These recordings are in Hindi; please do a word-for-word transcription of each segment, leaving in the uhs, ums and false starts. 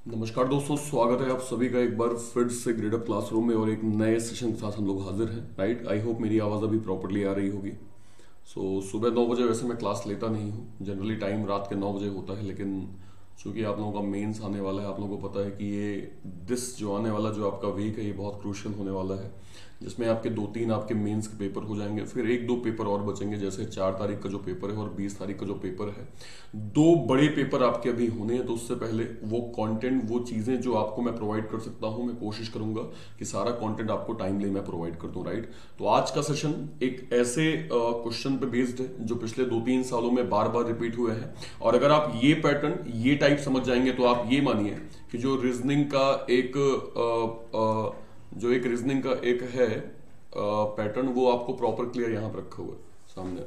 नमस्कार दोस्तों, स्वागत है आप सभी का एक बार फिर से ग्रेड अप क्लासरूम में और एक नए सेशन के साथ हम लोग हाजिर हैं। राइट, आई होप मेरी आवाज़ अभी प्रॉपरली आ रही होगी। सो so, सुबह नौ बजे वैसे मैं क्लास लेता नहीं हूँ, जनरली टाइम रात के नौ बजे होता है, लेकिन चूंकि आप लोगों का मेंस आने वाला है, आप लोगों को पता है कि ये दिस जो आने वाला जो आपका वीक है ये बहुत क्रूशियल होने वाला है, जिसमें आपके दो तीन आपके मेंस के पेपर हो जाएंगे, फिर एक दो पेपर और बचेंगे, जैसे चार तारीख का जो पेपर है और बीस तारीख का जो पेपर है। दो बड़े पेपर आपके अभी होने हैं, तो उससे पहले वो कंटेंट, वो चीज़ें जो आपको मैं प्रोवाइड कर सकता हूँ, मैं कोशिश करूंगा कि सारा कंटेंट आपको टाइमली मैं प्रोवाइड कर दूं। राइट, तो आज का सेशन एक ऐसे क्वेश्चन पे बेस्ड है जो पिछले दो तीन सालों में बार बार रिपीट हुए हैं, और अगर आप ये पैटर्न, ये टाइप समझ जाएंगे तो आप ये मानिए कि जो रीजनिंग का एक अ, अ, जो एक रीजनिंग का एक है पैटर्न, वो आपको प्रॉपर क्लियर यहाँ पर रखा हुआ है सामने।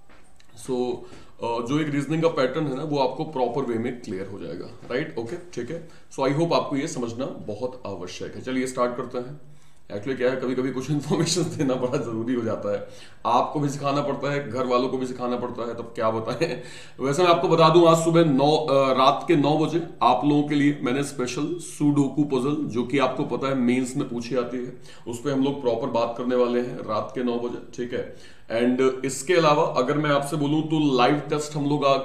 सो so, जो एक रीजनिंग का पैटर्न है ना, वो आपको प्रॉपर वे में क्लियर हो जाएगा। राइट, ओके, ठीक है। सो आई होप आपको ये समझना बहुत आवश्यक है। चलिए स्टार्ट करते हैं। एक्चुअली क्या है, कभी कभी कुछ इन्फॉर्मेशन देना बड़ा जरूरी हो जाता है, आपको भी सिखाना पड़ता है, घर वालों को भी सिखाना पड़ता है, तब क्या बताएं। वैसे मैं आपको बता दूं, आज सुबह नौ रात के नौ बजे आप लोगों के लिए मैंने स्पेशल सुडोकू पजल, जो कि आपको पता है मेंस में पूछी आती है, उस पर हम लोग प्रॉपर बात करने वाले हैं रात के नौ बजे, ठीक है। एंड इसके अलावा अगर मैं आपसे बोलूं तो लाइव टेस्ट हम लोग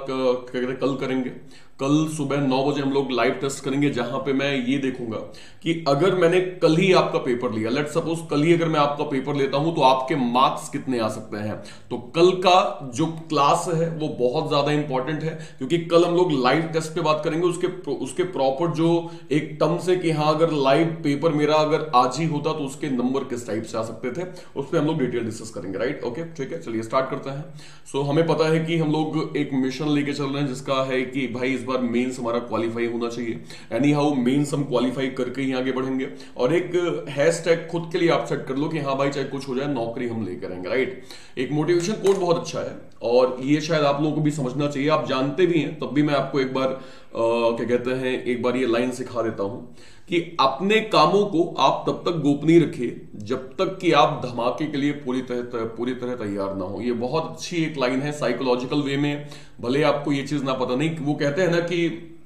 कल करेंगे। कल सुबह नौ बजे हम लोग लाइव टेस्ट करेंगे, जहां पे मैं ये देखूंगा कि अगर मैंने कल ही आपका पेपर लिया, लेट सपोज कल ही अगर मैं आपका पेपर लेता हूं, तो आपके मार्क्स कितने आ सकते हैं। तो कल का जो क्लास है वो बहुत ज्यादा इंपॉर्टेंट है, क्योंकि कल हम लोग लाइव टेस्ट पे बात करेंगे, उसके उसके प्रॉपर जो एक टर्म्स है कि हाँ, अगर लाइव पेपर मेरा अगर आज ही होता तो उसके नंबर किस टाइप से आ सकते थे, उस पर हम लोग डिटेल डिस्कस करेंगे। राइट, ओके, ठीक है। चलिए स्टार्ट करते हैं। सो so, हमें पता है कि हम लोग एक मिशन लेके चल रहे हैं, जिसका है कि भाई इस बार मेंस हमारा क्वालिफाई होना चाहिए। एनी हाउ मेंस हम क्वालिफाई करके ही आगे बढ़ेंगे, और एक हैशटैग खुद के लिए आप सेट कर लो कि हाँ भाई, चाहे कुछ हो जाए नौकरी हम लेकर रहेंगे। राइट, एक मोटिवेशन कोट बहुत अच्छा है, और ये शायद आप लोगों को भी समझना चाहिए, आप जानते भी हैं, तब भी मैं आपको एक बार आ, क्या कहते हैं, एक बार ये लाइन सिखा देता हूं कि अपने कामों को आप तब तक गोपनीय रखिए जब तक कि आप धमाके के लिए पूरी तरह पूरी तरह तैयार ना हो। ये बहुत अच्छी एक लाइन है साइकोलॉजिकल वे में, भले आपको ये चीज ना पता नहीं। वो कहते हैं ना कि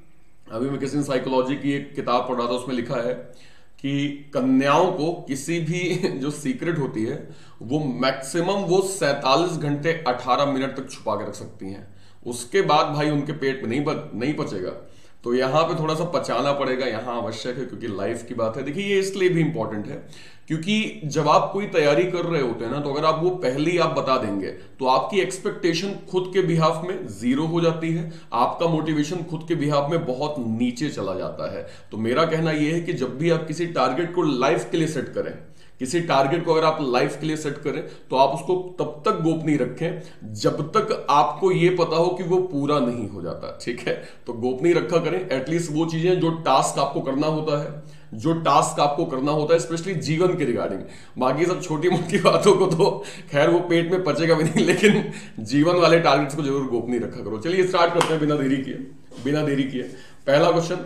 अभी मैं किसी साइकोलॉजी की एक किताब पढ़ रहा था, उसमें लिखा है कि कन्याओं को किसी भी जो सीक्रेट होती है वो मैक्सिमम वो सैंतालीस घंटे अठारह मिनट तक छुपा के रख सकती हैं, उसके बाद भाई उनके पेट में नहीं बच, नहीं पचेगा। तो यहां पे थोड़ा सा पचाना पड़ेगा, यहां आवश्यक है, क्योंकि लाइफ की बात है। देखिए, ये इसलिए भी इंपॉर्टेंट है क्योंकि जब आप कोई तैयारी कर रहे होते हैं ना, तो अगर आप वो पहले ही आप बता देंगे तो आपकी एक्सपेक्टेशन खुद के बिहाफ में जीरो हो जाती है, आपका मोटिवेशन खुद के बिहाफ में बहुत नीचे चला जाता है। तो मेरा कहना यह है कि जब भी आप किसी टारगेट को लाइफ के लिए सेट करें, किसी टारगेट को अगर आप लाइफ के लिए सेट करें, तो आप उसको तब तक गोपनीय रखें जब तक आपको यह पता हो कि वो पूरा नहीं हो जाता, ठीक है। तो गोपनीय रखा करें एटलीस्ट वो चीजें जो टास्क आपको करना होता है, जो टास्क आपको करना होता है स्पेशली जीवन के रिगार्डिंग। बाकी सब छोटी मोटी बातों को तो खैर वो पेट में पचेगा भी नहीं, लेकिन जीवन वाले टारगेट्स को जरूर गोपनीय रखा करो। चलिए स्टार्ट करते हैं बिना देरी किए बिना देरी किए पहला क्वेश्चन।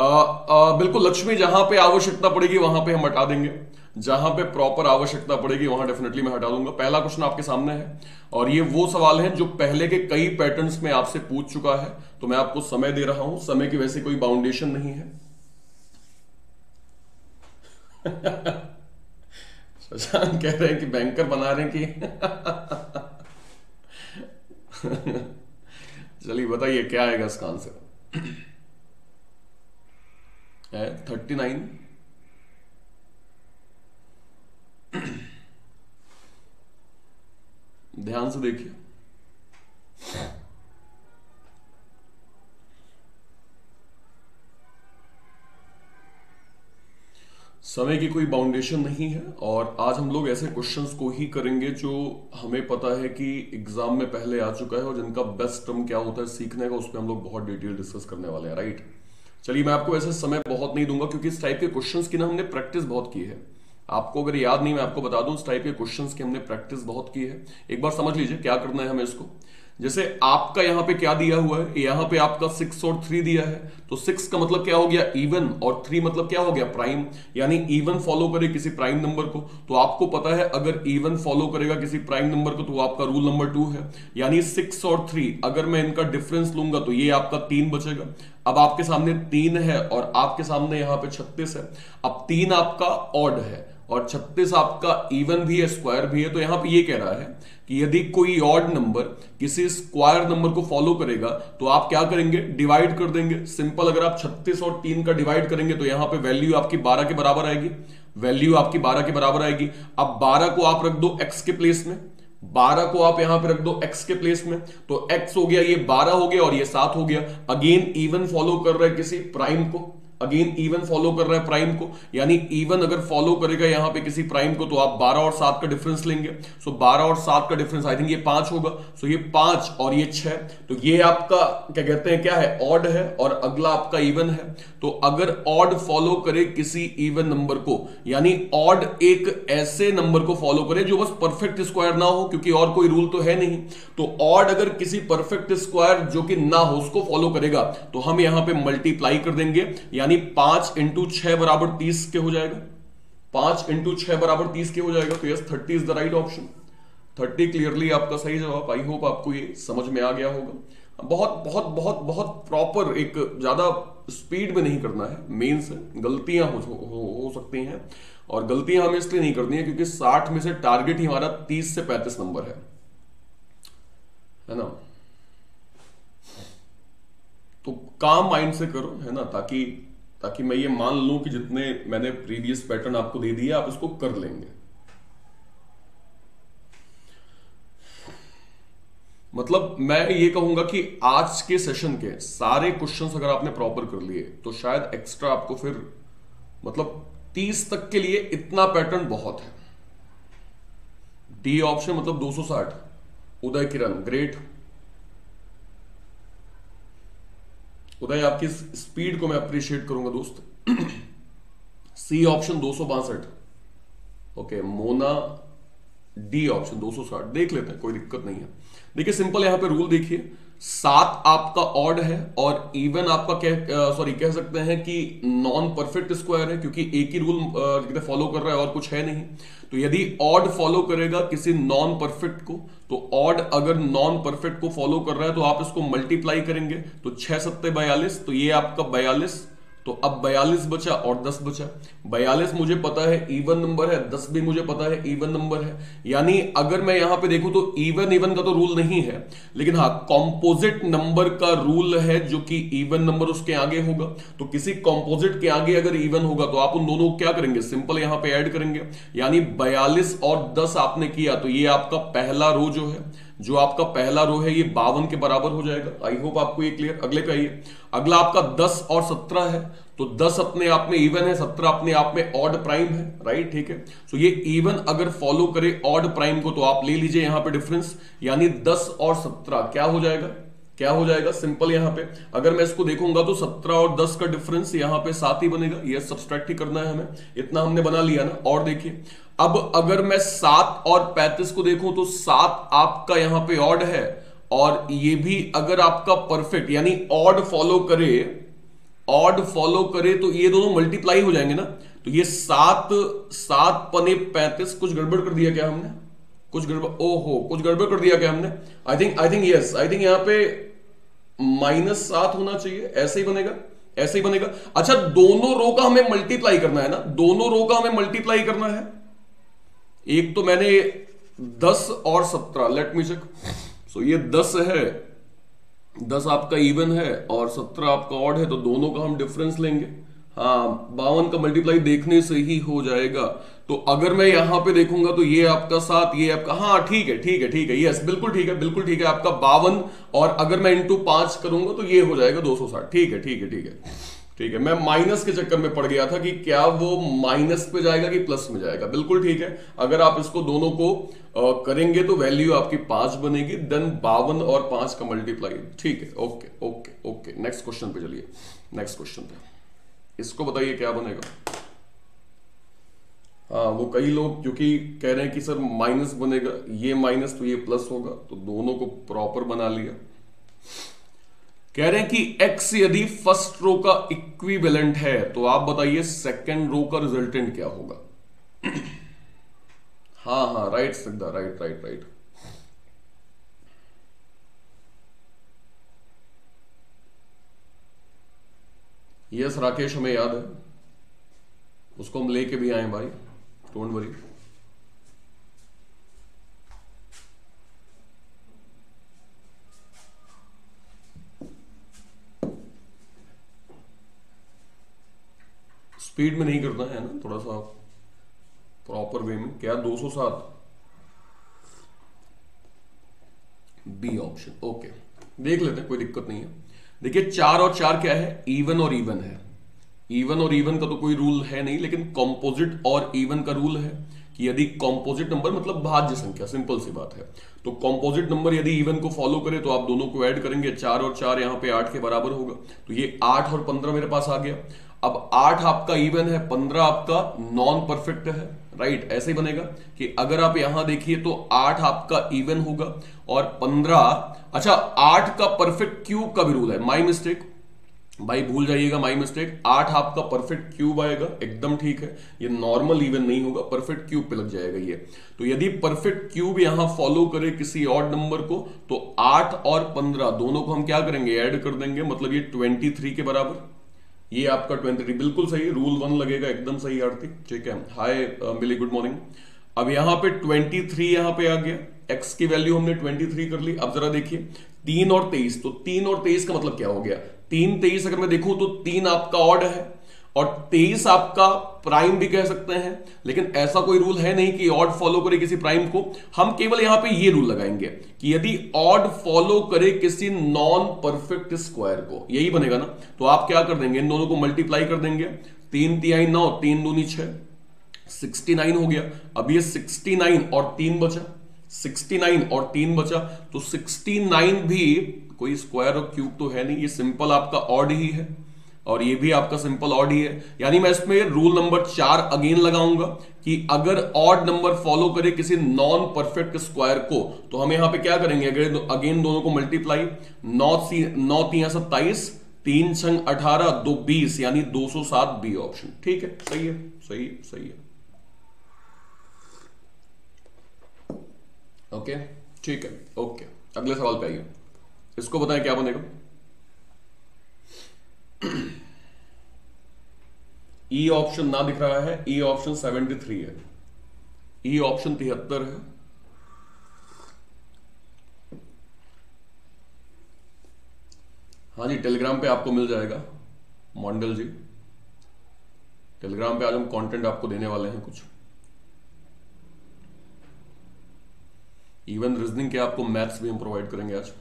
बिल्कुल, लक्ष्मी जहां पे आवश्यकता पड़ेगी वहां पे हम हटा देंगे, जहां पे प्रॉपर आवश्यकता पड़ेगी वहां डेफिनेटली मैं हटा दूंगा। पहला क्वेश्चन आपके सामने है, और ये वो सवाल है जो पहले के कई पैटर्न्स में आपसे पूछ चुका है, तो मैं आपको समय दे रहा हूं। समय की वैसे कोई बाउंडेशन नहीं है। शशांक कह रहे हैं कि बैंकर बना रहे हैं कि चलिए बताइए क्या आएगा इसका आंसर। Thirty nine. ध्यान से देखिए, समय की कोई बाउंडेशन नहीं है, और आज हम लोग ऐसे क्वेश्चंस को ही करेंगे जो हमें पता है कि एग्जाम में पहले आ चुका है, और जिनका बेस्ट टर्म क्या होता है सीखने का, उस पर हम लोग बहुत डिटेल डिस्कस करने वाले हैं। राइट, चलिए मैं आपको ऐसे समय बहुत नहीं दूंगा, क्योंकि इस टाइप के क्वेश्चंस की ना हमने प्रैक्टिस बहुत की है। आपको अगर याद नहीं, मैं आपको बता दूं, इस टाइप के क्वेश्चंस की हमने प्रैक्टिस बहुत की है। एक बार समझ लीजिए क्या करना है हमें। इसको जैसे आपका यहां पे क्या दिया हुआ है, यहां पे आपका सिक्स और थ्री दिया है, तो सिक्स का मतलब क्या हो गया इवन, और थ्री मतलब क्या हो गया प्राइम, यानी इवन फॉलो करे किसी प्राइम नंबर को। तो आपको पता है अगर इवन फॉलो करेगा किसी प्राइम नंबर को तो आपका रूल नंबर टू है, यानी सिक्स और थ्री अगर मैं इनका डिफरेंस लूंगा तो ये आपका तीन बचेगा। अब आपके सामने तीन है और आपके सामने यहां पे छत्तीस है। अब तीन आपका ऑड है और छत्तीस आपका इवन भी है, स्क्वायर भी है। तो यहां पे ये कह रहा है कि यदि कोई ऑड नंबर किसी स्क्वायर नंबर को फॉलो करेगा तो आप क्या करेंगे, डिवाइड कर देंगे। सिंपल, अगर आप छत्तीस और तीन का डिवाइड करेंगे तो यहां पे वैल्यू आपकी बारह के बराबर आएगी, वैल्यू आपकी बारह के बराबर आएगी। अब बारह को आप रख दो एक्स के प्लेस में, बारह को आप यहां पे रख दो x के प्लेस में, तो x हो गया, ये बारह हो गया और ये सात हो गया। अगेन इवन फॉलो कर रहा है किसी प्राइम को, अगेन इवन फॉलो कर रहा है प्राइम को, यानी इवन अगर फॉलो करेगा यहां पे किसी प्राइम को तो आप बारह और सात का डिफरेंस लेंगे। सो बारह और सात का डिफरेंस आई थिंक ये पांच होगा। सो ये पांच और ये छह, तो ये आपका क्या कहते हैं, क्या है, ऑड है और अगला आपका इवन है। तो अगर ऑड फॉलो करे किसी इवन नंबर को, यानी ऑड एक ऐसे नंबर को फॉलो करे जो बस परफेक्ट स्क्वायर ना हो, क्योंकि और कोई रूल तो है नहीं, तो ऑड अगर किसी परफेक्ट स्क्वायर जो कि ना हो उसको फॉलो करेगा तो हम यहां पे मल्टीप्लाई कर देंगे, यानी पांच इंटू छह बराबर तीस के हो जाएगा, पांच इंटू छह बराबर तीस के हो जाएगा। तो yes, thirty is the right option. Thirty clearly आपका सही जवाब। आई होप आपको ये समझ में आ गया होगा। बहुत बहुत बहुत बहुत प्रॉपर, एक ज्यादा स्पीड में नहीं करना है, मेंस है, गलतियां हो, हो, हो सकती हैं और गलतियां हमें इसलिए नहीं करनी है क्योंकि साठ में से टारगेट ही हमारा तीस से पैंतीस नंबर है, है ना। तो काम माइंड से करो, है ना, ताकि ताकि मैं ये मान लूं कि जितने मैंने प्रीवियस पैटर्न आपको दे दिया आप इसको कर लेंगे। मतलब मैं ये कहूंगा कि आज के सेशन के सारे क्वेश्चंस अगर आपने प्रॉपर कर लिए तो शायद एक्स्ट्रा आपको फिर मतलब तीस तक के लिए इतना पैटर्न बहुत है। डी ऑप्शन मतलब दो सौ साठ, उदय किरण ग्रेट। उदय आपकी स्पीड को मैं अप्रिशिएट करूंगा दोस्त। सी ऑप्शन दो सौ बासठ, ओके। मोना डी ऑप्शन दो सौ साठ, देख लेते हैं, कोई दिक्कत नहीं है। देखिए सिंपल यहां पे रूल देखिए, सात आपका ऑड है और इवन आपका कह सॉरी कह सकते हैं कि नॉन परफेक्ट स्क्वायर है, क्योंकि एक ही रूल फॉलो कर रहा है और कुछ है नहीं। तो यदि ऑड फॉलो करेगा किसी नॉन परफेक्ट को, तो ऑड अगर नॉन परफेक्ट को फॉलो कर रहा है तो आप इसको मल्टीप्लाई करेंगे, तो छह सत्ते बयालीस, तो ये आपका बयालीस, तो अब बयालीस बचा और दस बचा। बयालीस मुझे पता है इवन नंबर है, दस भी मुझे पता है इवन नंबर है, यानी अगर मैं यहां पे देखूं तो इवन इवन का तो रूल नहीं है, लेकिन हाँ कॉम्पोजिट नंबर का रूल है जो कि इवन नंबर उसके आगे होगा। तो किसी कॉम्पोजिट के आगे अगर इवन होगा तो आप उन दोनों को क्या करेंगे, सिंपल यहां पे ऐड करेंगे, यानी बयालीस और दस आपने किया तो ये आपका पहला रो जो है, जो आपका पहला रो है ये बावन के बराबर हो जाएगा। आई होप आपको ये क्लियर। अगले पे आइए, अगला आपका दस और सत्रह है, तो दस अपने आप में इवन है, सत्रह अपने आप में ऑड प्राइम है, राइट, ठीक है। सो ये इवन अगर फॉलो करे ऑड प्राइम को तो आप ले लीजिए यहां पे डिफरेंस, यानी दस और सत्रह क्या हो जाएगा, क्या हो जाएगा, सिंपल यहां पे अगर मैं इसको देखूंगा तो सत्रह और दस का डिफरेंस यहां पे सात ही बनेगा, ये सब्सट्रैक्ट ही करना है हमें, इतना हमने बना लिया ना। और देखिए अब अगर मैं सात और पैंतीस को देखूं तो सात आपका यहां पे ऑड है और ये भी अगर आपका परफेक्ट यानी ऑड फॉलो करे, ऑड फॉलो करे तो ये दोनों मल्टीप्लाई हो जाएंगे ना। तो ये सात सात पने पैंतीस, कुछ गड़बड़ कर दिया क्या हमने, कुछ गड़बड़, ओहो कुछ गड़बड़ कर दिया क्या हमने। I think I think yes, I think यहां पे माइनस सात होना चाहिए, ऐसे ही बनेगा, ऐसे ही बनेगा। अच्छा दोनों रो का हमें मल्टीप्लाई करना है ना, दोनों रो का हमें मल्टीप्लाई करना है। एक तो मैंने दस और सत्रह, लेट मी चेक। सो ये दस है, दस आपका इवन है और सत्रह आपका ऑड है, तो दोनों का हम डिफरेंस लेंगे। हाँ बावन का मल्टीप्लाई देखने से ही हो जाएगा। तो अगर मैं यहां पे देखूंगा तो ये आपका सात, ये आपका, हाँ ठीक है ठीक है ठीक है, यस बिल्कुल ठीक है बिल्कुल ठीक है, आपका बावन और अगर मैं इंटू पांच करूंगा तो ये हो जाएगा दो सौ साठ। ठीक है ठीक है ठीक है ठीक है। मैं माइनस के चक्कर में पड़ गया था कि क्या वो माइनस पे जाएगा कि प्लस में जाएगा, बिल्कुल ठीक है। अगर आप इसको दोनों को आ, करेंगे तो वैल्यू आपकी पांच बनेगी, देन बावन और पांच का मल्टीप्लाई, ठीक है। Okay okay okay, next question पे चलिए, नेक्स्ट क्वेश्चन पे इसको बताइए क्या बनेगा। हाँ, वो कई लोग क्योंकि कह रहे हैं कि सर माइनस बनेगा, ये माइनस तो ये प्लस होगा, तो दोनों को प्रॉपर बना लिया। कह रहे हैं कि x यदि फर्स्ट रो का इक्विवेलेंट है तो आप बताइए सेकंड रो का रिजल्टेंट क्या होगा। हाँ हाँ right Siddha, right right right. Yes Rakesh, हमें याद है, उसको हम लेके भी आए भाई, डोंट वरी। स्पीड में नहीं करना है ना, थोड़ा सा प्रॉपर वे में। क्या दो सौ सात बी ऑप्शन, ओके देख लेते हैं, कोई दिक्कत नहीं है। देखिए चार और चार क्या है, इवन और इवन है। इवन और इवन का तो कोई रूल है नहीं, लेकिन कॉम्पोजिट और इवन का रूल है कि यदि कॉम्पोजिट नंबर मतलब भाज्य संख्या, सिंपल सी बात है, तो कॉम्पोजिट नंबर यदि इवन को फॉलो करे तो आप दोनों को ऐड करेंगे, चार और चार यहाँ पे आठ के बराबर होगा, तो ये आठ और पंद्रह मेरे पास आ गया। अब आठ आपका इवन है, पंद्रह आपका नॉन परफेक्ट है, राइट। ऐसे ही बनेगा कि अगर आप यहां देखिए तो आठ आपका इवन होगा और पंद्रह, अच्छा आठ का परफेक्ट क्यूब का भी रूल है, माई मिस्टेक भाई, भूल जाइएगा माई मिस्टेक। आठ आपका परफेक्ट क्यूब आएगा, एकदम ठीक है, ये नॉर्मल इवन नहीं होगा, परफेक्ट क्यूब पे लग जाएगा ये। तो यदि परफेक्ट क्यूब यहां फॉलो करे किसी और नंबर को तो आठ और पंद्रह दोनों को हम क्या करेंगे, ऐड कर देंगे, मतलब ये ट्वेंटी थ्री के बराबर। ये आपका ट्वेंटी, बिल्कुल सही, रूल वन लगेगा, एकदम सही आरती, ठीक है। Hi Mili, good morning. अब यहां पे ट्वेंटी थ्री यहां पे आ गया, एक्स की वैल्यू हमने ट्वेंटी थ्री कर ली। अब जरा देखिए तीन और तेईस, तो तीन और तेईस का मतलब क्या हो गया, तीन तेईस अगर मैं देखूं तो तीन आपका ऑड है और तेईस आपका प्राइम भी कह सकते हैं, लेकिन ऐसा कोई रूल है नहीं कि ऑड फॉलो करे किसी प्राइम को। हम केवल यहां पे ये रूल लगाएंगे कि यदि ऑड फॉलो करे किसी नॉन परफेक्ट स्क्वायर को, यही बनेगा ना, तो आप क्या कर देंगे, इन दोनों को मल्टीप्लाई कर देंगे, तीन तिहाई नौ, तीन दूनी छह, सिक्सटी नाइन हो गया। अब ये सिक्सटी नाइन और तीन बचा, सिक्सटी नाइन और तीन बचा, तो सिक्सटी नाइन भी कोई स्क्वायर और क्यूब तो है नहीं, ये सिंपल आपका ऑड ही है और ये भी आपका सिंपल ऑड ही है। यानी मैं इसमें रूल नंबर चार अगेन लगाऊंगा कि अगर ऑड नंबर फॉलो करे किसी नॉन परफेक्ट स्क्वायर को तो हम यहां पे क्या करेंगे, अगर अगेन दोनों को मल्टीप्लाई, नौ नौ तिया सत्ताईस, तीन छंग अठारह, दो बीस, यानी दो सौ सात बी ऑप्शन, ठीक है, सही है, सही सही है, ओके ठीक है, ओके। अगले सवाल पे आइए, इसको बताएं क्या बनेगा। ई ऑप्शन ना दिख रहा है, ई ऑप्शन सेवेंटी थ्री है, ई ऑप्शन तिहत्तर है, हाँ जी टेलीग्राम पे आपको मिल जाएगा मंडल जी, टेलीग्राम पे आज हम कंटेंट आपको देने वाले हैं कुछ, इवन रीजनिंग के आपको मैथ्स भी हम प्रोवाइड करेंगे आज।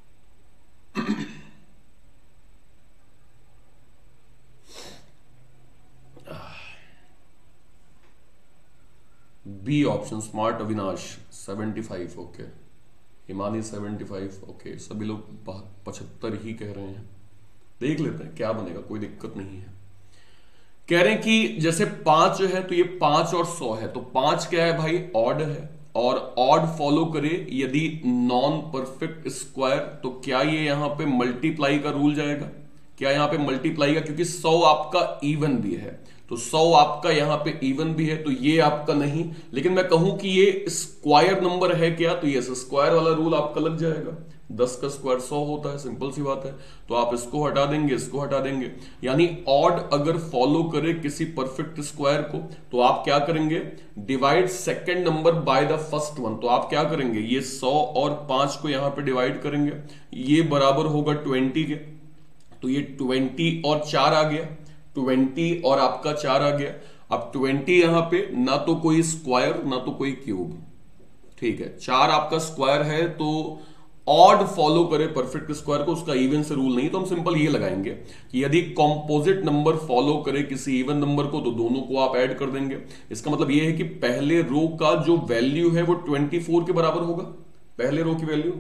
B option smart Avinash seventy five, okay, Himani seventy five, okay, सभी लोग पचहत्तर ही कह रहे हैं, देख लेते हैं क्या बनेगा, कोई दिक्कत नहीं है। कह रहे हैं कि जैसे पांच है तो ये पांच और सौ है, तो पांच क्या है भाई, ऑड है, और ऑड फॉलो करे यदि नॉन परफेक्ट स्क्वायर, तो क्या ये यहां पे मल्टीप्लाई का रूल जाएगा, क्या यहां पे मल्टीप्लाई का, क्योंकि सौ आपका इवन भी है, तो सौ आपका यहां पे इवन भी है, तो ये आपका नहीं, लेकिन मैं कहूं कि ये स्क्वायर नंबर है क्या, तो ये स्क्वायर वाला रूल आपका लग जाएगा, दस का स्क्वायर सौ होता है, सिंपल सी बात है, तो आप इसको हटा देंगे, इसको हटा देंगे, यानी ऑड अगर फॉलो करे किसी परफेक्ट स्क्वायर को तो आप क्या करेंगे, divide second number by the first one, तो आप क्या करेंगे, ये सौ और पांच को यहां पे डिवाइड करेंगे, ये बराबर होगा ट्वेंटी के, तो ये ट्वेंटी और चार आ गया, ट्वेंटी और आपका चार आ गया। अब ट्वेंटी यहां पे ना तो कोई स्क्वायर ना तो कोई क्यूब, ठीक है, चार आपका स्क्वायर है तो ऑड फॉलो करे परफेक्ट स्क्वायर को, उसका इवन से रूल नहीं, तो हम सिंपल ये लगाएंगे कि यदि कॉम्पोजिट नंबर फॉलो करे किसी इवन नंबर को तो दोनों को आप ऐड कर देंगे। इसका मतलब ये है कि पहले रो का जो वैल्यू है वो ट्वेंटी फोर के बराबर होगा, पहले रो की वैल्यू।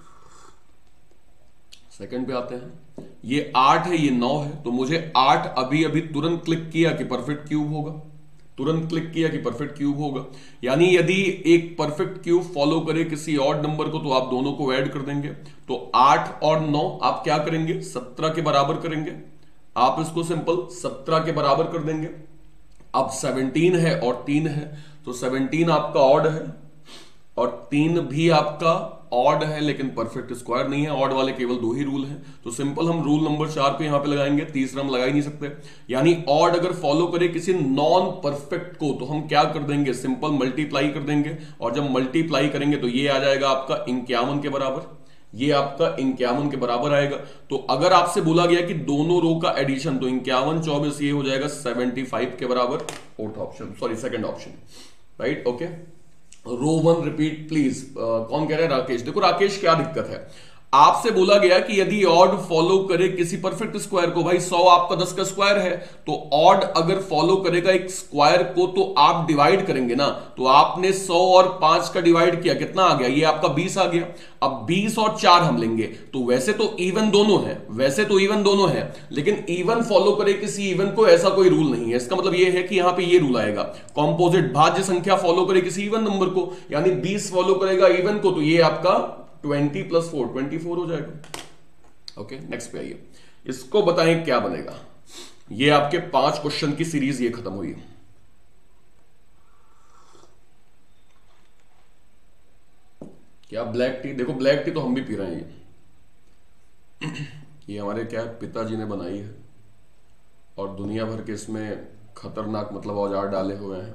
सेकंड पे आते हैं, ये आठ है ये नौ है, तो मुझे आठ अभी अभी तुरंत क्लिक किया कि परफेक्ट क्यूब होगा, तुरंत क्लिक किया कि परफेक्ट क्यूब होगा। यानी यदि एक परफेक्ट क्यूब फॉलो करे किसी ऑड नंबर को तो आप दोनों को ऐड कर देंगे। तो आठ और नौ आप क्या करेंगे, सत्रह के बराबर करेंगे। आप इसको सिंपल सत्रह के बराबर कर देंगे। अब सत्रह है और तीन है, तो सत्रह आपका ऑड है और तीन भी आपका ऑड है, लेकिन परफेक्ट स्क्वायर नहीं है। ऑड वाले केवल दो ही रूल हैं, तो सिंपल हम रूल नंबर चार को यहां पे लगाएंगे, तीसरा हम लगा ही नहीं सकते। यानी ऑड अगर फॉलो करे किसी नॉन परफेक्ट को तो हम क्या कर देंगे, सिंपल मल्टीप्लाई कर देंगे। और जब मल्टीप्लाई करेंगे तो ये आ जाएगा आपका इक्यावन के बराबर, ये आपका इक्यावन के बराबर आएगा। तो अगर आपसे बोला गया कि दोनों रो का एडिशन, तो इक्यावन चौबीस ये हो जाएगा पचहत्तर के बराबर। Fourth option, sorry second option, right, okay. Row one repeat please. कौन कह रहा है, राकेश। देखो राकेश क्या दिक्कत है, आपसे बोला गया कि यदि ऑड फॉलो करे किसी परफेक्ट स्क्वायर को, भाई सौ आपका दस का स्क्वायर है, तो ऑड अगर फॉलो करेगा एक स्क्वायर को तो आप डिवाइड करेंगे ना। तो आपने सौ और पांच का डिवाइड किया, कितना आ गया, ये आपका बीस आ गया। अब बीस और चार हम लेंगे, तो वैसे तो इवन दोनों है, वैसे तो इवन दोनों है, लेकिन इवन फॉलो करे किसी इवन को ऐसा कोई रूल नहीं है। इसका मतलब ये है कि यहां पे ये रूल आएगा, कॉम्पोजिट भाज्य संख्या फॉलो करे किसी इवन नंबर को, यानी बीस फॉलो करेगा इवन को, तो ये आपका twenty plus four twenty four हो जाएगा। ओके, नेक्स्ट पे आइए, इसको बताएं क्या बनेगा। ये आपके पांच क्वेश्चन की सीरीज ये खत्म हुई। क्या ब्लैक टी, देखो ब्लैक टी तो हम भी पी रहे हैं। ये ये हमारे क्या पिताजी ने बनाई है और दुनिया भर के इसमें खतरनाक मतलब औजार डाले हुए हैं।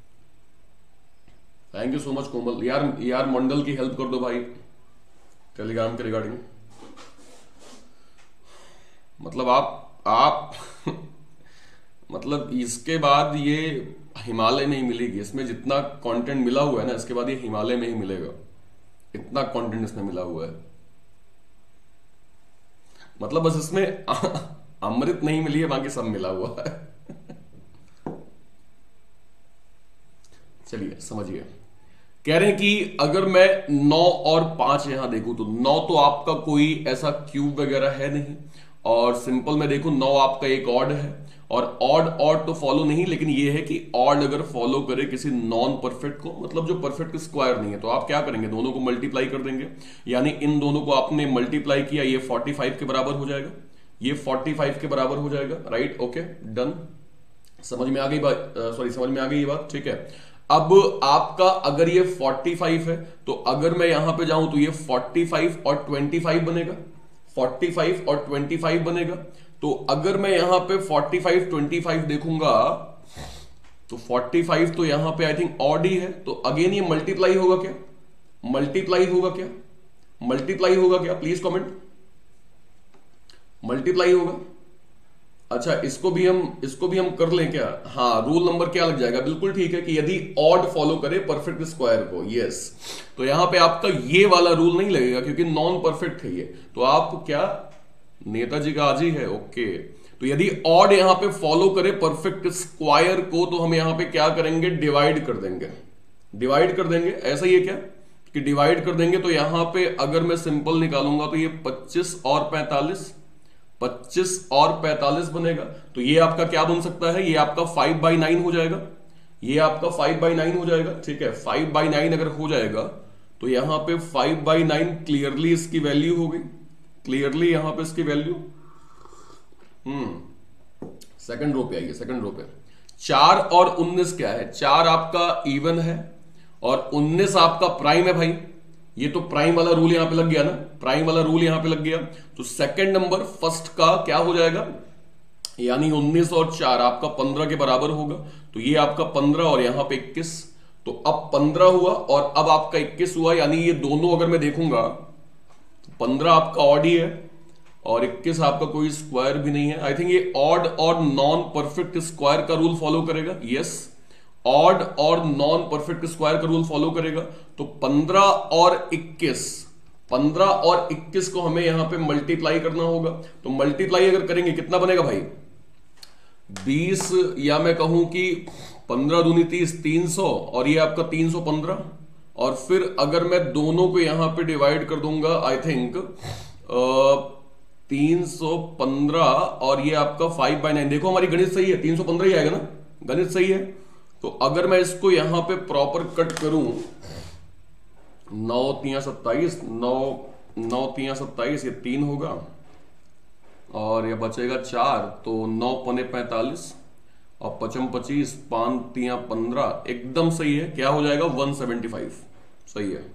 Thank you so much Komal. यार यार मंडल की हेल्प कर दो भाई टेलीग्राम के रिगार्डिंग। मतलब आप आप मतलब इसके बाद ये हिमालय में ही मिलेगी, इसमें जितना कंटेंट मिला हुआ है ना, इसके बाद ये हिमालय में ही मिलेगा, इतना कंटेंट इसमें मिला हुआ है। मतलब बस इसमें अमृत नहीं मिली है, बाकी सब मिला हुआ है। चलिए समझिए, कह रहे हैं कि अगर मैं नौ और पांच यहां देखूं तो नौ तो आपका कोई ऐसा क्यूब वगैरह है नहीं, और सिंपल मैं देखूं नौ आपका एक ऑड है, और ऑड ऑड तो फॉलो नहीं, लेकिन ये है कि ऑड अगर फॉलो करे किसी नॉन परफेक्ट को, मतलब जो परफेक्ट स्क्वायर नहीं है, तो आप क्या करेंगे, दोनों को मल्टीप्लाई कर देंगे। यानी इन दोनों को आपने मल्टीप्लाई किया, ये पैंतालीस के बराबर हो जाएगा, ये पैंतालीस के बराबर हो जाएगा, राइट, ओके डन। समझ में आ गई बात, सॉरी समझ में आ गई ये बात, ठीक है। अब आपका अगर ये पैंतालीस है, तो अगर मैं यहां पे जाऊं तो ये पैंतालीस और पच्चीस बनेगा, पैंतालीस और पच्चीस बनेगा। तो अगर मैं यहां पे पैंतालीस पच्चीस देखूंगा तो पैंतालीस तो यहां पे आई थिंक ऑड ही है, तो अगेन ये मल्टीप्लाई होगा क्या, मल्टीप्लाई होगा क्या, मल्टीप्लाई होगा क्या, प्लीज कमेंट, मल्टीप्लाई होगा। अच्छा, इसको भी हम इसको भी हम कर लें क्या, हाँ, रूल नंबर क्या लग जाएगा, बिल्कुल ठीक है, कि यदि ऑड फॉलो करे परफेक्ट स्क्वायर को, यस, तो यहां पे आपका ये वाला रूल नहीं लगेगा क्योंकि नॉन परफेक्ट है ये। तो आप क्या, नेताजी का आज ही है, ओके। तो यदि ऑड यहां पे फॉलो करे परफेक्ट स्क्वायर को, तो हम यहां पे क्या करेंगे, डिवाइड कर देंगे, डिवाइड कर देंगे, ऐसा ही है क्या कि डिवाइड कर देंगे। तो यहां पे अगर मैं सिंपल निकालूंगा तो ये पच्चीस और पैंतालीस, पच्चीस और पैंतालीस बनेगा। तो ये आपका क्या बन सकता है, ये आपका फाइव बाई नाइन हो जाएगा, ये आपका फाइव बाई नाइन हो जाएगा, ठीक है। फाइव बाई नाइन अगर हो जाएगा तो यहां पे फाइव बाई नाइन क्लियरली इसकी वैल्यू हो गई, क्लियरली यहां पे इसकी वैल्यू। हम्म सेकंड रो पे आइए, सेकंड रो पे चार और उन्नीस क्या है, चार आपका इवन है और उन्नीस आपका प्राइम है भाई। ये तो प्राइम वाला रूल यहां पे लग गया ना, प्राइम वाला रूल यहां पे लग गया। तो सेकंड नंबर फर्स्ट का क्या हो जाएगा, यानी उन्नीस और चार आपका पंद्रह के बराबर होगा। तो ये आपका पंद्रह और यहां पे इक्कीस, तो अब पंद्रह हुआ और अब आपका इक्कीस हुआ, यानी ये दोनों अगर मैं देखूंगा तो पंद्रह आपका ऑड ही है और इक्कीस आपका कोई स्क्वायर भी नहीं है। आई थिंक ये ऑड और नॉन परफेक्ट स्क्वायर का रूल फॉलो करेगा, यस, ऑड और नॉन परफेक्ट स्क्वायर का रूल फॉलो करेगा। तो पंद्रह और इक्कीस, पंद्रह और इक्कीस को हमें यहां पे मल्टीप्लाई करना होगा। तो मल्टीप्लाई अगर करेंगे कितना बनेगा भाई, बीस, या मैं कहूं कि पंद्रह दूनी तीस, तीन सौ, और ये आपका तीन सौ पंद्रह। और फिर अगर मैं दोनों को यहां पे डिवाइड कर दूंगा, आई थिंक तीन सौ पंद्रह और ये आपका फाइव बाई नाइन, देखो हमारी गणित सही है, तीन सौ पंद्रह ही आएगा ना, गणित सही है। तो अगर मैं इसको यहां पे प्रॉपर कट करूं, नौ तिया सत्ताईस, नौ नौ तिया सत्ताईस, ये तीन होगा और ये बचेगा चार, तो नौ पने पैंतालीस और पचम पच्चीस, पांच तिया पंद्रह, एकदम सही है। क्या हो जाएगा? One seventy five. सही है।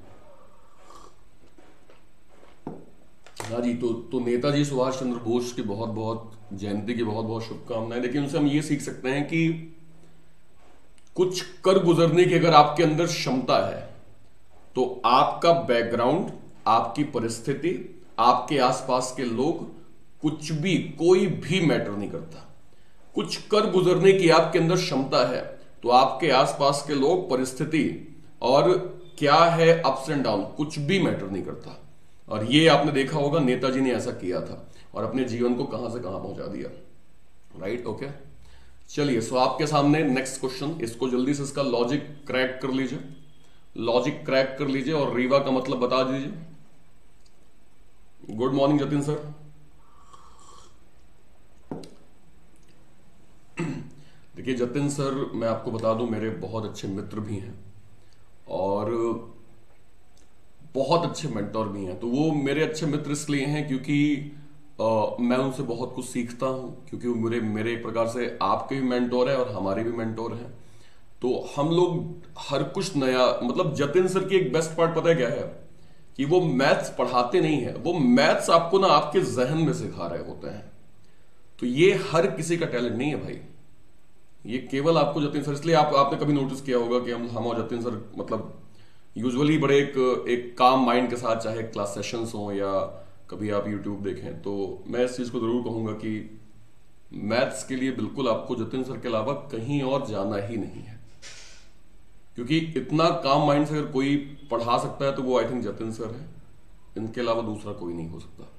हाँ जी, तो तो नेताजी सुभाष चंद्र बोस की बहुत बहुत जयंती की बहुत बहुत शुभकामनाएं। लेकिन उनसे हम ये सीख सकते हैं कि कुछ कर गुजरने की अगर आपके अंदर क्षमता है तो आपका बैकग्राउंड, आपकी परिस्थिति, आपके आसपास के लोग, कुछ भी, कोई भी मैटर नहीं करता। कुछ कर गुजरने की आपके अंदर क्षमता है तो आपके आसपास के लोग, परिस्थिति और क्या है अप्स एंड डाउन, कुछ भी मैटर नहीं करता। और ये आपने देखा होगा नेताजी ने ऐसा किया था और अपने जीवन को कहां से कहां पहुंचा दिया। Right, okay. चलिए, सो आपके सामने नेक्स्ट क्वेश्चन, इसको जल्दी से इसका लॉजिक क्रैक कर लीजिए, लॉजिक क्रैक कर लीजिए और रीवा का मतलब बता दीजिए। Good morning Jatin sir. देखिए जतिन सर, मैं आपको बता दूं मेरे बहुत अच्छे मित्र भी हैं और बहुत अच्छे मेंटोर भी हैं। तो वो मेरे अच्छे मित्र इसलिए हैं क्योंकि आ, मैं उनसे बहुत कुछ सीखता हूं, क्योंकि वो मेरे मेरे एक प्रकार से आपके भी मेंटोर है और हमारे भी मेंटोर हैं। तो हम लोग हर कुछ नया, मतलब जतिन सर की एक बेस्ट पार्ट पता है क्या है कि वो मैथ्स पढ़ाते नहीं है, वो मैथ्स आपको ना आपके जहन में सिखा रहे होते हैं। तो ये हर किसी का टैलेंट नहीं है भाई, ये केवल आपको जतिन सर, इसलिए आप आपने कभी नोटिस किया होगा कि हम हम और जतिन सर मतलब यूजुअली बड़े एक एक काम माइंड के साथ, चाहे क्लास सेशंस हो या कभी आप यूट्यूब देखें, तो मैं इस चीज़ को ज़रूर कहूँगा कि मैथ्स के लिए बिल्कुल आपको जतिन सर के अलावा कहीं और जाना ही नहीं है, क्योंकि इतना काम माइंड से अगर कोई पढ़ा सकता है तो वो आई थिंक जतिन सर है, इनके अलावा दूसरा कोई नहीं हो सकता।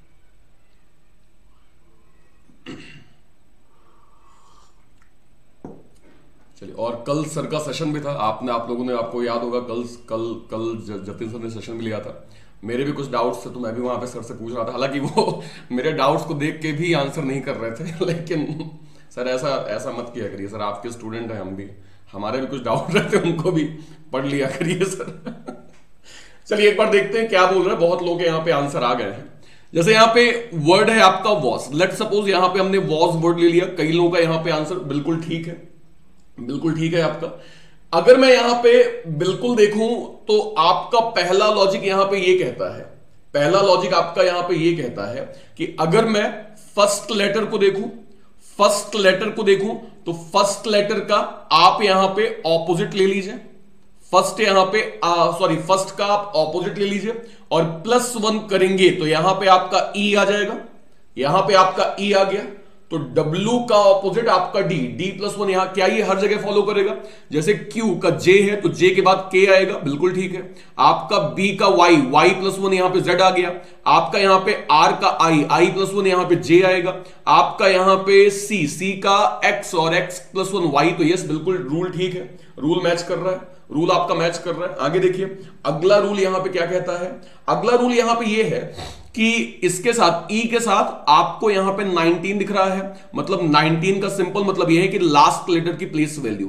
चलिए, और कल सर का सेशन भी था, आपने आप लोगों ने, आपको याद होगा कल कल कल जतिन सर ने सेशन भी लिया था। मेरे भी कुछ डाउट्स थे तो मैं भी वहां पे सर से पूछ रहा था, हालांकि वो मेरे डाउट्स को देख के भी आंसर नहीं कर रहे थे, लेकिन सर ऐसा ऐसा मत किया करिए सर, आपके स्टूडेंट हैं हम भी, हमारे भी कुछ डाउट रहते हैं, उनको भी पढ़ लिया करिए सर। चलिए एक बार देखते हैं क्या बोल रहे हैं। बहुत लोग यहाँ पे आंसर आ गए हैं। जैसे यहाँ पे वर्ड है आपका वॉस, लेट सपोज यहाँ पे हमने वॉस वर्ड ले लिया, कई लोगों का यहाँ पे आंसर बिल्कुल ठीक है, बिल्कुल ठीक है आपका। अगर मैं यहां पे बिल्कुल देखूं तो आपका पहला लॉजिक यहां पे ये कहता है, पहला लॉजिक आपका यहां पे ये कहता है कि अगर मैं फर्स्ट लेटर को देखूं, फर्स्ट लेटर को देखूं तो फर्स्ट लेटर का आप यहां पे ऑपोजिट ले लीजिए, फर्स्ट यहां पे सॉरी फर्स्ट का आप ऑपोजिट ले लीजिए और प्लस वन करेंगे तो यहां पे आपका ई आ जाएगा, यहां पे आपका ई आ गया, तो W का ऑपोजिट आपका D, D प्लस वन, यहां क्या ये हर जगह फॉलो करेगा। जैसे Q का J है तो J के बाद K आएगा, बिल्कुल ठीक है। आपका B का Y, Y प्लस वन यहां पे Z आ गया। आपका यहां पे R का I, I प्लस वन यहां पे J आएगा। आपका यहां पे C, C का X और X प्लस वन Y, तो यस बिल्कुल रूल ठीक है, रूल मैच कर रहा है, रूल आपका मैच कर रहा है। आगे देखिए अगला रूल यहां पे क्या कहता है, अगला रूल यहां पे ये है कि इसके साथ ई के साथ आपको यहां पे नाइनटीन दिख रहा है, मतलब नाइनटीन का सिंपल मतलब यह है कि लास्ट लेटर की प्लेस वैल्यू,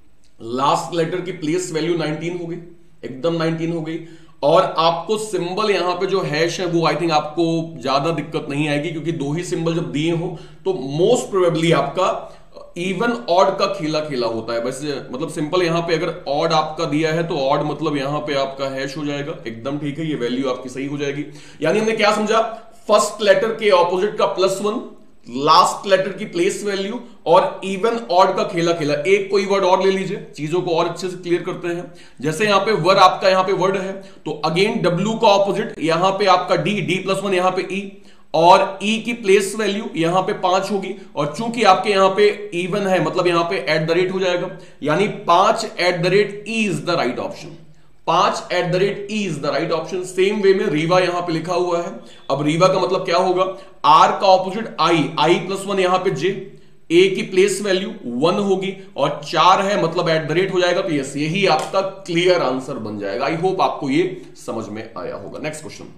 लास्ट लेटर की प्लेस वैल्यू नाइनटीन हो गई, एकदम नाइनटीन हो गई। और आपको सिंबल यहां पे जो हैश है वो आई थिंक आपको ज्यादा दिक्कत नहीं आएगी, क्योंकि दो ही सिंबल जब दिए हो तो मोस्ट प्रोबेबली आपका इवन ऑड का खेला खेला होता है। वैसे मतलब सिंपल यहां पे अगर ऑड आपका दिया है तो ऑड मतलब यहां पे आपका हैश हो जाएगा, एकदम ठीक है, ये वैल्यू आपकी सही हो जाएगी। यानी हमने क्या समझा, फर्स्ट लेटर के ऑपोजिट का प्लस वन, लास्ट लेटर की प्लेस वैल्यू और इवन ऑड का खेला खेला। एक कोई वर्ड और ले लीजिए, चीजों को और अच्छे से क्लियर करते हैं। जैसे यहां पे वर्ड आपका यहां पे वर्ड है तो अगेन डब्ल्यू का ऑपोजिट यहां पे आपका डी, डी प्लस वन यहां पे ई और ई की प्लेस वैल्यू यहां पे पांच होगी, और चूंकि आपके यहां पे इवन है मतलब यहां पे एट द रेट हो जाएगा, यानी पांच at the rate E is the right option, पांच at the rate E is the right option. Same way में रीवा यहां पे लिखा हुआ है। अब रीवा का मतलब क्या होगा, आर का opposite I, I plus one यहां पे जे, ए की प्लेस वैल्यू वन होगी और चार है मतलब एट द रेट हो जाएगा, तो यस यही आपका क्लियर आंसर बन जाएगा। आई होप आपको ये समझ में आया होगा। नेक्स्ट क्वेश्चन,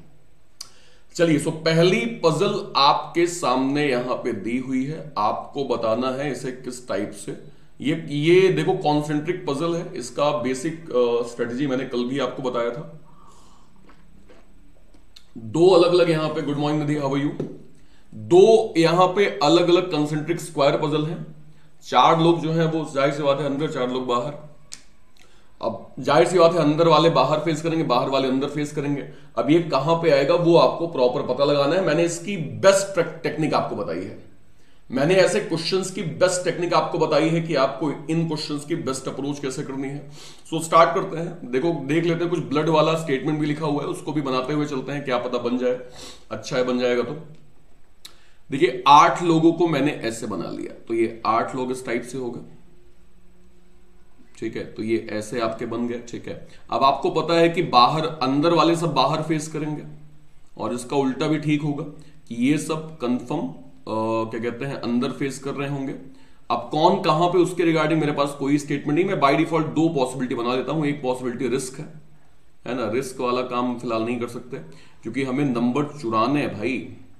चलिए सो पहली पजल आपके सामने यहां पे दी हुई है, आपको बताना है इसे किस टाइप से ये ये देखो कॉन्सेंट्रिक पजल है, इसका बेसिक स्ट्रेटजी मैंने कल भी आपको बताया था। दो अलग अलग यहां पे, good morning Nidhi, how are you, दो यहां पे अलग अलग कंसेंट्रिक स्क्वायर पजल हैं। चार लोग जो हैं वो जाहिर सी बात है अंदर, चार लोग बाहर। अब जाहिर सी बात है अंदर वाले बाहर फेस करेंगे, बाहर वाले अंदर फेस करेंगे। अब ये कहां पे आएगा वो आपको प्रॉपर पता लगाना है। मैंने इसकी बेस्ट टेक्निक आपको बताई है, मैंने ऐसे क्वेश्चंस की बेस्ट टेक्निक आपको बताई है कि आपको इन क्वेश्चंस की बेस्ट अप्रोच कैसे करनी है। सो so, स्टार्ट करते हैं। देखो देख लेते हैं, कुछ ब्लड वाला स्टेटमेंट भी लिखा हुआ है, उसको भी बनाते हुए चलते हैं, क्या पता बन जाए। अच्छा है, बन जाएगा तो। देखिए आठ लोगों को मैंने ऐसे बना लिया, तो ये आठ लोग इस टाइप से हो गए, ठीक है। तो ये ऐसे आपके बन गए, ठीक है। अब आपको पता है कि बाहर, अंदर वाले सब बाहर फेस करेंगे, और इसका उल्टा भी ठीक होगा कि ये सब कंफर्म क्या कहते हैं अंदर फेस कर रहे होंगे। अब कौन कहां पे, उसके रिगार्डिंग मेरे पास कोई स्टेटमेंट नहीं। मैं बाय डिफॉल्ट दो पॉसिबिलिटी बना देता हूं। एक पॉसिबिलिटी रिस्क है, है ना, रिस्क वाला काम फिलहाल नहीं कर सकते क्योंकि हमें नंबर चुराने हैं भाई,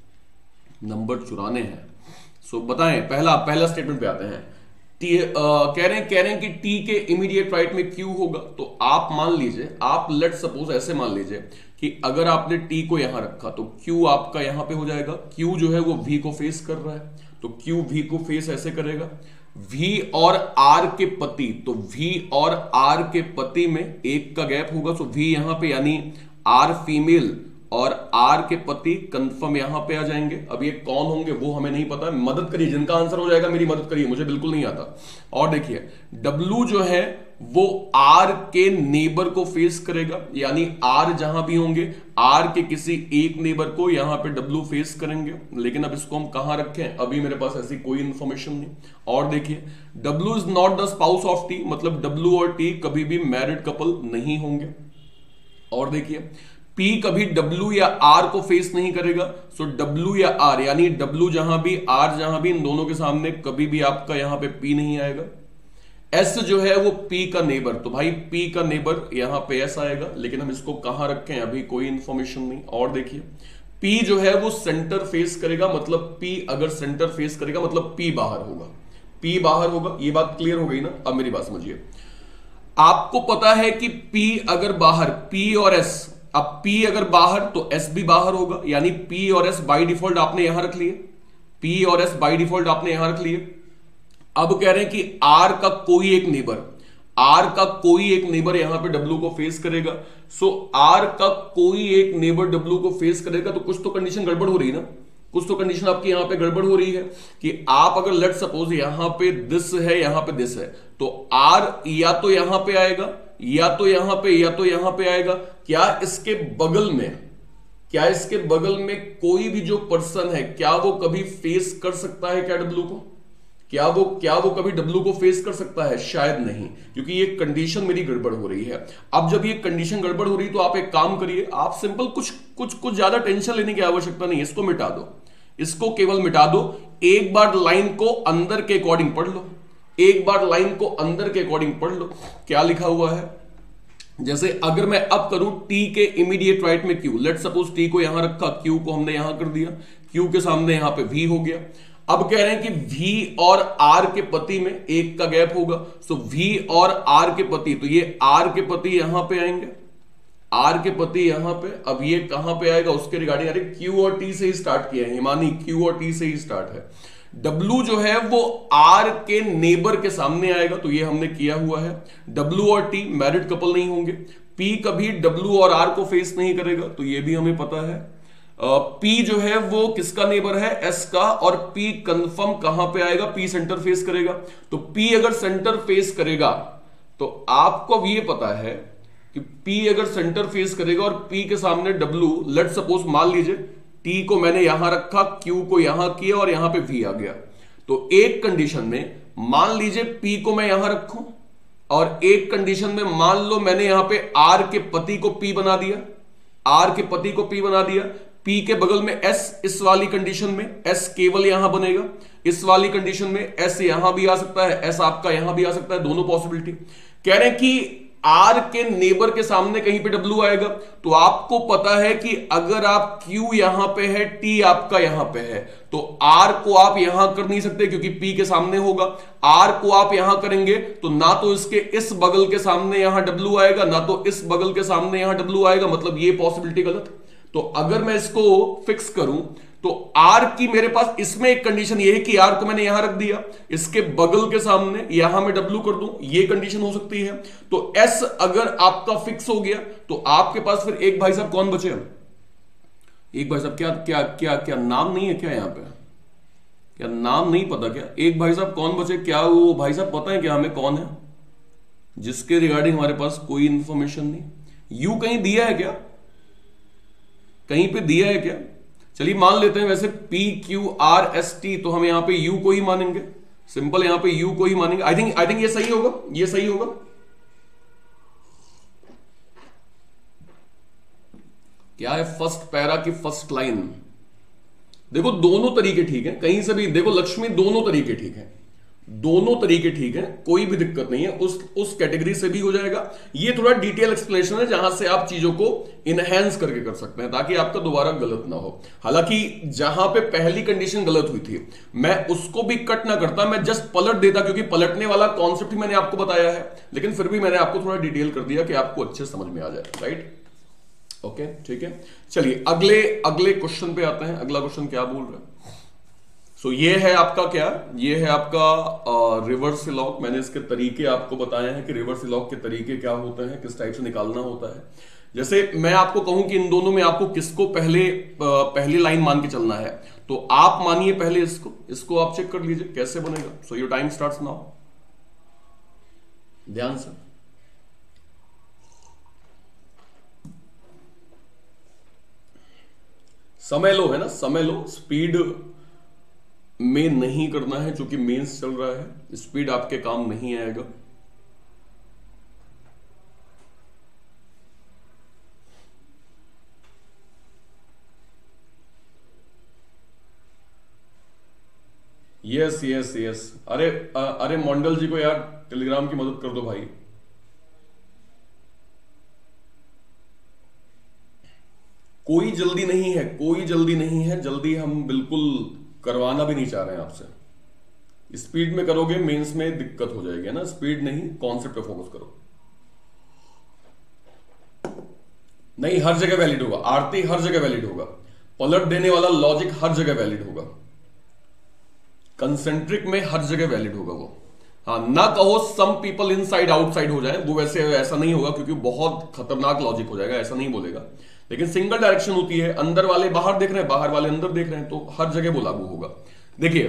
नंबर चुराने हैं। सो बताएं, पहला पहला स्टेटमेंट पे आते हैं। टी आ, कह रहे हैं कह रहे हैं कि टी के इमीडिएट राइट में क्यू होगा। तो आप मान लीजिए, आप लेट सपोज ऐसे मान लीजिए कि अगर आपने टी को यहां रखा तो क्यू आपका यहां पे हो जाएगा। क्यू जो है वो वी को फेस कर रहा है, तो क्यू वी को फेस ऐसे करेगा। वी और आर के पति, तो वी और आर के पति में एक का गैप होगा। तो वी यहां पे यानी आर फीमेल और आर के पति कंफर्म यहां पे आ जाएंगे। अब ये कौन होंगे वो हमें नहीं पता, मदद करिए, जिनका आंसर हो जाएगा मेरी मदद करिए, मुझे बिल्कुल नहीं आता। और देखिए डब्ल्यू जो है वो आर के नेबर को फेस करेगा, यानी आर जहां भी होंगे आर के किसी एक नेबर को यहां पे डब्ल्यू फेस करेंगे। लेकिन अब इसको हम कहां रखें, अभी मेरे पास ऐसी कोई इंफॉर्मेशन नहीं। और देखिए W is not the spouse of T, मतलब डब्ल्यू और टी कभी भी मैरिड कपल नहीं होंगे। और देखिए P कभी W या R को फेस नहीं करेगा। सो W या R, यानी W जहां भी R जहां भी, इन दोनों के सामने कभी भी आपका यहां पे P नहीं आएगा। S जो है वो P का नेबर, तो भाई P का नेबर यहां पे S आएगा। लेकिन हम इसको कहां रखें अभी कोई इंफॉर्मेशन नहीं। और देखिए P जो है वो सेंटर फेस करेगा, मतलब P अगर सेंटर फेस करेगा मतलब P बाहर होगा, P बाहर होगा। ये बात क्लियर हो गई ना। अब मेरी बात समझिए, आपको पता है कि P अगर बाहर, P और S, अब P अगर बाहर तो S भी बाहर होगा, यानी P और S बाय डिफॉल्ट आपने यहां रख लिए, P और S बाय डिफॉल्ट आपने यहां रख लिए। अब कह रहे हैं कि R का कोई एक नेबर, R का कोई एक नेबर यहां पे W को फेस करेगा। सो R का कोई एक नेबर W को फेस करेगा, तो कुछ तो कंडीशन गड़बड़ हो रही है ना, कुछ तो कंडीशन आपकी यहां पे गड़बड़ हो रही है कि आप अगर लेट सपोज यहां पे दिस है, यहां पे दिस है, तो R या तो यहां पे आएगा या तो यहां पे या तो यहां पे आएगा। क्या इसके बगल में, क्या इसके बगल में कोई भी जो पर्सन है, क्या वो कभी फेस कर सकता है क्या डब्ल्यू को? क्या वो क्या वो कभी डब्ल्यू को फेस कर सकता है? शायद नहीं, क्योंकि ये कंडीशन मेरी गड़बड़ हो रही है। अब जब ये कंडीशन गड़बड़ हो रही है तो आप एक काम करिए, आप सिंपल कुछ कुछ कुछ ज्यादा टेंशन लेने की आवश्यकता नहीं है, इसको मिटा दो, इसको केवल मिटा दो। एक बार लाइन को अंदर के अकॉर्डिंग पढ़ लो, एक बार लाइन को अंदर के अकॉर्डिंग पढ़ लो। क्या लिखा हुआ है, जैसे अगर मैं अब करूं टी के इमीडिएट राइट में क्यू, लेट सपोज टी को यहां रखा, क्यू को हमने यहां कर दिया, क्यू के सामने यहां पे वी हो गया। अब कह रहे हैं कि V और R के पति में एक का गैप होगा। सो V और R के पति, तो ये R के पति यहां पे आएंगे, R के पति यहां पे। अब ये कहां पे आएगा उसके रिगार्डिंग, अरे Q और T से ही स्टार्ट किया है हिमानी, Q और T से ही स्टार्ट है। W जो है वो R के नेबर के सामने आएगा, तो ये हमने किया हुआ है। W और T मैरिड कपल नहीं होंगे। P कभी W और R को फेस नहीं करेगा, तो ये भी हमें पता है। P जो है वो किसका नेबर है, S का, और P कंफर्म कहां पे आएगा, P सेंटर फेस करेगा। तो P अगर सेंटर फेस करेगा तो आपको अब ये पता है कि P अगर सेंटर फेस करेगा और P के सामने W, लेट सपोज मान लीजिए T को मैंने यहां रखा, Q को यहां किया और यहां पे V आ गया। तो एक कंडीशन में मान लीजिए P को मैं यहां रखूं, और एक कंडीशन में मान लो मैंने यहां पे R के पति को P बना दिया, R के पति को P बना दिया। P के बगल में S, इस वाली कंडीशन में S केवल यहां बनेगा, इस वाली कंडीशन में S यहां भी आ सकता है, S आपका यहां भी आ सकता है, दोनों पॉसिबिलिटी। कह रहे हैं कि आर के नेबर के सामने कहीं पे डब्ल्यू आएगा। तो आपको पता है कि अगर आप क्यू यहां पे है, टी आपका यहां पे है, तो आर को आप यहां कर नहीं सकते क्योंकि पी के सामने होगा। आर को आप यहां करेंगे तो ना तो इसके इस बगल के सामने यहां डब्ल्यू आएगा, ना तो इस बगल के सामने यहां डब्ल्यू आएगा, मतलब ये पॉसिबिलिटी गलत। तो अगर मैं इसको फिक्स करूं तो आर की मेरे पास इसमें एक कंडीशन ये है कि आर को मैंने यहां रख दिया, इसके बगल के सामने यहां मैं डब्ल्यू कर दूं, ये कंडीशन हो सकती है। तो एस अगर आपका फिक्स हो गया तो आपके पास फिर एक भाई साहब कौन बचे? एक भाई साहब क्या क्या क्या क्या नाम नहीं है क्या यहां पे? क्या नाम नहीं पता क्या? एक भाई साहब कौन बचे? क्या वो भाई साहब पता है क्या हमें कौन है जिसके रिगार्डिंग हमारे पास कोई इंफॉर्मेशन नहीं? यू कहीं दिया है क्या? कहीं पे दिया है क्या? चलिए मान लेते हैं वैसे P Q R S T, तो हम यहां पे U को ही मानेंगे, सिंपल यहां पे U को ही मानेंगे। आई थिंक आई थिंक ये सही होगा, ये सही होगा। क्या है फर्स्ट पैरा की फर्स्ट लाइन? देखो दोनों तरीके ठीक है, कहीं से भी देखो लक्ष्मी, दोनों तरीके ठीक है, दोनों तरीके ठीक है, कोई भी दिक्कत नहीं है, उस उस कैटेगरी से भी हो जाएगा। ये थोड़ा डिटेल एक्सप्लेनेशन है जहां से आप चीजों को इनहेंस करके कर सकते हैं ताकि आपका दोबारा गलत ना हो। हालांकि जहां पे पहली कंडीशन गलत हुई थी मैं उसको भी कट ना करता, मैं जस्ट पलट देता, क्योंकि पलटने वाला कॉन्सेप्ट ही मैंने आपको बताया है, लेकिन फिर भी मैंने आपको थोड़ा डिटेल कर दिया कि आपको अच्छे समझ में आ जाए। राइट, ओके, ठीक है। चलिए अगले अगले क्वेश्चन पे आते हैं। अगला क्वेश्चन क्या बोल रहा है? सो so, ये है आपका क्या, ये है आपका रिवर्स लॉग। मैंने इसके तरीके आपको बताए हैं कि रिवर्स लॉग के तरीके क्या होते हैं, किस टाइप से निकालना होता है। जैसे मैं आपको कहूं कि इन दोनों में आपको किसको पहले पहली लाइन मान के चलना है, तो आप मानिए पहले इसको, इसको आप चेक कर लीजिए कैसे बनेगा। So your time starts now, ध्यान से। समय लो है ना, समय लो, स्पीड में नहीं करना है क्योंकि मेंस चल रहा है, स्पीड आपके काम नहीं आएगा। यस यस यस, अरे अरे मंडल जी को यार टेलीग्राम की मदद कर दो भाई। कोई जल्दी नहीं है, कोई जल्दी नहीं है, जल्दी हम बिल्कुल करवाना भी नहीं चाह रहे हैं आपसे। स्पीड में करोगे मेंस में दिक्कत हो जाएगी ना, स्पीड नहीं, कॉन्सेप्ट पे फोकस करो। नहीं, हर जगह वैलिड होगा आरती, हर जगह वैलिड होगा, पलट देने वाला लॉजिक हर जगह वैलिड होगा, कंसेंट्रिक में हर जगह वैलिड होगा वो। हाँ, ना कहो सम पीपल इनसाइड आउटसाइड हो जाए, वो वैसे ऐसा नहीं होगा क्योंकि बहुत खतरनाक लॉजिक हो जाएगा, ऐसा नहीं बोलेगा। लेकिन सिंगल डायरेक्शन होती है, अंदर वाले बाहर देख रहे हैं, बाहर वाले अंदर देख रहे हैं, तो हर जगह वो लागू होगा। देखिए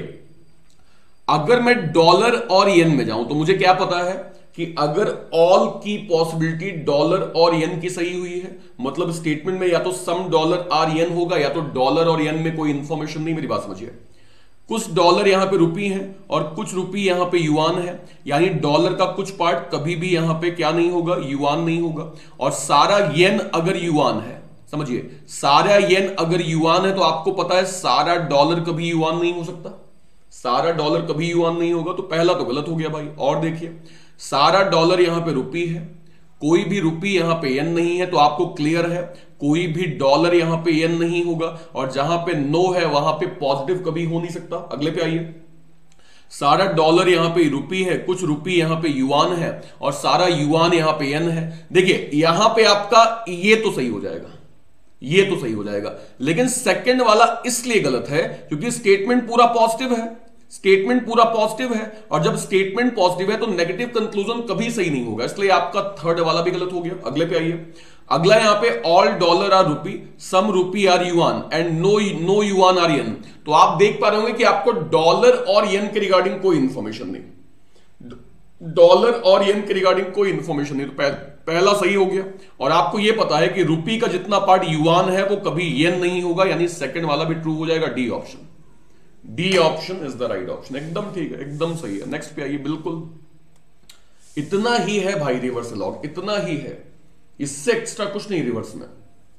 अगर मैं डॉलर और येन में जाऊं तो मुझे क्या पता है कि अगर ऑल की पॉसिबिलिटी डॉलर और येन की सही हुई है, मतलब स्टेटमेंट में या तो सम डॉलर आर येन होगा या तो डॉलर और येन में कोई इंफॉर्मेशन नहीं। मेरी बात समझिए, कुछ डॉलर यहां पे रुपी है और कुछ रुपी यहां पे युआन है, यानी डॉलर का कुछ पार्ट कभी भी यहां पे क्या नहीं होगा, युआन नहीं होगा। और सारा येन अगर युआन है, समझिए सारा येन अगर युआन है तो आपको पता है सारा डॉलर कभी युआन नहीं हो सकता, सारा डॉलर कभी युआन नहीं होगा, तो पहला तो गलत हो गया भाई। और देखिए सारा डॉलर यहां पे रुपी है, कोई भी रुपी यहां पे येन नहीं है, तो आपको क्लियर है कोई भी डॉलर यहां पे येन नहीं होगा, और जहां पे नो है वहां पे पॉजिटिव कभी हो नहीं सकता। अगले पे आइए, सारा डॉलर यहां पे रुपी है, कुछ रुपी यहां पे युआन है और सारा युआन यहां पे येन है। देखिए यहां पे आपका ये तो सही हो जाएगा, ये तो सही हो जाएगा, लेकिन सेकंड वाला इसलिए गलत है क्योंकि स्टेटमेंट पूरा पॉजिटिव है, स्टेटमेंट पूरा पॉजिटिव है, और जब स्टेटमेंट पॉजिटिव है तो नेगेटिव कंक्लूजन कभी सही नहीं होगा, इसलिए आपका थर्ड वाला भी गलत हो गया। अगले पे आइए, अगला यहां पे all dollar are rupee, some rupee are yuan and no no yuan are yen. तो आप देख पा रहे होंगे कि आपको डॉलर और येन के रिगार्डिंग कोई इंफॉर्मेशन नहीं, डॉलर और येन के रिगार्डिंग कोई इंफॉर्मेशन नहीं, तो पह, पहला सही हो गया। और आपको यह पता है कि रुपी का जितना पार्ट युआन है वो कभी येन नहीं होगा, यानी सेकंड वाला भी ट्रू हो जाएगा। D option, D option is the right option, एकदम ठीक है, एकदम सही है। नेक्स्ट पे आइए, बिल्कुल इतना ही है भाई रिवर्स लॉग, इतना ही है, इससे एक्स्ट्रा कुछ नहीं रिवर्स में।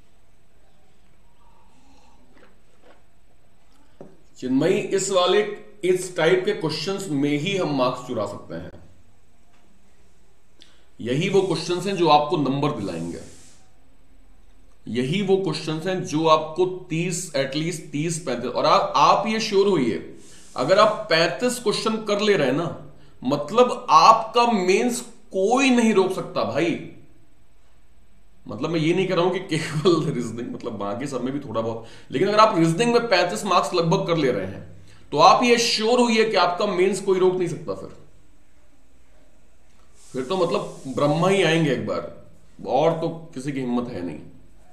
चिन्मयी इस वाले इस टाइप के क्वेश्चंस में ही हम मार्क्स चुरा सकते हैं, यही वो क्वेश्चंस हैं जो आपको नंबर दिलाएंगे, यही वो क्वेश्चंस हैं जो आपको तीस एटलीस्ट तीस पैंतीस, और आप आप ये श्योर होइए अगर आप पैंतीस क्वेश्चन कर ले रहे हैं ना, मतलब आपका मेंस कोई नहीं रोक सकता भाई। मतलब मैं ये नहीं कह रहा हूं कि केवल रीजनिंग, मतलब बाकी सब में भी थोड़ा बहुत, लेकिन अगर आप रीजनिंग में पैंतीस मार्क्स लगभग कर ले रहे हैं तो आप ये श्योर होइए कि आपका मेंस कोई रोक नहीं सकता। फिर फिर तो मतलब ब्रह्मा ही आएंगे एक बार, और तो किसी की हिम्मत है नहीं।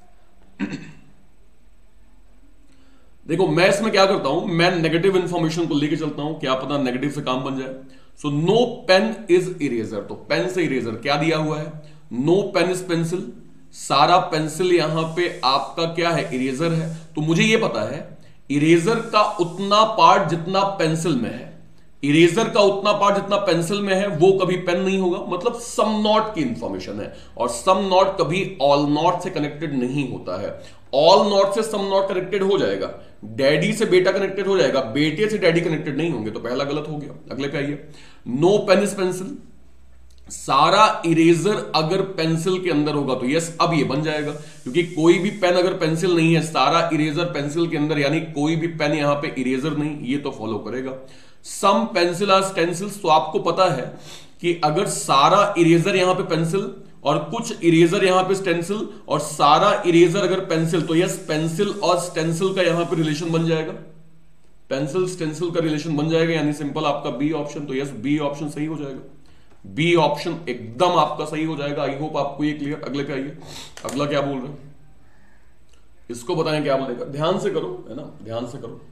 देखो मैं इसमें क्या करता हूं, मैं नेगेटिव इंफॉर्मेशन को लेके चलता हूं, क्या पता नेगेटिव से काम बन जाए। So no pen is eraser, तो पेन से इरेजर क्या दिया हुआ है, नो पेन इज पेंसिल, सारा पेंसिल यहां पे आपका क्या है, इरेजर है। तो मुझे यह पता है इरेजर का उतना पार्ट जितना पेंसिल में है, इरेजर का उतना पार्ट जितना पेंसिल में है वो कभी पेन नहीं होगा, मतलब सम नॉट की इंफॉर्मेशन है, और सम नॉट कभी ऑल नॉट से कनेक्टेड नहीं होता है। ऑल नॉट से सम नॉट कनेक्टेड हो जाएगा, डैडी से बेटा कनेक्टेड हो जाएगा, बेटे से डैडी कनेक्टेड नहीं होंगे, तो पहला गलत हो गया। अगले पे आइए, नो पेन इज पेंसिल, सारा इरेजर अगर पेंसिल के अंदर होगा तो यस, अब ये बन जाएगा, क्योंकि कोई भी पेन अगर पेंसिल नहीं है, सारा इरेजर पेंसिल के अंदर, यानी कोई भी पेन यहां पे इरेजर नहीं, ये तो फॉलो करेगा। सम पेंसिल आर स्टेंसिल्स, तो आपको पता है कि अगर सारा इरेजर यहां पे पेंसिल और कुछ इरेजर यहां पे स्टेंसिल और सारा इरेजर अगर पेंसिल, तो यस पेंसिल और स्टेंसिल का यहां पे रिलेशन बन जाएगा, पेंसिल स्टेंसिल का रिलेशन बन जाएगा, यानी सिंपल आपका बी ऑप्शन, तो यस बी ऑप्शन सही हो जाएगा, बी ऑप्शन एकदम आपका सही हो जाएगा। आई होप आपको ये क्लियर। अगले पे आइए, अगला क्या बोल रहे हैं, इसको बताएं क्या बोलेगा, ध्यान से करो, है ना, ध्यान से करो।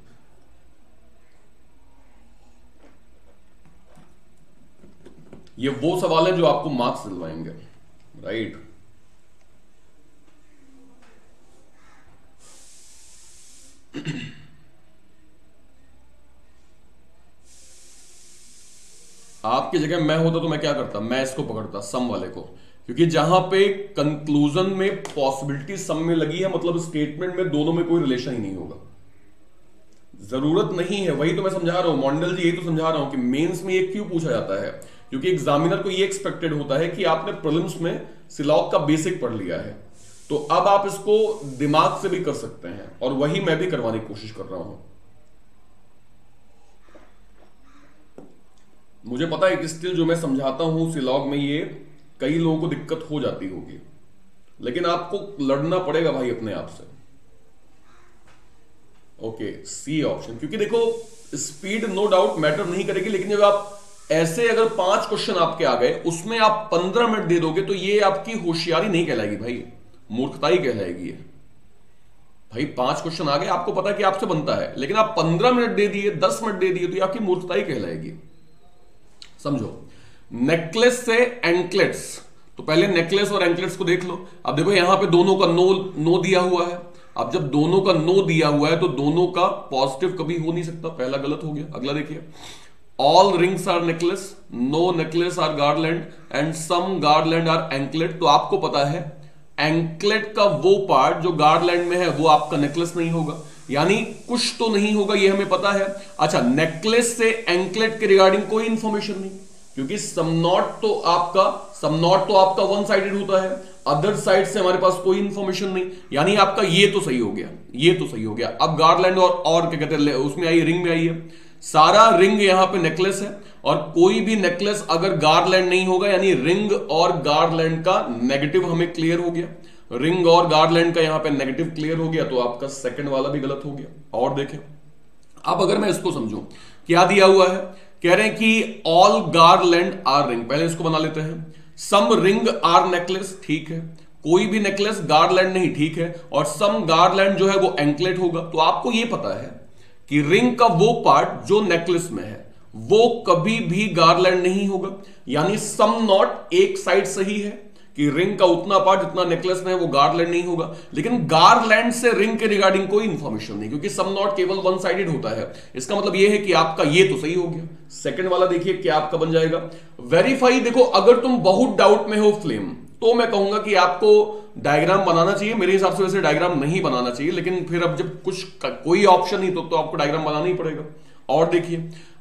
ये वो सवाल है जो आपको मार्क्स दिलवाएंगे, राइट। आपकी जगह मैं होता तो मैं क्या करता, मैं इसको पकड़ता सम वाले को, क्योंकि जहां पे कंक्लूजन में पॉसिबिलिटी सम में लगी है, मतलब स्टेटमेंट में दोनों में कोई रिलेशन ही नहीं होगा, जरूरत नहीं है। वही तो मैं समझा रहा हूं मॉन्डल जी, यही तो समझा रहा हूं कि मेंस में ये क्यों पूछा जाता है, क्योंकि एग्जामिनर को ये एक्सपेक्टेड होता है कि आपने प्रीलिम्स में सिलॉग का बेसिक पढ़ लिया है, तो अब आप इसको दिमाग से भी कर सकते हैं, और वही मैं भी करवाने की कोशिश कर रहा हूं। मुझे पता है कि स्टिल जो मैं समझाता हूं सिलॉग में ये कई लोगों को दिक्कत हो जाती होगी, लेकिन आपको लड़ना पड़ेगा भाई अपने आप से। ओके, सी ऑप्शन, क्योंकि देखो स्पीड नो डाउट मैटर नहीं करेगी, लेकिन जब आप ऐसे अगर पांच क्वेश्चन आपके आ गए उसमें आप पंद्रह मिनट दे दोगे तो ये आपकी होशियारी नहीं कहलाएगी भाई, मूर्खता ही कहलाएगी ये। भाई पांच क्वेश्चन आ गए, आपको पता कि आपसे बनता है, लेकिन आप पंद्रह मिनट दे दिए, दस मिनट दे दिए, तो ये आपकी मूर्खता ही कहलाएगी, समझो। नेकलेस से एंकलेट्स, तो पहले नेकलेस और एंकलेट्स को देख लो। अब देखो यहां पे दोनों का नो नो दिया हुआ है, अब जब दोनों का नो दिया हुआ है तो दोनों का पॉजिटिव कभी हो नहीं सकता, पहला गलत हो गया। अगला देखिए, all rings are necklace, no necklace are garland and some garland are anklet, तो आपको पता है एंकलेट का वो पार्ट जो गार्लैंड में है वो आपका नेकलेस नहीं होगा, यानी कुछ तो नहीं होगा, ये हमें पता है। अच्छा, नेकलेस से एंकलेट के रिगार्डिंग कोई इंफॉर्मेशन नहीं, क्योंकि सम नॉट तो आपका सम नॉट तो आपका वन साइडेड होता है, अदर साइड से हमारे पास कोई इंफॉर्मेशन नहीं, यानी आपका ये तो सही हो गया, ये तो सही हो गया। अब गार्लैंड और और क्या कहते हैं उसमें आइए, रिंग में आइए, सारा रिंग यहां पे नेकलेस है, और कोई भी नेकलेस अगर गार्लैंड नहीं होगा, यानी रिंग और गार्लैंड का नेगेटिव हमें क्लियर हो गया, रिंग और गार्लैंड का यहां पे नेगेटिव क्लियर हो गया, तो आपका सेकंड वाला भी गलत हो गया। और देखें, अब अगर मैं इसको समझूं, क्या दिया हुआ है, कह रहे हैं कि ऑल गार्लैंड आर रिंग, पहले इसको बना लेते हैं, सम रिंग आर नेकलेस, ठीक है, कोई भी नेकलेस गार्लैंड नहीं, ठीक है, और सम गार्लैंड जो है वो एंकलेट होगा। तो आपको ये पता है कि रिंग का वो पार्ट जो नेकलेस में है वो कभी भी गार्लैंड नहीं होगा, यानी सम नॉट एक साइड सही है कि रिंग का उतना पार्ट जितना नेकलेस में है वो गार्लैंड नहीं होगा, लेकिन गार्लैंड से रिंग के रिगार्डिंग कोई इंफॉर्मेशन नहीं, क्योंकि सम नॉट केवल वन साइडेड होता है। इसका मतलब ये है कि आपका ये तो सही हो गया। सेकंड वाला देखिए क्या आपका बन जाएगा, वेरीफाई। देखो अगर तुम बहुत डाउट में हो फ्लेम, तो मैं कहूंगा कि आपको डायग्राम बनाना चाहिए, मेरे हिसाब से वैसे डायग्राम नहीं बनाना चाहिए, लेकिन फिर अब जब कुछ कोई ऑप्शन नहीं तो, तो आपको डायग्राम बनाना ही पड़ेगा। और देखिए,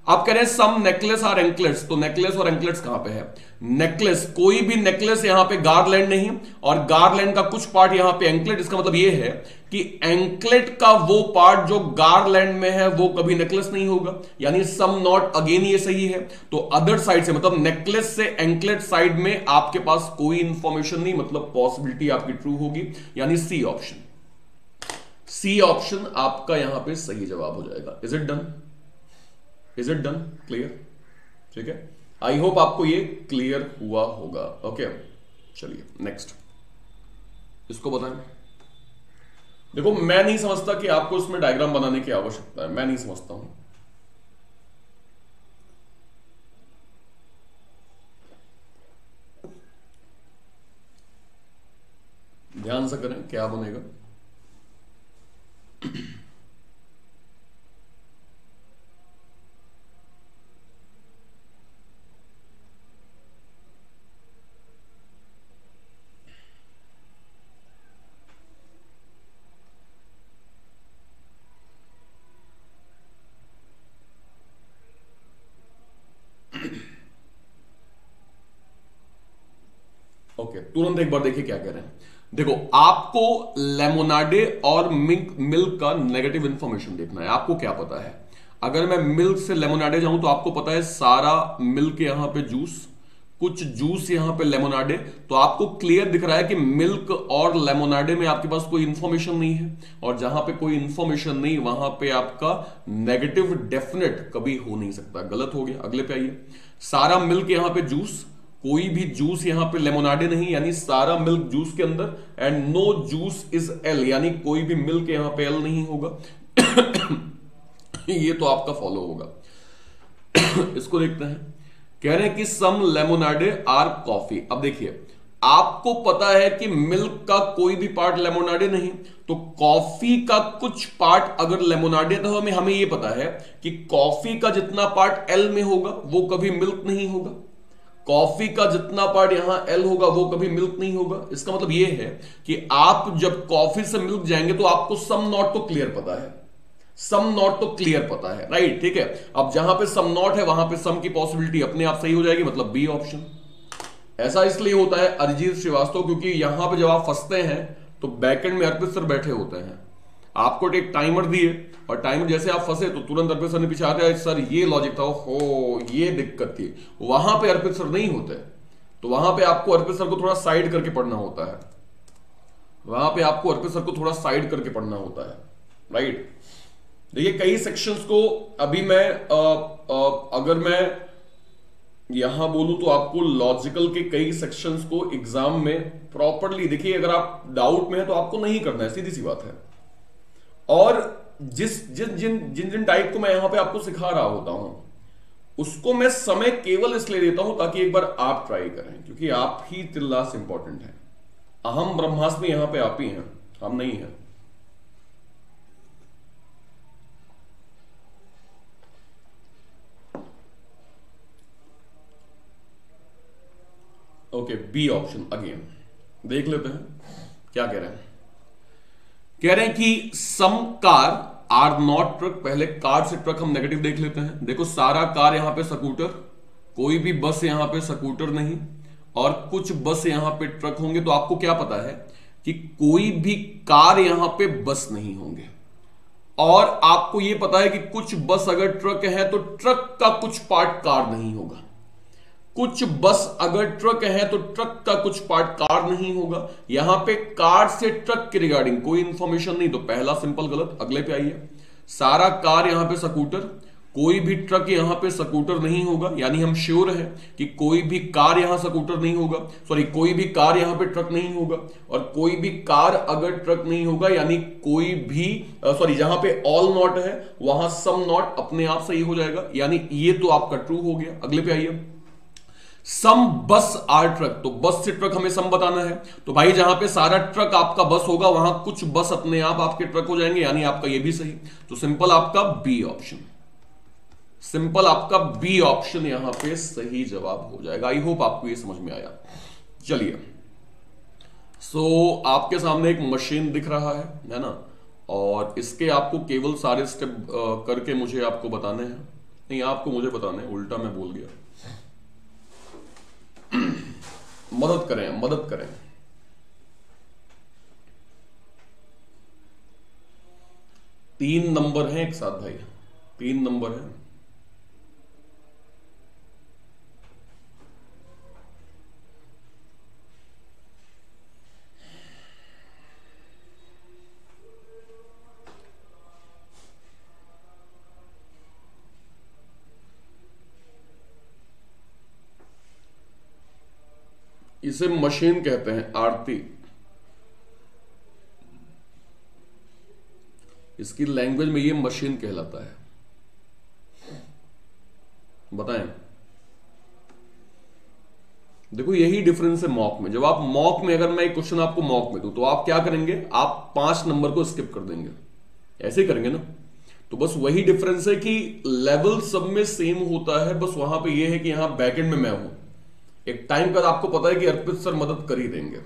आप कह रहे हैं सम नेकलेस आर एंकलेट्स, तो नेकलेस और एंकलेट्स कहां पे है? नेकलेस, कोई भी नेकलेस यहां पे गारलैंड नहीं, और गारलैंड का कुछ पार्ट यहां पे एंकलेट। इसका मतलब यह है कि एंकलेट का वो पार्ट जो गारलैंड में है वो कभी नेकलेस नहीं होगा, यानी सम नॉट, अगेन ये सही है। तो अदर साइड से, मतलब नेकलेस से एंकलेट साइड में आपके पास कोई इंफॉर्मेशन नहीं, मतलब पॉसिबिलिटी आपकी ट्रू होगी, यानी सी ऑप्शन। सी ऑप्शन आपका यहां पे सही जवाब हो जाएगा। Is it done? Is it done? Clear? ठीक है, आई होप आपको ये क्लियर हुआ होगा। ओके, चलिए नेक्स्ट इसको बताएं। देखो, मैं नहीं समझता कि आपको इसमें डायग्राम बनाने की आवश्यकता है, मैं नहीं समझता हूं। ध्यान से करें क्या बनेगा। ओके, तुरंत एक बार देखिए क्या कह रहे हैं। देखो, आपको लेमोनाडे और मिल्क मिल्क का नेगेटिव इंफॉर्मेशन देखना है। आपको क्या पता है? अगर मैं मिल्क से लेमोनाडे जाऊं तो आपको पता है सारा मिल्क यहां पे जूस, कुछ जूस यहां पे लेमोनाडे, तो आपको क्लियर दिख रहा है कि मिल्क और लेमोनाडे में आपके पास कोई इंफॉर्मेशन नहीं है, और जहां पे कोई इंफॉर्मेशन नहीं वहां पे आपका नेगेटिव डेफिनेट कभी हो नहीं सकता। गलत हो गया। अगले पे आइए। सारा मिल्क यहां पे जूस, कोई भी जूस यहां पे लेमोनाडे नहीं, यानी सारा मिल्क जूस के अंदर, and no juice is L, यानी कोई भी मिल्क यहां पे एल नहीं होगा। ये तो आपका फॉलो होगा। इसको देखते हैं। कह रहे हैं कि सम लेमोनाडे आर कॉफी। अब देखिए, आपको पता है कि मिल्क का कोई भी पार्ट लेमोनाडे नहीं, तो कॉफी का कुछ पार्ट अगर लेमोनाडे, तो हमें हमें यह पता है कि कॉफी का जितना पार्ट एल में होगा वो कभी मिल्क नहीं होगा। कॉफी का जितना पार्ट यहां एल होगा वो कभी मिल्क नहीं होगा। इसका मतलब यह है कि आप जब कॉफी से मिल्क जाएंगे तो आपको सम नॉट तो क्लियर पता है, सम नॉट तो क्लियर पता है, राइट? ठीक है, अब जहां पे सम नॉट है वहां पे सम की पॉसिबिलिटी अपने आप सही हो जाएगी, मतलब बी ऑप्शन। ऐसा इसलिए होता है अरिजीत श्रीवास्तव, क्योंकि यहां पे जब आप फंसते हैं तो बैकएंड में अर्पित सर बैठे होते हैं, आपको एक टाइमर दिए, और टाइमर जैसे आप फंसे तो तुरंत अर्पित सर ने पीछे आते हैं, सर ये लॉजिक था, हो ये दिक्कत थी। वहां पे अर्पित सर नहीं होते, तो वहां पे आपको अर्पित सर को थोड़ा साइड करके पढ़ना होता है, वहां पे आपको अर्पित सर को थोड़ा साइड करके पढ़ना होता है, राइट? देखिए, कई सेक्शंस को अभी मैं आ, आ, अगर मैं यहां बोलूं तो आपको लॉजिकल के कई सेक्शंस को एग्जाम में प्रॉपरली, देखिए अगर आप डाउट में है तो आपको नहीं करना है, सीधी सी बात है। और जिस जिन जिन जिन जिन टाइप को मैं यहां पे आपको सिखा रहा होता हूं उसको मैं समय केवल इसलिए देता हूं ताकि एक बार आप ट्राई करें, क्योंकि आप ही तिल्लास इंपॉर्टेंट है। अहम ब्रह्मास्मि यहां पे आप ही हैं, हम नहीं हैं। ओके, बी ऑप्शन अगेन देख लेते हैं क्या कह रहे हैं। कह रहे हैं कि some car are not truck. पहले कार से ट्रक हम नेगेटिव देख लेते हैं। देखो, सारा कार यहां पे स्कूटर, कोई भी बस यहां पे स्कूटर नहीं, और कुछ बस यहां पे ट्रक होंगे। तो आपको क्या पता है कि कोई भी कार यहां पे बस नहीं होंगे, और आपको यह पता है कि कुछ बस अगर ट्रक है तो ट्रक का कुछ पार्ट कार नहीं होगा, कुछ बस अगर ट्रक है तो ट्रक का कुछ पार्ट कार नहीं होगा। यहां पे कार से ट्रक के रिगार्डिंग कोई इंफॉर्मेशन नहीं, तो पहला सिंपल गलत। अगले पे आइए। सारा कार यहां पे स्कूटर, कोई भी ट्रक यहां पे स्कूटर नहीं होगा, यानी हम श्योर है कि कोई भी कार यहां स्कूटर नहीं होगा, सॉरी कोई भी कार यहां पे ट्रक नहीं होगा, और कोई भी कार अगर ट्रक नहीं होगा यानी कोई भी, सॉरी जहां पे ऑल नॉट है वहां सम नॉट अपने आप सही हो जाएगा, यानी ये तो आपका ट्रू हो गया। अगले पे आइए। सम बस आर ट्रक, तो बस से ट्रक हमें सम बताना है, तो भाई जहां पे सारा ट्रक आपका बस होगा वहां कुछ बस अपने आप आपके ट्रक हो जाएंगे, यानी आपका ये भी सही। तो सिंपल आपका बी ऑप्शन, सिंपल आपका बी ऑप्शन यहां पे सही जवाब हो जाएगा। आई होप आपको ये समझ में आया। चलिए, सो so, आपके सामने एक मशीन दिख रहा है है ना, और इसके आपको केवल सारे स्टेप करके मुझे आपको बताने हैं। नहीं, आपको मुझे बताना है, उल्टा मैं बोल गया। मदद करें, मदद करें। तीन नंबर हैं एक साथ भाई, तीन नंबर हैं। इसे मशीन कहते हैं, आरती। इसकी लैंग्वेज में ये मशीन कहलाता है। बताएं। देखो यही डिफरेंस है मॉक में। जब आप मॉक में, अगर मैं एक क्वेश्चन आपको मॉक में दूं तो आप क्या करेंगे, आप पांच नंबर को स्किप कर देंगे, ऐसे ही करेंगे ना। तो बस वही डिफरेंस है कि लेवल सब में सेम होता है, बस वहां पे ये है कि यहां बैकएंड में मैं हूं। एक टाइम पर आपको पता है कि अर्पित सर मदद कर ही देंगे।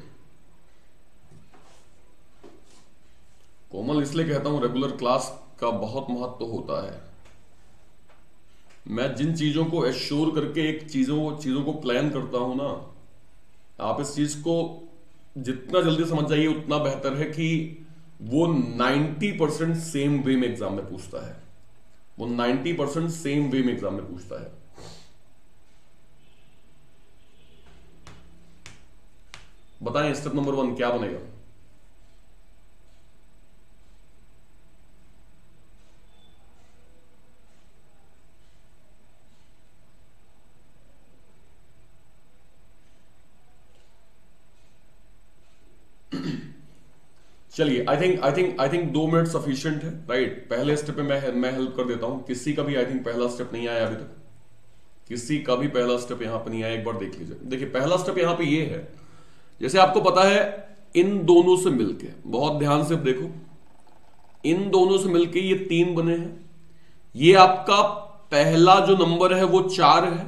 कोमल इसलिए कहता हूं रेगुलर क्लास का बहुत महत्व होता है। मैं जिन चीजों को एश्योर करके एक चीजों चीजों को प्लान करता हूं ना, आप इस चीज को जितना जल्दी समझ जाइए उतना बेहतर है कि वो नब्बे परसेंट सेम वे में एग्जाम में पूछता है। वो नब्बे परसेंट सेम वे में एग्जाम में पूछता है। बताएं स्टेप नंबर वन क्या बनेगा। चलिए, I think I think I think दो मिनट सफिशिएंट है, राइट। पहले स्टेप में मैं मैं हेल्प कर देता हूं। किसी का भी आई थिंक पहला स्टेप नहीं आया अभी तक, किसी का भी पहला स्टेप यहां पर नहीं आया, एक बार देख लीजिए। देखिए पहला स्टेप यहां पे ये है, जैसे आपको पता है इन दोनों से मिलके, बहुत ध्यान से देखो, इन दोनों से मिलके ये तीन बने हैं। ये आपका पहला जो नंबर है वो चार है,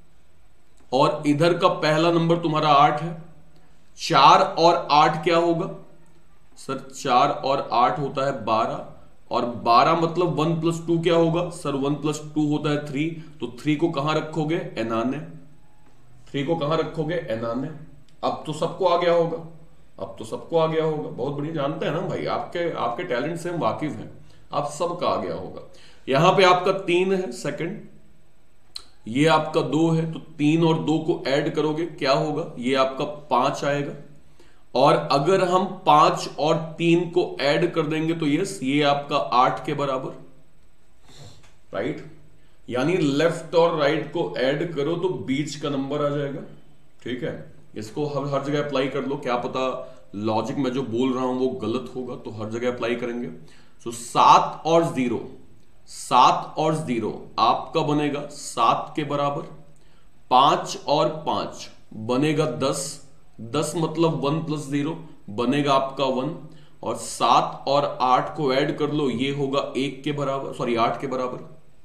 और इधर का पहला नंबर तुम्हारा आठ है। चार और आठ क्या होगा सर, चार और आठ होता है बारह, और बारह मतलब वन प्लस टू क्या होगा सर, वन प्लस टू होता है थ्री। तो थ्री को कहां रखोगे, एनाने। थ्री को कहां रखोगे, एनाने। अब तो सबको आ गया होगा, अब तो सबको आ गया होगा। बहुत बढ़िया, जानते हैं ना भाई, आपके आपके टैलेंट से हम वाकिफ हैं, आप सबका आ गया होगा। यहां पे आपका तीन है सेकंड, ये आपका दो है, तो तीन और दो को ऐड करोगे क्या होगा, ये आपका पांच आएगा। और अगर हम पांच और तीन को ऐड कर देंगे तो यस, ये आपका आठ के बराबर, राइट। यानी लेफ्ट और राइट को ऐड करो तो बीच का नंबर आ जाएगा, ठीक है। इसको हर हर जगह अप्लाई कर लो, क्या पता लॉजिक में जो बोल रहा हूं वो गलत होगा, तो हर जगह अप्लाई करेंगे। सो सात और जीरो, सात और जीरो आपका बनेगा सात के बराबर। पांच और पांच बनेगा दस, दस मतलब वन प्लस जीरो बनेगा आपका वन। और सात और आठ को ऐड कर लो, ये होगा एक के बराबर, सॉरी आठ के बराबर।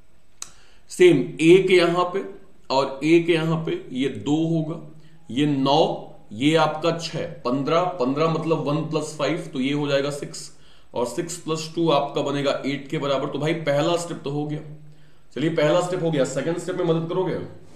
सेम एक यहां पे और एक यहां पे, ये दो होगा, ये नौ, ये आपका छह, पंद्रह, पंद्रह मतलब वन प्लस फाइव, तो ये हो जाएगा सिक्स। और सिक्स प्लस टू आपका बनेगा एट के बराबर। तो भाई पहला स्टेप तो हो गया। चलिए पहला स्टेप हो गया, सेकंड स्टेप में मदद करोगे।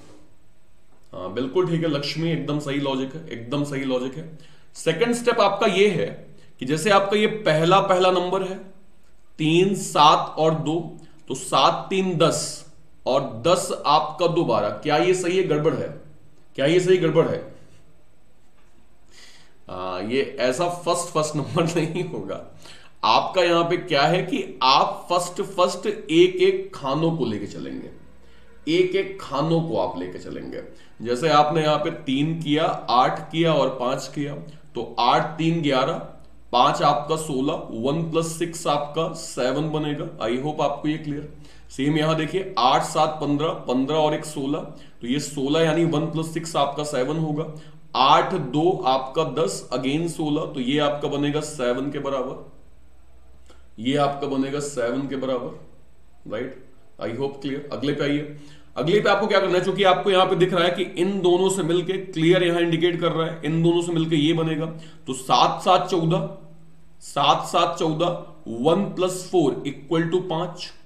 हाँ बिल्कुल ठीक है लक्ष्मी, एकदम सही लॉजिक है, एकदम सही लॉजिक है। सेकंड स्टेप आपका ये है कि जैसे आपका ये पहला पहला नंबर है तीन, सात और दो, तो सात तीन दस, और दस आपका दोबारा, क्या ये सही है गड़बड़ है, क्या ये सही गड़बड़ है। आ, ये ऐसा फर्स्ट फर्स्ट नंबर नहीं होगा आपका। यहां पे क्या है कि आप फर्स्ट फर्स्ट एक एक खानों को लेके चलेंगे, एक एक खानों को आप लेके चलेंगे। जैसे आपने यहां पे तीन किया, आठ किया और पांच किया, तो आठ तीन ग्यारह, पांच आपका सोलह, वन प्लस सिक्स आपका सेवन बनेगा। आई होप आपको ये क्लियर। सेम यहां देखिए आठ सात पंद्रह, पंद्रह और एक सोलह, तो ये सोलह यानी वन प्लस सिक्स आपका सेवन होगा। आठ दो आपका दस, अगेन सोलह, तो ये आपका बनेगा सेवन के बराबर, ये आपका बनेगा सेवन के बराबर, राइट। I hope clear. अगले पे आइए। अगले पे आपको क्या करना है, चूंकि आपको यहां पे दिख रहा है कि इन दोनों से मिलके, क्लियर यहां इंडिकेट कर रहा है, इन दोनों से मिलके ये बनेगा। तो सात सात चौदह, सात सात चौदह, one plus four equal to पांच,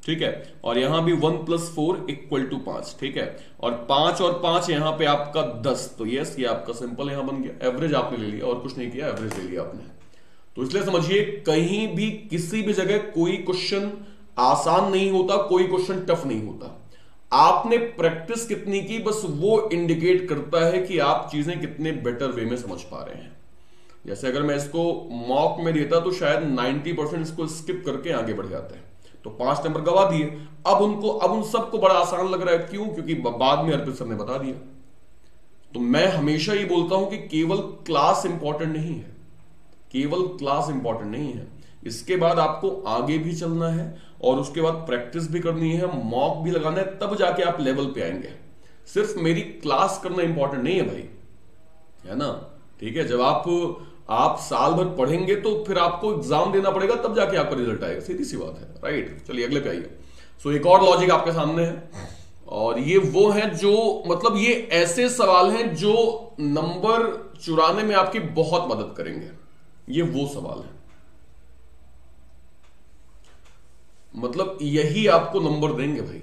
ठीक है, और यहां भी one plus four equal to पांच, ठीक है, और पांच और पांच यहां पे आपका दस, तो यस ये आपका सिंपल यहां बन गया, एवरेज आपने ले लिया और कुछ नहीं किया, एवरेज ले लिया आपने। तो इसलिए समझिए कहीं भी किसी भी जगह कोई क्वेश्चन आसान नहीं होता, कोई क्वेश्चन टफ नहीं होता, आपने प्रैक्टिस कितनी की बस वो इंडिकेट करता है कि आप चीजें कितने बेटर वे में समझ पा रहे हैं। जैसे अगर मैं इसको मॉक में देता तो शायद नब्बे परसेंट इसको स्किप करके आगे बढ़ जाते हैं, तो पांच नंबर गवा दिए। अब उनको अब उन सबको बड़ा आसान लग रहा है, क्यों? क्योंकि बाद में अर्पित सर ने बता दिया। तो मैं हमेशा ये बोलता हूं कि केवल क्लास इंपॉर्टेंट नहीं है, केवल क्लास इंपॉर्टेंट नहीं है, इसके बाद आपको आगे भी चलना है और उसके बाद प्रैक्टिस भी करनी है, मॉक भी लगाना है, तब जाके आप लेवल पे आएंगे। सिर्फ मेरी क्लास करना इंपॉर्टेंट नहीं है भाई, है ना? ठीक है, जब आप आप साल भर पढ़ेंगे तो फिर आपको एग्जाम देना पड़ेगा, तब जाके आपका रिजल्ट आएगा, सीधी सी बात है, राइट? चलिए अगले पे आइए। सो एक और लॉजिक आपके सामने है, और ये वो है जो मतलब ये ऐसे सवाल हैं जो नंबर चुराने में आपकी बहुत मदद करेंगे। ये वो सवाल है, मतलब यही आपको नंबर देंगे भाई।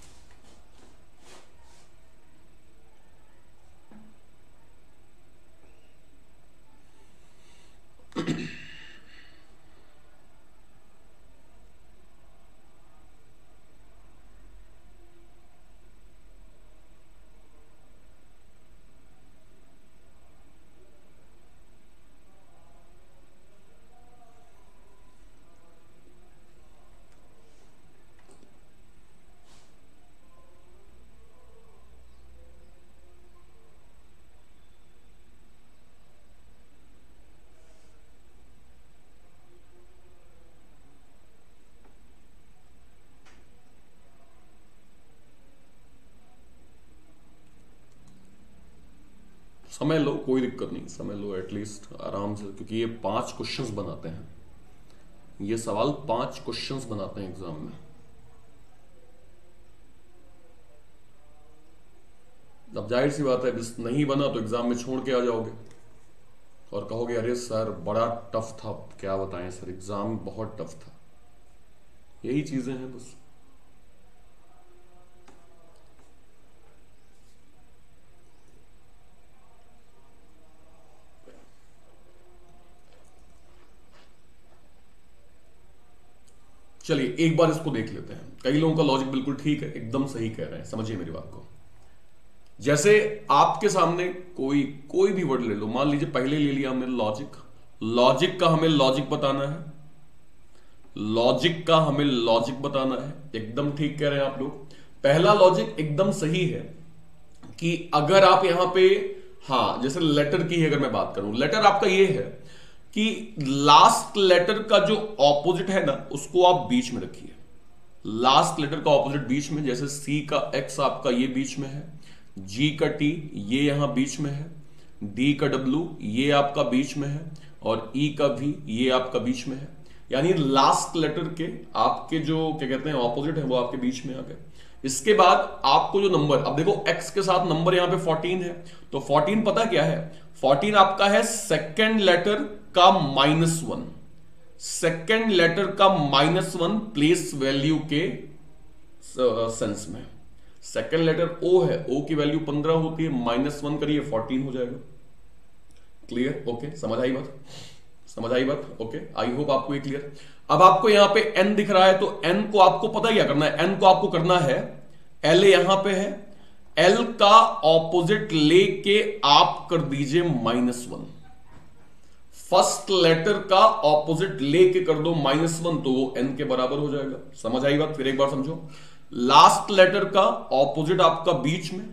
समय लो, कोई दिक्कत नहीं, समय लो एटलीस्ट आराम से, क्योंकि ये पांच क्वेश्चंस बनाते हैं, ये सवाल पांच क्वेश्चंस बनाते हैं एग्जाम में। अब जाहिर सी बात है, बस नहीं बना तो एग्जाम में छोड़ के आ जाओगे और कहोगे अरे सर बड़ा टफ था, क्या बताएं सर एग्जाम बहुत टफ था। यही चीजें हैं बस। चलिए एक बार इसको देख लेते हैं। कई लोगों का लॉजिक बिल्कुल ठीक है, एकदम सही कह रहे हैं, समझिए मेरी बात को। जैसे आपके सामने कोई कोई भी वर्ड ले लो, मान लीजिए पहले ले लिया हमने लॉजिक, लॉजिक का हमें लॉजिक बताना है, लॉजिक का हमें लॉजिक बताना है, एकदम ठीक कह रहे हैं आप लोग। पहला लॉजिक एकदम सही है कि अगर आप यहां पे, हाँ जैसे लेटर की अगर मैं बात करूं, लेटर आपका ये है कि लास्ट लेटर का जो ऑपोजिट है ना उसको आप बीच में रखिए। लास्ट लेटर का ऑपोजिट बीच में, जैसे सी का एक्स आपका ये बीच में है, जी का टी ये यहां बीच में है, डी का डब्ल्यू ये आपका बीच में है, और ई का भी ये आपका बीच में है। यानी लास्ट लेटर के आपके जो क्या कहते हैं ऑपोजिट है वो आपके बीच में आ गए। इसके बाद आपको जो नंबर, अब देखो x के साथ नंबर यहां पे चौदह है, तो चौदह पता क्या है? चौदह आपका है सेकेंड लेटर का माइनस वन, सेकेंड लेटर का माइनस वन प्लेस वैल्यू के सेंस में। सेकेंड लेटर ओ है, ओ की वैल्यू पंद्रह होती है, माइनस वन करिए चौदह हो जाएगा। क्लियर? ओके, समझ आई बात? समझ आई बात? ओके, आई होप आपको ये क्लियर। अब आपको यहां पे n दिख रहा है, तो n को आपको पता क्या करना है? n को आपको करना है, l यहां पे है, l का ऑपोजिट लेके आप कर दीजिए माइनस वन। फर्स्ट लेटर का ऑपोजिट लेके कर दो माइनस वन, तो वो n के बराबर हो जाएगा। समझ आई बात? फिर एक बार समझो, लास्ट लेटर का ऑपोजिट आपका बीच में,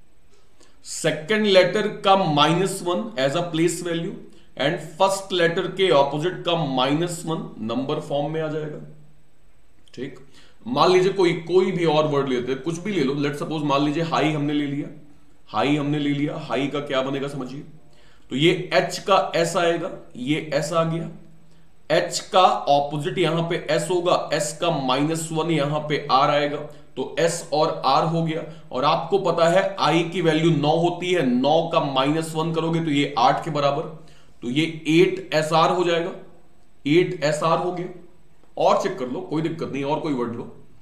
सेकेंड लेटर का minus one as a place value, and first letter के ऑपोजिट का माइनस वन नंबर फॉर्म में आ जाएगा। ठीक, मान लीजिए कोई कोई भी और वर्ड लेते हैं, कुछ भी ले लो, लेट सपोज मान लीजिए हाई हमने ले लिया, हाई हमने ले लिया, हाई का क्या बनेगा समझिए, तो ये H का S आएगा, ये S आ गया, H का ऑपोजिट यहां पे S होगा, S का माइनस वन यहां पे R आएगा, तो S और R हो गया। और आपको पता है I की वैल्यू नौ होती है, नौ का माइनस वन करोगे तो ये आठ के बराबर, तो ये एट एस आर हो जाएगा, एट एस आर हो गया। और चेक कर लो, कोई दिक्कत नहीं, और कोई वर्ड लो,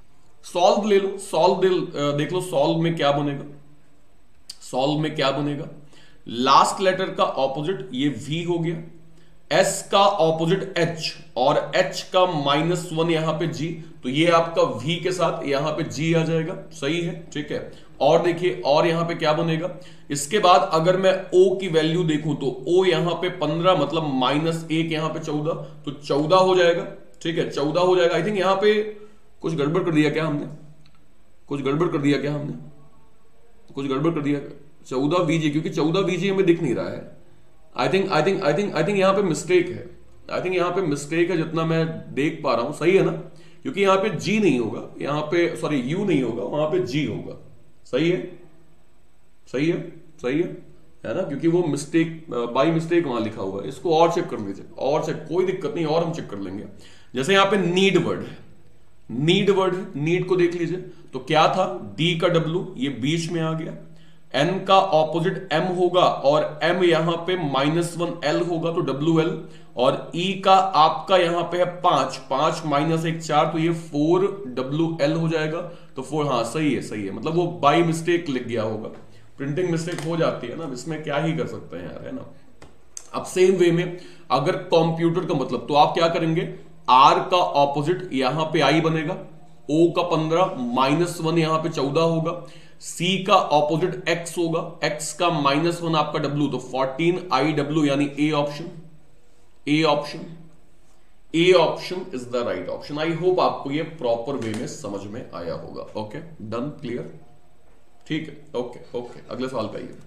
सॉल्व ले लो, सॉल्व देख लो, सॉल्व में क्या बनेगा, सॉल्व में क्या बनेगा, लास्ट लेटर का ऑपोजिट ये V हो गया, S का ऑपोजिट H और H का माइनस वन यहां पे G, तो ये आपका V के साथ यहां पे G आ जाएगा, सही है, ठीक है। और देखिए और यहां पे क्या बनेगा, इसके बाद अगर मैं O की वैल्यू देखूं तो O यहां पे पंद्रह मतलब माइनस एक यहां पे चौदह, तो चौदह हो जाएगा, ठीक है, चौदह हो जाएगा। आई थिंक यहां पे कुछ गड़बड़ कर दिया क्या हमने, कुछ गड़बड़ कर दिया क्या हमने, कुछ गड़बड़ कर दिया, चौदह वीजे, क्योंकि चौदह वीजे हमें दिख नहीं रहा है। I think I think I think I think यहां पे मिस्टेक है, आई थिंक यहां पे मिस्टेक है जितना मैं देख पा रहा हूं, सही है ना, क्योंकि यहां पे G नहीं होगा, यहां पे सॉरी U नहीं होगा, वहां पे G होगा, सही है, सही है, सही है है ना, क्योंकि वो मिस्टेक बाई मिस्टेक वहां लिखा हुआ है। इसको और चेक कर लीजिए, और चेक, कोई दिक्कत नहीं, और हम चेक कर लेंगे। जैसे यहां पे नीड वर्ड है, नीड वर्ड है, नीड को देख लीजिए, तो क्या था, D का W ये बीच में आ गया, N का ऑपोजिट M होगा और M यहां पे माइनस वन L होगा तो डब्ल्यू एल, और E का आपका यहां पे है पांच, पांच माइनस एक चार, तो ये फोर डब्ल्यू एल हो जाएगा, तो फोर, हाँ सही है, सही है, मतलब वो बाई मिस्टेक लिख गया होगा, प्रिंटिंग मिस्टेक हो जाती है ना, इसमें क्या ही कर सकते हैं यार, है ना। अब सेम वे में अगर कंप्यूटर का मतलब, तो आप क्या करेंगे, R का ऑपोजिट यहां पे I बनेगा, O का पंद्रह माइनस वन यहां पे चौदह होगा, C का ऑपोजिट X होगा, X का माइनस वन आपका W, तो फोर्टीन आई डब्ल्यू यानी A option, A option, A option is the right option. I hope आपको ये प्रॉपर वे में समझ में आया होगा। ओके डन, क्लियर, ठीक है, ओके ओके, अगले सवाल पे आइए।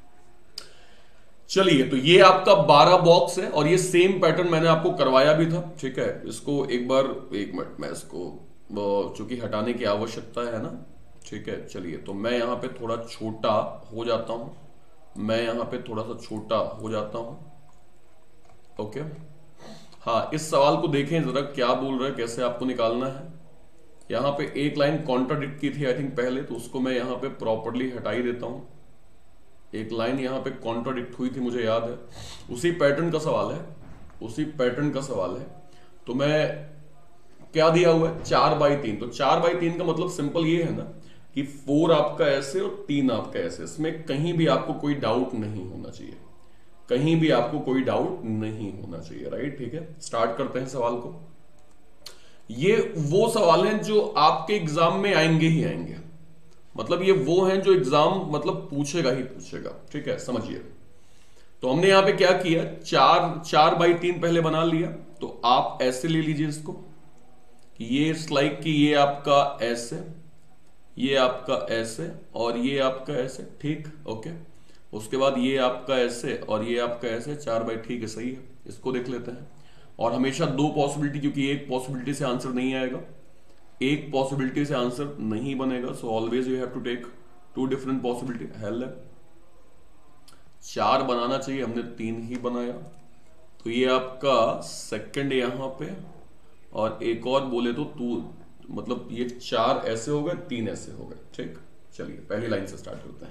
चलिए, तो ये आपका बारह बॉक्स है और ये सेम पैटर्न मैंने आपको करवाया भी था, ठीक है। इसको एक बार, एक मिनट, मैं इसको चूंकि हटाने की आवश्यकता है ना, ठीक है। चलिए, तो मैं यहां पे थोड़ा छोटा हो जाता हूं, मैं यहां पे थोड़ा सा छोटा हो जाता हूं, ओके। हाँ, इस सवाल को देखें जरा, क्या बोल रहा है, कैसे आपको निकालना है। यहां पे एक लाइन कॉन्ट्राडिक्ट की थी आई थिंक पहले, तो उसको मैं यहां पे प्रॉपरली हटा ही देता हूं। एक लाइन यहां पे कॉन्ट्राडिक्ट हुई थी, मुझे याद है, उसी पैटर्न का सवाल है, उसी पैटर्न का सवाल है। तो मैं क्या दिया हुआ है, चार बाई तीन, तो चार बाई तीन का मतलब सिंपल ये है ना कि फोर आपका ऐसे और तीन आपका ऐसे, इसमें कहीं भी आपको कोई डाउट नहीं होना चाहिए, कहीं भी आपको कोई डाउट नहीं होना चाहिए, राइट, ठीक है। स्टार्ट करते हैं सवाल को। ये वो सवाल हैं जो आपके एग्जाम में आएंगे ही आएंगे, मतलब ये वो हैं जो एग्जाम मतलब पूछेगा ही पूछेगा, ठीक है, समझिए। तो हमने यहां पे क्या किया, चार चार बाई तीन पहले बना लिया, तो आप ऐसे ले लीजिए इसको, कि ये लाइक कि ये आपका ऐसे, ये आपका ऐसे और ये आपका ऐसे, ठीक, ओके। उसके बाद ये आपका ऐसे और ये आपका ऐसे, चार बाई, ठीक है, सही है। इसको देख लेते हैं, और हमेशा दो पॉसिबिलिटी, क्योंकि एक पॉसिबिलिटी से आंसर नहीं आएगा, एक पॉसिबिलिटी से आंसर नहीं बनेगा, so always you have to take two different possibility. हेल है, चार बनाना चाहिए, हमने तीन ही बनाया, तो ये आपका सेकंड यहां पे, और एक और बोले तो टू, मतलब ये चार ऐसे हो गए, तीन ऐसे हो गए, ठीक। चलिए, पहली लाइन से स्टार्ट करते हैं।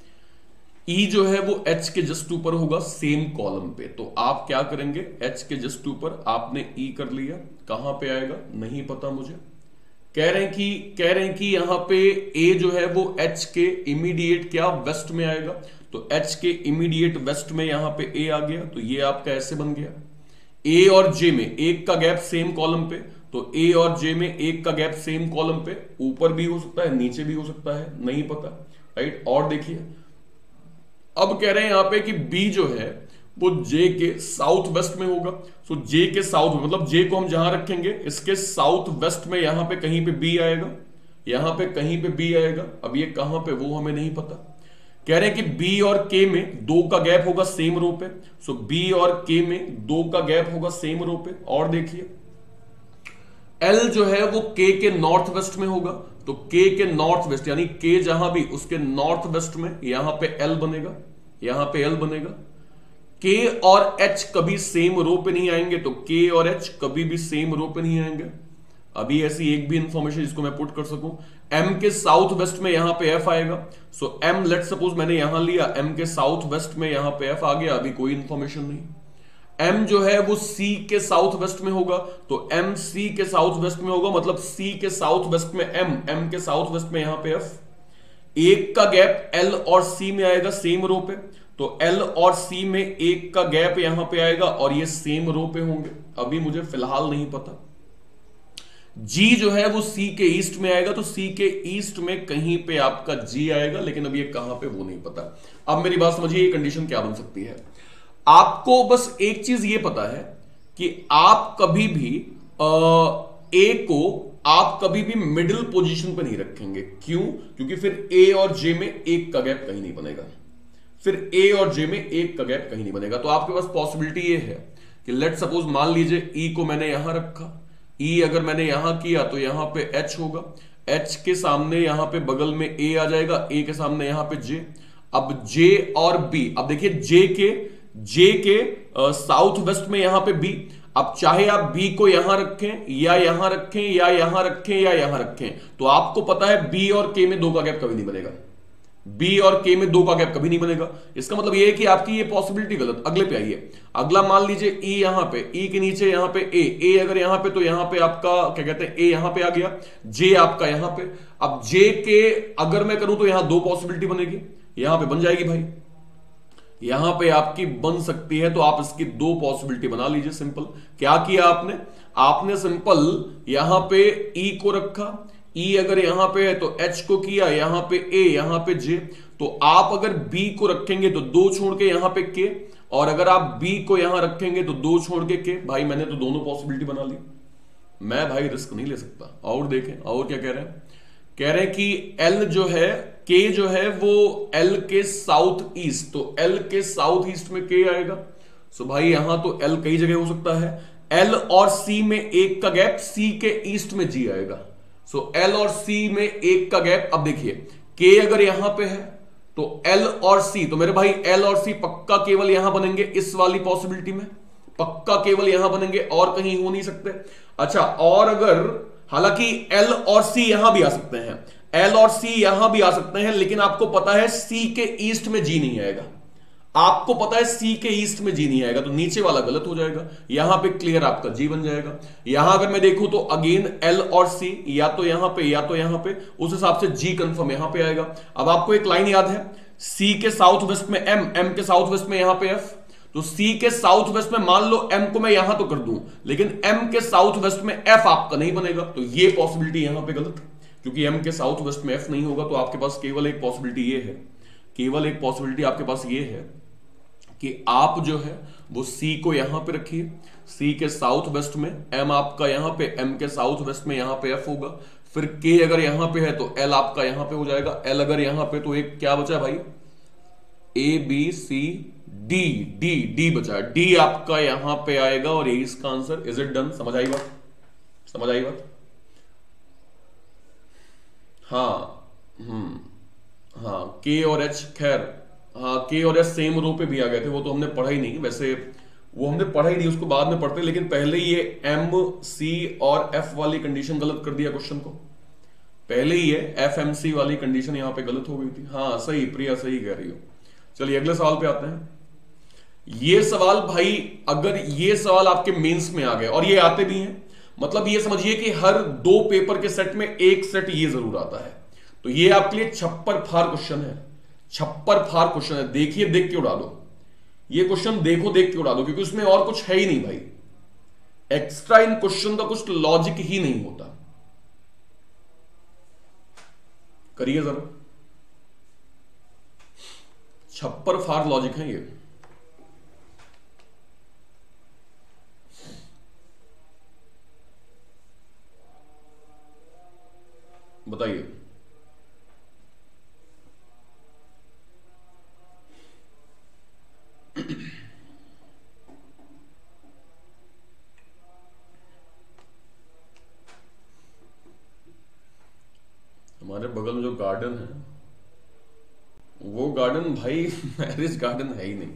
E जो है वो H के जस्ट ऊपर होगा सेम कॉलम पे, तो आप क्या करेंगे, H के जस्ट ऊपर आपने E कर लिया, कहां पे आएगा नहीं पता मुझे। कह रहे हैं कि कह रहे हैं कि यहां पे A जो है वो H के इमीडिएट क्या वेस्ट में आएगा, तो H के इमीडिएट वेस्ट में यहां पे A आ गया, तो ये आपका ऐसे बन गया। A और J में एक का गैप सेम कॉलम पे, तो A और J में एक का गैप सेम कॉलम पे, ऊपर भी हो सकता है नीचे भी हो सकता है, नहीं पता, राइट। और देखिए, अब कह रहे हैं यहां पे कि B जो है वो J के साउथ वेस्ट में होगा, सो J के साउथ में, मतलब J को हम जहां रखेंगे इसके साउथ वेस्ट में यहां पे कहीं पे B आएगा, यहां पे कहीं पे B आएगा। अब ये कहां पे वो हमें नहीं पता। कह रहे हैं कि B और K में दो का गैप होगा सेम रो पे, सो B और K में दो का गैप होगा सेम रो पे। और देखिए, L जो है वो K के नॉर्थ वेस्ट में होगा, तो K के नॉर्थ वेस्ट यानी K जहां भी उसके नॉर्थ वेस्ट में यहां पे L बनेगा, यहां पे L बनेगा। K और H कभी सेम रो पे नहीं आएंगे, तो K और H कभी भी सेम रो पे नहीं आएंगे। अभी ऐसी एक भी इंफॉर्मेशन जिसको मैं पुट कर सकूं, M के साउथ वेस्ट में यहां पे F आएगा, सो M लेट सपोज मैंने यहां लिया, M के साउथ वेस्ट में यहां पे F आ गया, अभी कोई इंफॉर्मेशन नहीं। एम जो है वो सी के साउथ वेस्ट में होगा, तो एम सी के साउथ वेस्ट में होगा, मतलब सी के साउथ वेस्ट में एम, एम के साउथ वेस्ट में यहां पे एफ। एक का गैप एल और सी में आएगा सेम रो पे, तो एल और सी में एक का गैप यहां पे आएगा और ये सेम रो पे होंगे। अभी मुझे फिलहाल नहीं पता। जी जो है वो सी के ईस्ट में आएगा, तो सी के ईस्ट में कहीं पे आपका जी आएगा, लेकिन अब ये कहां पे वो नहीं पता। अब मेरी बात समझिए, ये कंडीशन क्या बन सकती है। आपको बस एक चीज ये पता है कि आप कभी भी ए को आप कभी भी मिडिल पोजीशन पे नहीं रखेंगे। क्यों? क्योंकि फिर ए और जे में एक का गैप कहीं नहीं बनेगा, फिर ए और जे में एक का गैप कहीं नहीं बनेगा। तो आपके पास पॉसिबिलिटी ये है कि लेट सपोज मान लीजिए ई को मैंने यहां रखा, ई अगर मैंने यहां किया तो यहां पे एच होगा, एच के सामने यहां पे बगल में ए आ जाएगा, ए के सामने यहां पे जे। अब जे और बी, अब देखिए जे के जे के साउथ वेस्ट में यहां पे बी। अब चाहे आप बी को यहां रखें या यहां रखें या यहां रखें या यहां रखें, तो आपको पता है बी और के में दो का गैप कभी नहीं बनेगा, बी और के में दो का गैप कभी नहीं बनेगा। इसका मतलब ये है कि आपकी ये पॉसिबिलिटी गलत। अगले पे आइए, अगला मान लीजिए ई यहां पे, ई के नीचे यहां पे ए, ए अगर यहां पे तो यहां पे आपका क्या कहते हैं ए यहां पे आ गया, जे आपका यहां पे। अब जे के अगर मैं करूं तो यहां दो पॉसिबिलिटी बनेगी, यहां पे बन जाएगी भाई, यहां पे आपकी बन सकती है। तो आप इसकी दो पॉसिबिलिटी बना लीजिए। सिंपल क्या किया आपने, आपने सिंपल यहां पे ई को रखा, ई अगर यहां पे है तो एच को किया, यहां पे ए यहां पे जे। तो आप अगर बी को रखेंगे तो दो छोड़ के यहां पे के, और अगर आप बी को यहां रखेंगे तो दो छोड़ के के। भाई मैंने तो दोनों पॉसिबिलिटी बना ली, मैं भाई रिस्क नहीं ले सकता। और देखें और क्या कह रहे हैं, कह रहे हैं कि एल जो है, के जो है वो एल के साउथ ईस्ट, तो एल के साउथ ईस्ट में के आएगा। सो भाई यहां तो एल कई जगह हो सकता है। एल और सी में एक का गैप, सी के ईस्ट में जी आएगा। सो एल और सी में एक का गैप। अब देखिए के अगर यहां पे है तो एल और सी, तो मेरे भाई एल और सी पक्का केवल यहां बनेंगे, इस वाली पॉसिबिलिटी में पक्का केवल यहां बनेंगे और कहीं हो नहीं सकते। अच्छा, और अगर हालांकि एल और सी यहां भी आ सकते हैं, एल और सी यहां भी आ सकते हैं, लेकिन आपको पता है सी के ईस्ट में जी नहीं आएगा, आपको पता है सी के ईस्ट में जी नहीं आएगा, तो नीचे वाला गलत हो जाएगा। यहां पे क्लियर आपका जी बन जाएगा। यहां अगर मैं देखूं तो अगेन एल और सी या तो यहां पे या तो यहां पे, उस हिसाब से जी कंफर्म यहां पे आएगा। अब आपको एक लाइन याद है, सी के साउथ वेस्ट में एम, एम के साउथ वेस्ट में यहां पे एफ, तो सी के साउथ वेस्ट में मान लो एम को मैं यहां तो कर दूं, लेकिन एम के साउथ वेस्ट में एफ आपका नहीं बनेगा, तो ये पॉसिबिलिटी यहां पे गलत, क्योंकि एम के साउथ वेस्ट में एफ नहीं होगा। तो आपके पास केवल एक पॉसिबिलिटी ये है, केवल एक पॉसिबिलिटी आपके पास ये है कि आप जो है वो सी को यहां पे रखिए, सी के साउथ वेस्ट में एम आपका यहां पे, एम के साउथ वेस्ट में यहां पे एफ होगा, फिर के अगर यहां पे है तो एल आपका यहां पे हो जाएगा, एल अगर यहां पे तो एक क्या बचा भाई, A B C D, D D बचा, डी आपका यहां पे आएगा और यही इसका आंसर। Is it done? समझ आई बात? समझ आई बात? हाँ, हम्म, हाँ के और एच, खैर हाँ के और एच सेम रो पे भी आ गए थे, वो तो हमने पढ़ा ही नहीं, वैसे वो हमने पढ़ा ही नहीं, उसको बाद में पढ़ते, लेकिन पहले ये एम सी और एफ वाली कंडीशन गलत कर दिया क्वेश्चन को, पहले ही ये एफ एम सी वाली कंडीशन यहां पे गलत हो गई थी। हाँ सही, प्रिया सही कह रही हो। चलिए अगले सवाल पे आते हैं। ये सवाल भाई, अगर ये सवाल आपके मेंस में आ गए, और ये आते भी हैं, मतलब ये समझिए कि हर दो पेपर के सेट में एक सेट ये जरूर आता है, तो ये आपके लिए छप्पर फार क्वेश्चन है, छप्पर फार क्वेश्चन है। देखिए देख के उड़ा दो ये क्वेश्चन, देखो देख के उड़ा दो, क्योंकि उसमें और कुछ है ही नहीं भाई, एक्स्ट्रा इन क्वेश्चन का कुछ लॉजिक ही नहीं होता। करिए जरा, छप्पर फार लॉजिक है ये। बताइए। हमारे बगल में जो गार्डन है वो गार्डन भाई मैरिज गार्डन है ही नहीं।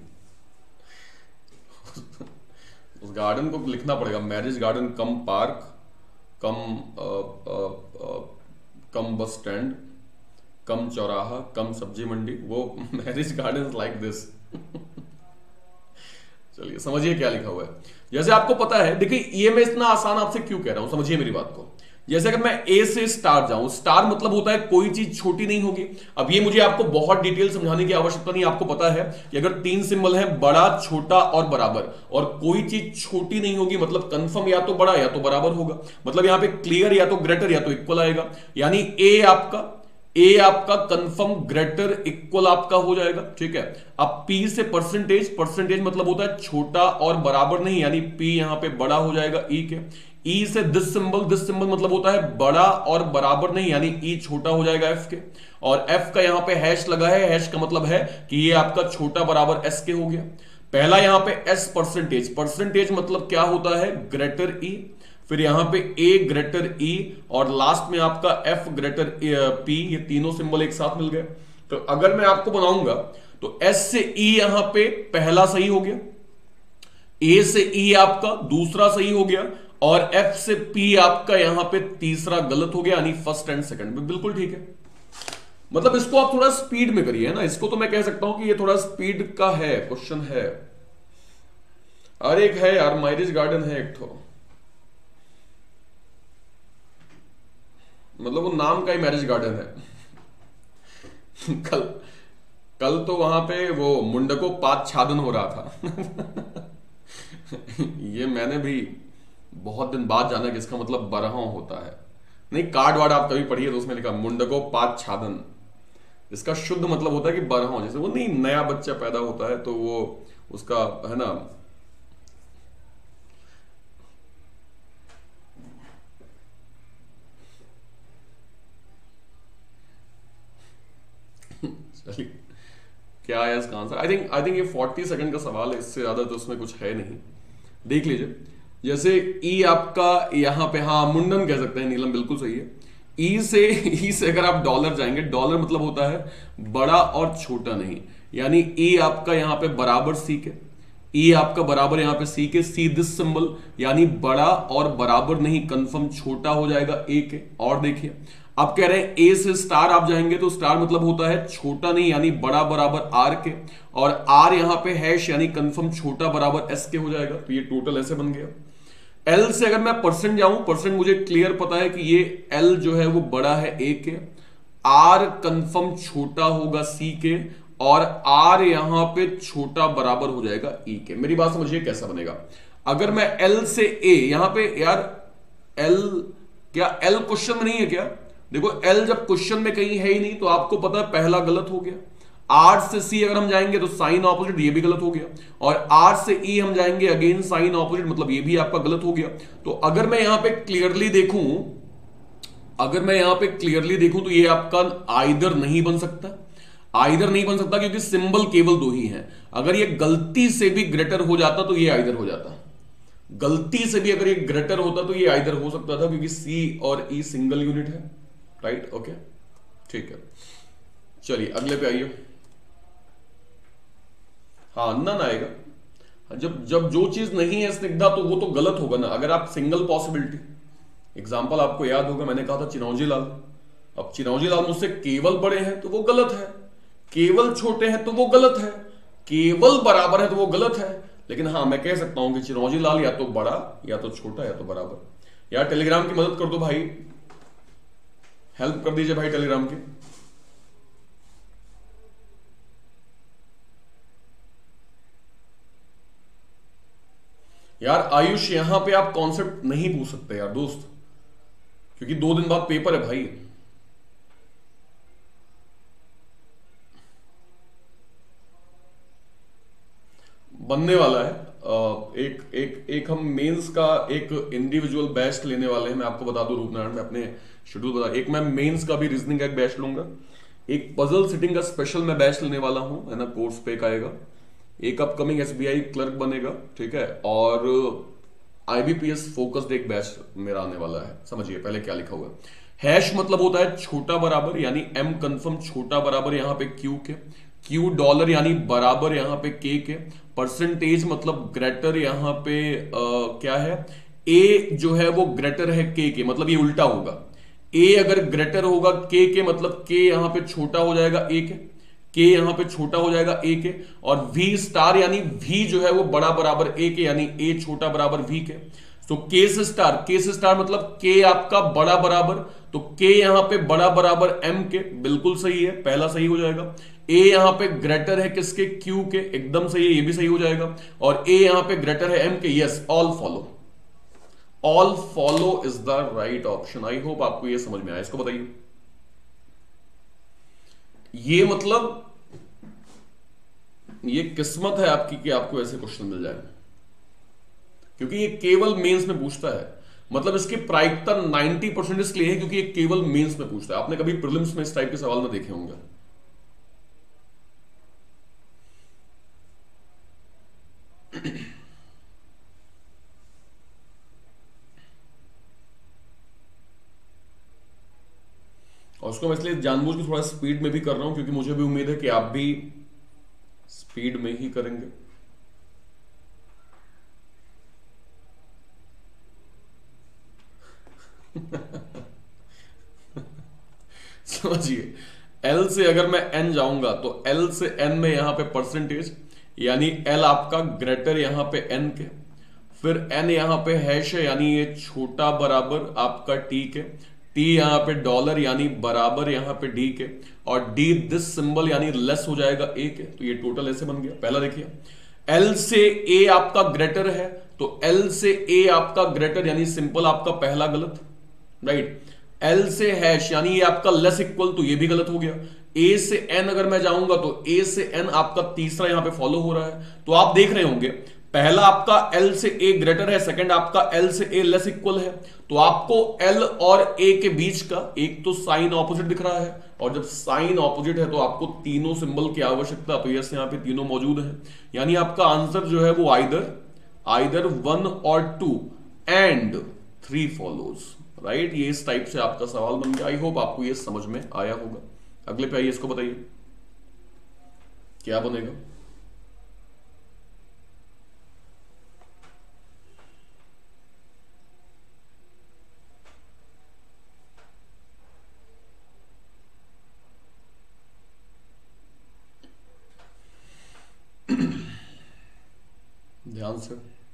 उस गार्डन को लिखना पड़ेगा marriage garden cum park cum आ, आ, आ, कम बस स्टैंड कम चौराहा कम सब्जी मंडी, वो मैरिज गार्डन लाइक दिस। चलिए समझिए क्या लिखा हुआ है। जैसे आपको पता है, देखिए ये मैं इतना आसान आपसे क्यों कह रहा हूं, समझिए मेरी बात को। जैसे अगर मैं ए से स्टार जाऊं, स्टार मतलब होता है कोई चीज छोटी नहीं होगी। अब ये मुझे आपको बहुत डिटेल समझाने की आवश्यकता नहीं, आपको पता है कि अगर तीन सिंबल है, बड़ा, छोटा और बराबर, और कोई चीज छोटी नहीं होगी, मतलब कंफर्म या तो बड़ा या तो बराबर होगा, मतलब यहां पे क्लियर या तो ग्रेटर या तो इक्वल आएगा। यानी ए आपका ए आपका कंफर्म ग्रेटर इक्वल आपका हो जाएगा, ठीक है। अब पी से परसेंटेज, परसेंटेज मतलब होता है छोटा और बराबर नहीं, यानी पी यहां पे बड़ा हो जाएगा ई के। ई से दिस सिंबल, दिस सिंबल मतलब होता है बड़ा और बराबर नहीं, यानी ई छोटा हो जाएगा एफ के। और एफ का यहां पे हैश लगा है, हैश का मतलब है कि ये आपका छोटा बराबर एस के हो गया। पहला यहां पे एस परसेंटेज, परसेंटेज मतलब क्या होता है ग्रेटर ई, फिर यहां पे ए ग्रेटर ई, और लास्ट में आपका एफ ग्रेटर पी, ये तीनों सिंबल एक साथ मिल गए। तो अगर मैं आपको बनाऊंगा तो एस से ई यहां पे पहला सही हो गया, ए से ई आपका दूसरा सही हो गया, और एफ से पी आपका यहां पे तीसरा गलत हो गया, यानी फर्स्ट एंड सेकंड में बिल्कुल ठीक है। मतलब इसको आप थोड़ा स्पीड में करिए ना, इसको तो मैं कह सकता हूं कि ये थोड़ा स्पीड का है क्वेश्चन है। और एक है यार मैरिज गार्डन है एक तो, मतलब वो नाम का ही मैरिज गार्डन है। कल कल तो वहां पे वो मुंडको पाच्छादन हो रहा था। ये मैंने भी बहुत दिन बाद जाना कि इसका मतलब बरहों होता है। नहीं, कार्ड वार्ड आप कभी पढ़िए तो उसमें लिखा मुंडको पाच्छादन, इसका शुद्ध मतलब होता है कि बरहों, जैसे वो नहीं नया बच्चा पैदा होता है तो वो उसका है ना। चलिए क्या है इसका answer, I think I think ये फोर्टी सेकंड का सवाल है, इससे ज्यादा तो उसमें कुछ है नहीं। देख लीजिए, जैसे ई आपका यहां पे, हाँ मुंडन कह सकते हैं, नीलम बिल्कुल सही है। ई से ई से अगर आप डॉलर जाएंगे, डॉलर मतलब होता है बड़ा और छोटा नहीं, यानी ई आपका यहां पे बराबर सी के, ई आपका बराबर यहां पे सी के, सी दिस सिंबल यानी बड़ा और बराबर नहीं, कंफर्म छोटा हो जाएगा ए के। और देखिए अब कह रहे हैं ए से स्टार आप जाएंगे तो स्टार मतलब होता है छोटा नहीं, यानी बड़ा बराबर आर के, और आर यहां पे हैश यानी कंफर्म छोटा बराबर एस के हो जाएगा। तो ये टोटल ऐसे बन गया। एल से अगर मैं परसेंट जाऊं, परसेंट मुझे क्लियर पता है कि ये एल जो है वो बड़ा है ए के, आर कंफर्म छोटा होगा सी के, और आर यहां पे छोटा बराबर हो जाएगा ई के। मेरी बात समझिए कैसा बनेगा। अगर मैं एल से ए, यहां पे यार एल, क्या एल क्वेश्चन में नहीं है क्या? देखो एल जब क्वेश्चन में कहीं है ही नहीं तो आपको पता है पहला गलत हो गया। आर से सी अगर हम जाएंगे तो साइन ऑपोजिट, ये भी गलत हो गया, और आर से ई हम जाएंगे अगेन साइन ऑपोजिट, मतलब ये भी आपका गलत हो गया। तो अगर मैं यहां पे क्लियरली देखूं, अगर मैं यहां पे क्लियरली देखूं तो ये आपका आइदर नहीं बन सकता, आइदर नहीं बन सकता क्योंकि सिंबल केवल दो ही हैं। अगर ये गलती से भी ग्रेटर हो जाता तो ये आइदर हो जाता, गलती से भी अगर ये ग्रेटर होता तो ये आइदर हो सकता था, क्योंकि सी और ई सिंगल यूनिट है, राइट। ओके ठीक है, चलिए अगले पे आइए। हाँ नन आएगा, जब जब जो चीज नहीं है स्निग्धा तो वो तो गलत होगा ना। अगर आप सिंगल पॉसिबिलिटी, एग्जांपल आपको याद होगा मैंने कहा था चिनौजी लाल, अब चिनौजी लाल मुझसे केवल बड़े हैं तो वो गलत है, केवल छोटे हैं तो वो गलत है, केवल बराबर है तो वो गलत है। लेकिन हाँ मैं कह सकता हूं कि चिनौजी लाल या तो बड़ा या तो छोटा या तो बराबर। यार टेलीग्राम की मदद कर दो भाई, हेल्प कर दीजिए भाई टेलीग्राम की। यार आयुष यहां पे आप कॉन्सेप्ट नहीं पूछ सकते यार दोस्त, क्योंकि दो दिन बाद पेपर है भाई। बनने वाला है एक एक एक हम मेंस का एक इंडिविजुअल बैच लेने वाले हैं। मैं आपको बता दूं रूपनारायण में अपने शेड्यूल बता, एक मैं मेंस का भी रीजनिंग का एक बैच लूंगा, एक पजल सिटिंग का स्पेशल मैं बैच लेने वाला हूं, है ना, कोर्स पे आएगा, एक अपकमिंग एसबीआई क्लर्क बनेगा, ठीक है, और आईबीपीएस फोकस्ड एक बैच मेरा आने वाला है। समझिए पहले क्या लिखा हुआ है। हैश मतलब होता है छोटा बराबर, यानी एम कंफर्म छोटा बराबर यहां पे क्यू के, क्यू डॉलर यानी बराबर यहां पे के के, परसेंटेज मतलब ग्रेटर यहां पे आ, क्या है, ए जो है वो ग्रेटर है के के, मतलब ये उल्टा होगा, ए अगर ग्रेटर होगा के के मतलब के यहां पे छोटा हो जाएगा ए के, के यहां पे छोटा हो जाएगा ए के, और वी स्टार यानी वी जो है वो बड़ा बराबर ए के, यानी ए छोटा बराबर वी के। तो के से स्टार, के से स्टार मतलब के आपका बड़ा बराबर, तो के यहां पे बड़ा बराबर एम के, बिल्कुल सही है, पहला सही हो जाएगा। ए यहां पे ग्रेटर है किसके, क्यू के, एकदम सही है, ये भी सही हो जाएगा। और ए यहां पे ग्रेटर है एम के, yes, all follow, all follow is the right option. I hope आपको ये समझ में आया। इसको बताइए, ये मतलब ये किस्मत है आपकी कि आपको ऐसे क्वेश्चन मिल जाए, क्योंकि ये केवल मेंस में पूछता है। मतलब इसकी प्रायिकता नब्बे परसेंट इसलिए है क्योंकि ये केवल मेंस में पूछता है। आपने कभी प्रीलिम्स में इस टाइप के सवाल में देखे होंगे। और उसको मैं इसलिए जानबूझ के थोड़ा स्पीड में भी कर रहा हूं क्योंकि मुझे भी उम्मीद है कि आप भी स्पीड में ही करेंगे। समझिए, L से अगर मैं N जाऊंगा तो L से N में यहां पे परसेंटेज, यानी L आपका ग्रेटर यहां पे N के, फिर N यहां पे हैश है यानी ये छोटा बराबर आपका T के, T यहां पे डॉलर यानी बराबर यहां पे D के, और D दिस सिंबल यानी लेस हो जाएगा A के। तो ये टोटल ऐसे बन गया। पहला देखिए, L से A आपका ग्रेटर है, तो L से A आपका ग्रेटर यानी सिंपल आपका पहला गलत, राइट। L से हैश यानी ये आपका लेस इक्वल, तो ये भी गलत हो गया। A से N अगर मैं जाऊंगा तो A से N आपका तीसरा यहां पे फॉलो हो रहा है। तो आप देख रहे होंगे, पहला आपका L से A ग्रेटर है, सेकंड आपका L से A लेस इक्वल है। तो आपको L और A के बीच का एक तो साइन ऑपोजिट दिख रहा है, और जब साइन ऑपोजिट है तो आपको तीनों सिंबल की आवश्यकता, तो यस यहां पे तीनों मौजूद है, यानी आपका आंसर जो है वो आइदर आइदर वन और two and three follows, right. ये इस टाइप से आपका सवाल बन गया। आई होप आपको ये समझ में आया होगा। अगले पे आइए, इसको बताइए क्या बनेगा। ध्यान से,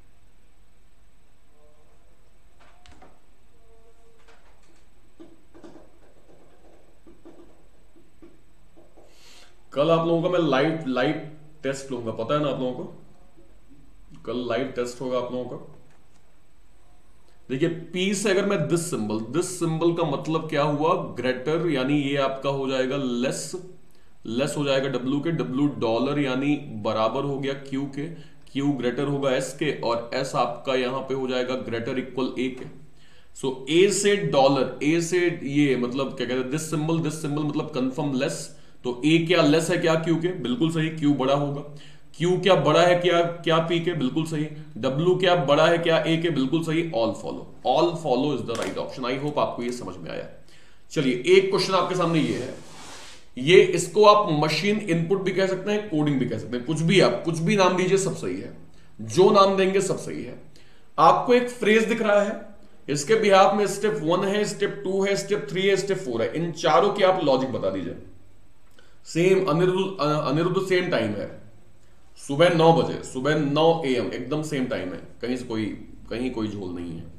कल आप लोगों का मैं लाइव लाइव टेस्ट लूंगा, पता है ना आप लोगों को, कल लाइव टेस्ट होगा आप लोगों का। देखिए, पी से अगर मैं दिस सिंबल, दिस सिंबल का मतलब क्या हुआ, ग्रेटर, यानी ये आपका हो जाएगा लेस, लेस हो जाएगा डब्ल्यू के, डब्ल्यू डॉलर यानी बराबर हो गया क्यू के, क्यू ग्रेटर होगा एस के, और एस आपका यहां पे हो जाएगा ग्रेटर इक्वल ए के। सो ए से डॉलर, ए से ये मतलब क्या कहते हैं, दिस सिंबल, दिस सिंबल मतलब कंफर्म लेस। तो ए क्या लेस है क्या क्यू के, बिल्कुल सही, क्यू बड़ा होगा। क्यू क्या बड़ा है क्या क्या पी के, बिल्कुल सही। डब्ल्यू क्या बड़ा है क्या ए के, बिल्कुल सही। All follow, all follow is the right option. I hope आपको ये समझ में आया। चलिए, एक क्वेश्चन आपके सामने ये है, ये इसको आप मशीन इनपुट भी कह सकते हैं, कोडिंग भी कह सकते हैं, कुछ भी आप कुछ भी नाम दीजिए, सब सही है, जो नाम देंगे सब सही है। आपको एक फ्रेज दिख रहा है, इसके बिहाफ में स्टेप वन है, स्टेप टू है, स्टेप थ्री है, स्टेप फोर है। इन चारों की आप लॉजिक बता दीजिए। Same Aniruddh Aniruddh same time है, सुबह नौ बजे, सुबह नौ ए एम, एकदम सेम टाइम है, कहीं से कोई कहीं कोई झोल नहीं है।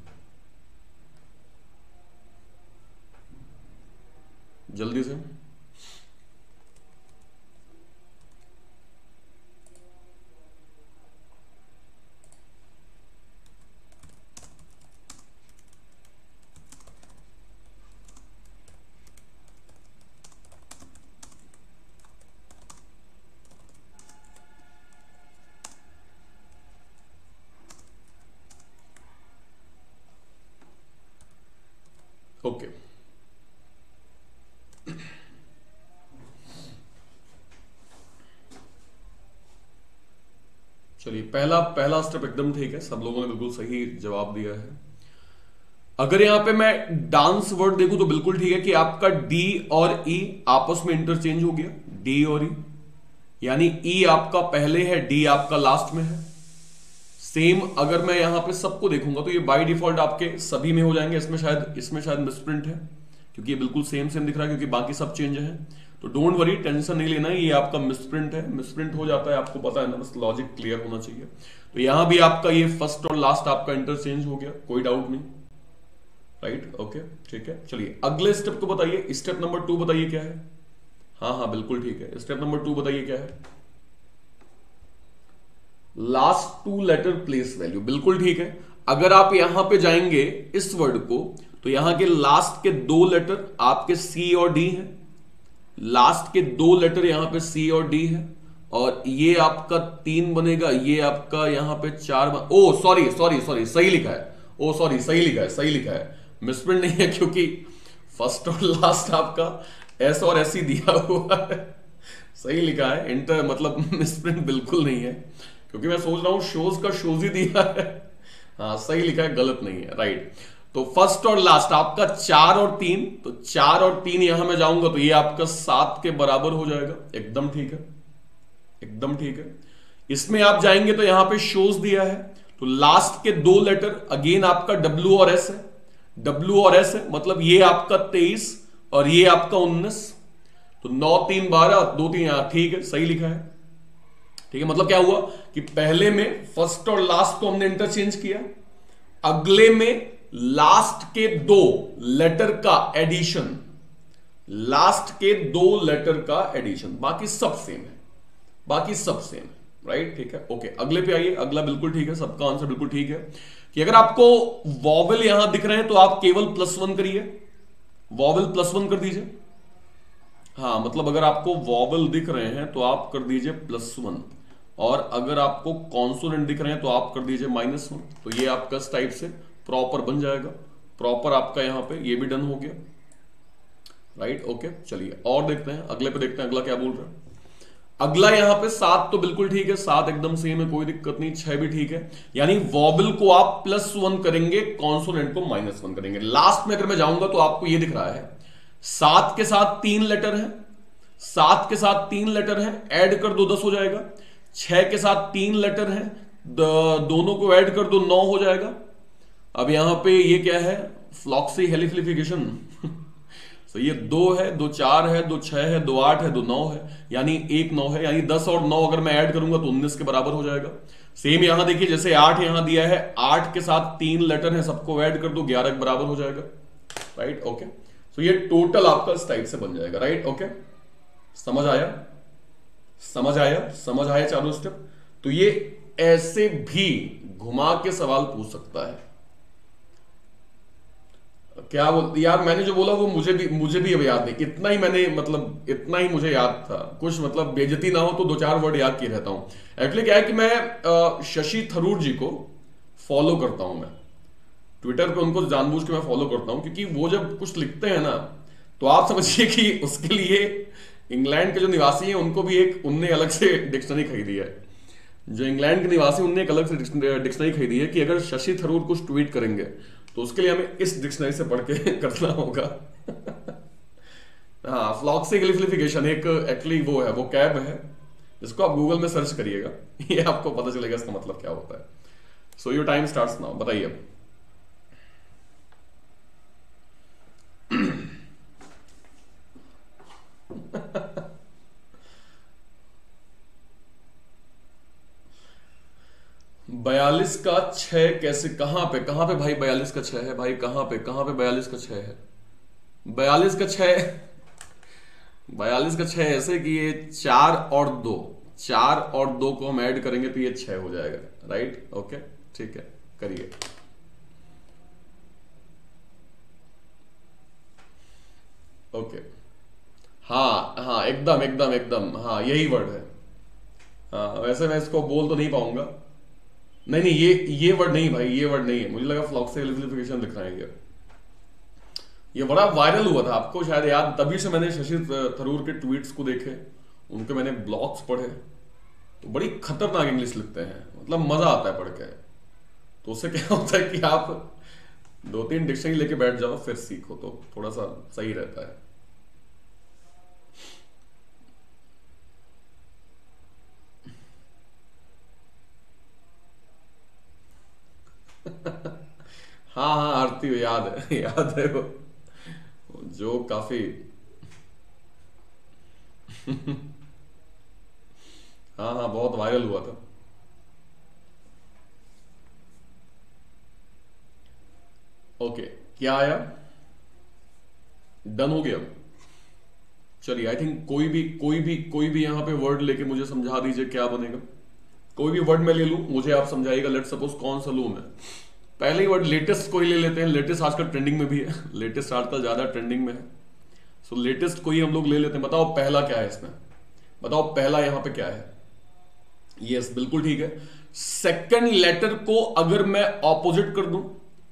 जल्दी से, ओके। चलिए, पहला पहला स्टेप एकदम ठीक है, सब लोगों ने बिल्कुल सही जवाब दिया है। अगर यहां पे मैं डांस वर्ड देखूं तो बिल्कुल ठीक है कि आपका डी और ई आपस में इंटरचेंज हो गया, डी और ई, यानी ई आपका पहले है, डी आपका लास्ट में है। सेम अगर मैं यहां पे सबको देखूंगा तो ये बाय डिफॉल्ट आपके सभी में हो जाएंगे। इसमें शायद इसमें शायद मिसप्रिंट है क्योंकि ये बिल्कुल सेम सेम दिख रहा है, क्योंकि बाकी सब चेंज है। तो डोंट वरी, टेंशन नहीं लेना, ये आपका मिसप्रिंट है, मिसप्रिंट हो जाता है, आपको पता है ना, बस लॉजिक क्लियर होना चाहिए। तो यहां भी आपका ये फर्स्ट और लास्ट आपका इंटरचेंज हो गया, कोई डाउट नहीं, राइट, ओके ठीक है। चलिए अगले स्टेप को बताइए, स्टेप नंबर टू बताइए क्या है। हाँ हाँ बिल्कुल ठीक है, स्टेप नंबर टू बताइए क्या है। Last two letter place value, बिल्कुल ठीक है। अगर आप यहां पे जाएंगे इस वर्ड को, तो यहां के लास्ट के दो लेटर आपके सी और डी हैं, लास्ट के दो लेटर यहां पे सी और डी है, और ये आपका तीन बनेगा, ये आपका यहां पे चार बन... ओ सॉरी सॉरी सॉरी सही लिखा है, ओ सॉरी सही लिखा है, सही लिखा है, मिसप्रिंट नहीं है, क्योंकि फर्स्ट और लास्ट आपका एस और एस ही दिया हुआ है, सही लिखा है, इंटर मतलब मिसप्रिंट बिल्कुल नहीं है, क्योंकि मैं सोच रहा हूं शोज का शोज ही दिया है। हाँ सही लिखा है, गलत नहीं है, राइट। तो फर्स्ट और लास्ट आपका चार और तीन, तो चार और तीन यहां मैं जाऊंगा तो ये आपका सात के बराबर हो जाएगा, एकदम ठीक है, एकदम ठीक है। इसमें आप जाएंगे तो यहां पे शोज दिया है, तो लास्ट के दो लेटर अगेन आपका डब्ल्यू और एस है, डब्ल्यू और एस है, मतलब ये आपका तेईस और ये आपका उन्नीस, तो नौ तीन बारह, दो तीन यहां, ठीक है, सही लिखा है, ठीक है। मतलब क्या हुआ कि पहले में फर्स्ट और लास्ट को हमने इंटरचेंज किया, अगले में लास्ट के दो लेटर का एडिशन, लास्ट के दो लेटर का एडिशन, बाकी सब सेम है, बाकी सब सेम है, राइट, ठीक है, ओके। अगले पे आइए, अगला बिल्कुल ठीक है, सबका आंसर बिल्कुल ठीक है कि अगर आपको वॉवेल यहां दिख रहे हैं तो आप केवल प्लस वन करिए, वॉवेल प्लस वन कर दीजिए। हाँ मतलब अगर आपको वॉवेल दिख रहे हैं तो आप कर दीजिए प्लस वन, और अगर आपको कॉन्सोनेंट दिख रहे हैं तो आप कर दीजिए माइनस वन, तो ये आपका इस टाइप से प्रॉपर बन जाएगा, प्रॉपर आपका यहां पे ये भी डन हो गया, राइट, ओके। चलिए और देखते हैं, अगले पे देखते हैं अगला क्या बोल रहा है। अगला यहां पे सात तो बिल्कुल ठीक है, सात एकदम सेम है, कोई दिक्कत नहीं, छह भी ठीक है, यानी वॉबल को आप प्लस वन करेंगे, कॉन्सोनेंट को माइनस वन करेंगे। लास्ट में अगर मैं जाऊंगा तो आपको ये दिख रहा है सात के साथ तीन लेटर है, सात के साथ तीन लेटर है, ऐड कर दो दस हो जाएगा, छह के साथ तीन लेटर है, दोनों को ऐड कर दो नौ हो जाएगा। अब यहां पे ये क्या है, फ्लॉक्सी हेलिफिलिफिकेशन तो ये दो है, दो चार है, दो छह है, दो आठ है, दो नौ है, यानी एक नौ है, यानी दस और नौ अगर मैं ऐड करूंगा तो उन्नीस के बराबर हो जाएगा। सेम यहां देखिए, जैसे आठ यहां दिया है, आठ के साथ तीन लेटर है, सबको ऐड कर दो, ग्यारह के बराबर हो जाएगा, राइट, ओके। तो ये टोटल आपका इस टाइप से बन जाएगा, राइट, ओके। समझ आया, समझ आया, समझ आया चारों स्टेप। तो ये ऐसे भी घुमा के सवाल पूछ सकता है। क्या बोल यार, मैंने जो बोला वो मुझे भी मुझे भी अब याद नहीं, इतना ही मैंने मतलब इतना ही मुझे याद था, कुछ मतलब बेइज्जती ना हो तो दो चार वर्ड याद किए रहता हूं। एक्चुअली क्या है कि मैं शशि थरूर जी को फॉलो करता हूं, मैं ट्विटर पे उनको जानबूझ के मैं फॉलो करता हूं, क्योंकि वो जब कुछ लिखते हैं ना तो आप समझिए कि उसके लिए इंग्लैंड के जो निवासी हैं उनको भी एक उनने अलग से डिक्शनरी खरीदी है, जो इंग्लैंड के निवासी उनने एक अलग से डिक्शनरी खरीदी है कि अगर शशि थरूर कुछ ट्वीट करेंगे तो उसके लिए हमें इस डिक्शनरी से पढ़ के करना होगा। हाँ, फ्लॉक्सी हेलिफिलिफिकेशन एक एक्चुअली वो है, वो कैब है, इसको आप गूगल में सर्च करिएगा, ये आपको पता चलेगा इसका मतलब क्या होता है। So your time starts now, बताइए। बयालीस का छह कैसे, कहां पे कहां पे भाई बयालीस का छह है भाई, कहां पे कहां पे बयालीस का छह है, बयालीस का छह, बयालीस का छह ऐसे कि ये चार और दो, चार और दो को हम ऐड करेंगे तो ये छह हो जाएगा, राइट, ओके, ठीक है, करिए। ओके, हाँ हाँ एकदम एकदम एकदम, हाँ यही वर्ड है। हाँ वैसे मैं इसको बोल तो नहीं पाऊंगा, नहीं नहीं ये ये वर्ड नहीं भाई, ये वर्ड नहीं है, मुझे लगा फ्लॉक्सी हेलिफिलिफिकेशन लिख रहे हैं ये ये बड़ा वायरल हुआ था, आपको शायद याद, तभी से मैंने शशि थरूर के ट्वीट्स को देखे, उनके मैंने ब्लॉग्स पढ़े, तो बड़ी खतरनाक इंग्लिश लिखते हैं, मतलब मजा आता है पढ़ के। तो उससे क्या होता है कि आप दो तीन डिक्शनरी लेके बैठ जाओ फिर सीखो तो थोड़ा सा सही रहता है। हाँ हाँ आरती हो, याद है याद है वो जो काफी, हाँ हाँ, बहुत वायरल हुआ था। ओके, क्या आया? डन हो गया। चलिए, आई थिंक कोई भी कोई भी कोई भी यहां पे वर्ड लेके मुझे समझा दीजिए क्या बनेगा। कोई भी वर्ड मैं ले लूं, मुझे आप समझाइएगा। लेट सपोज कौन सा लूं मैं? पहले ही वर्ड लेटेस्ट कोई ले लेते हैं। लेटेस्ट आजकल ट्रेंडिंग में भी है। लेटेस्ट आजकल ज्यादा ट्रेंडिंग में है। सो so, लेटेस्ट कोई हम लोग ले लेते हैं। बताओ पहला क्या है इसमें? बताओ पहला यहां पे क्या है? यस, बिल्कुल ठीक है। सेकंड लेटर को अगर मैं ऑपोजिट कर दूं,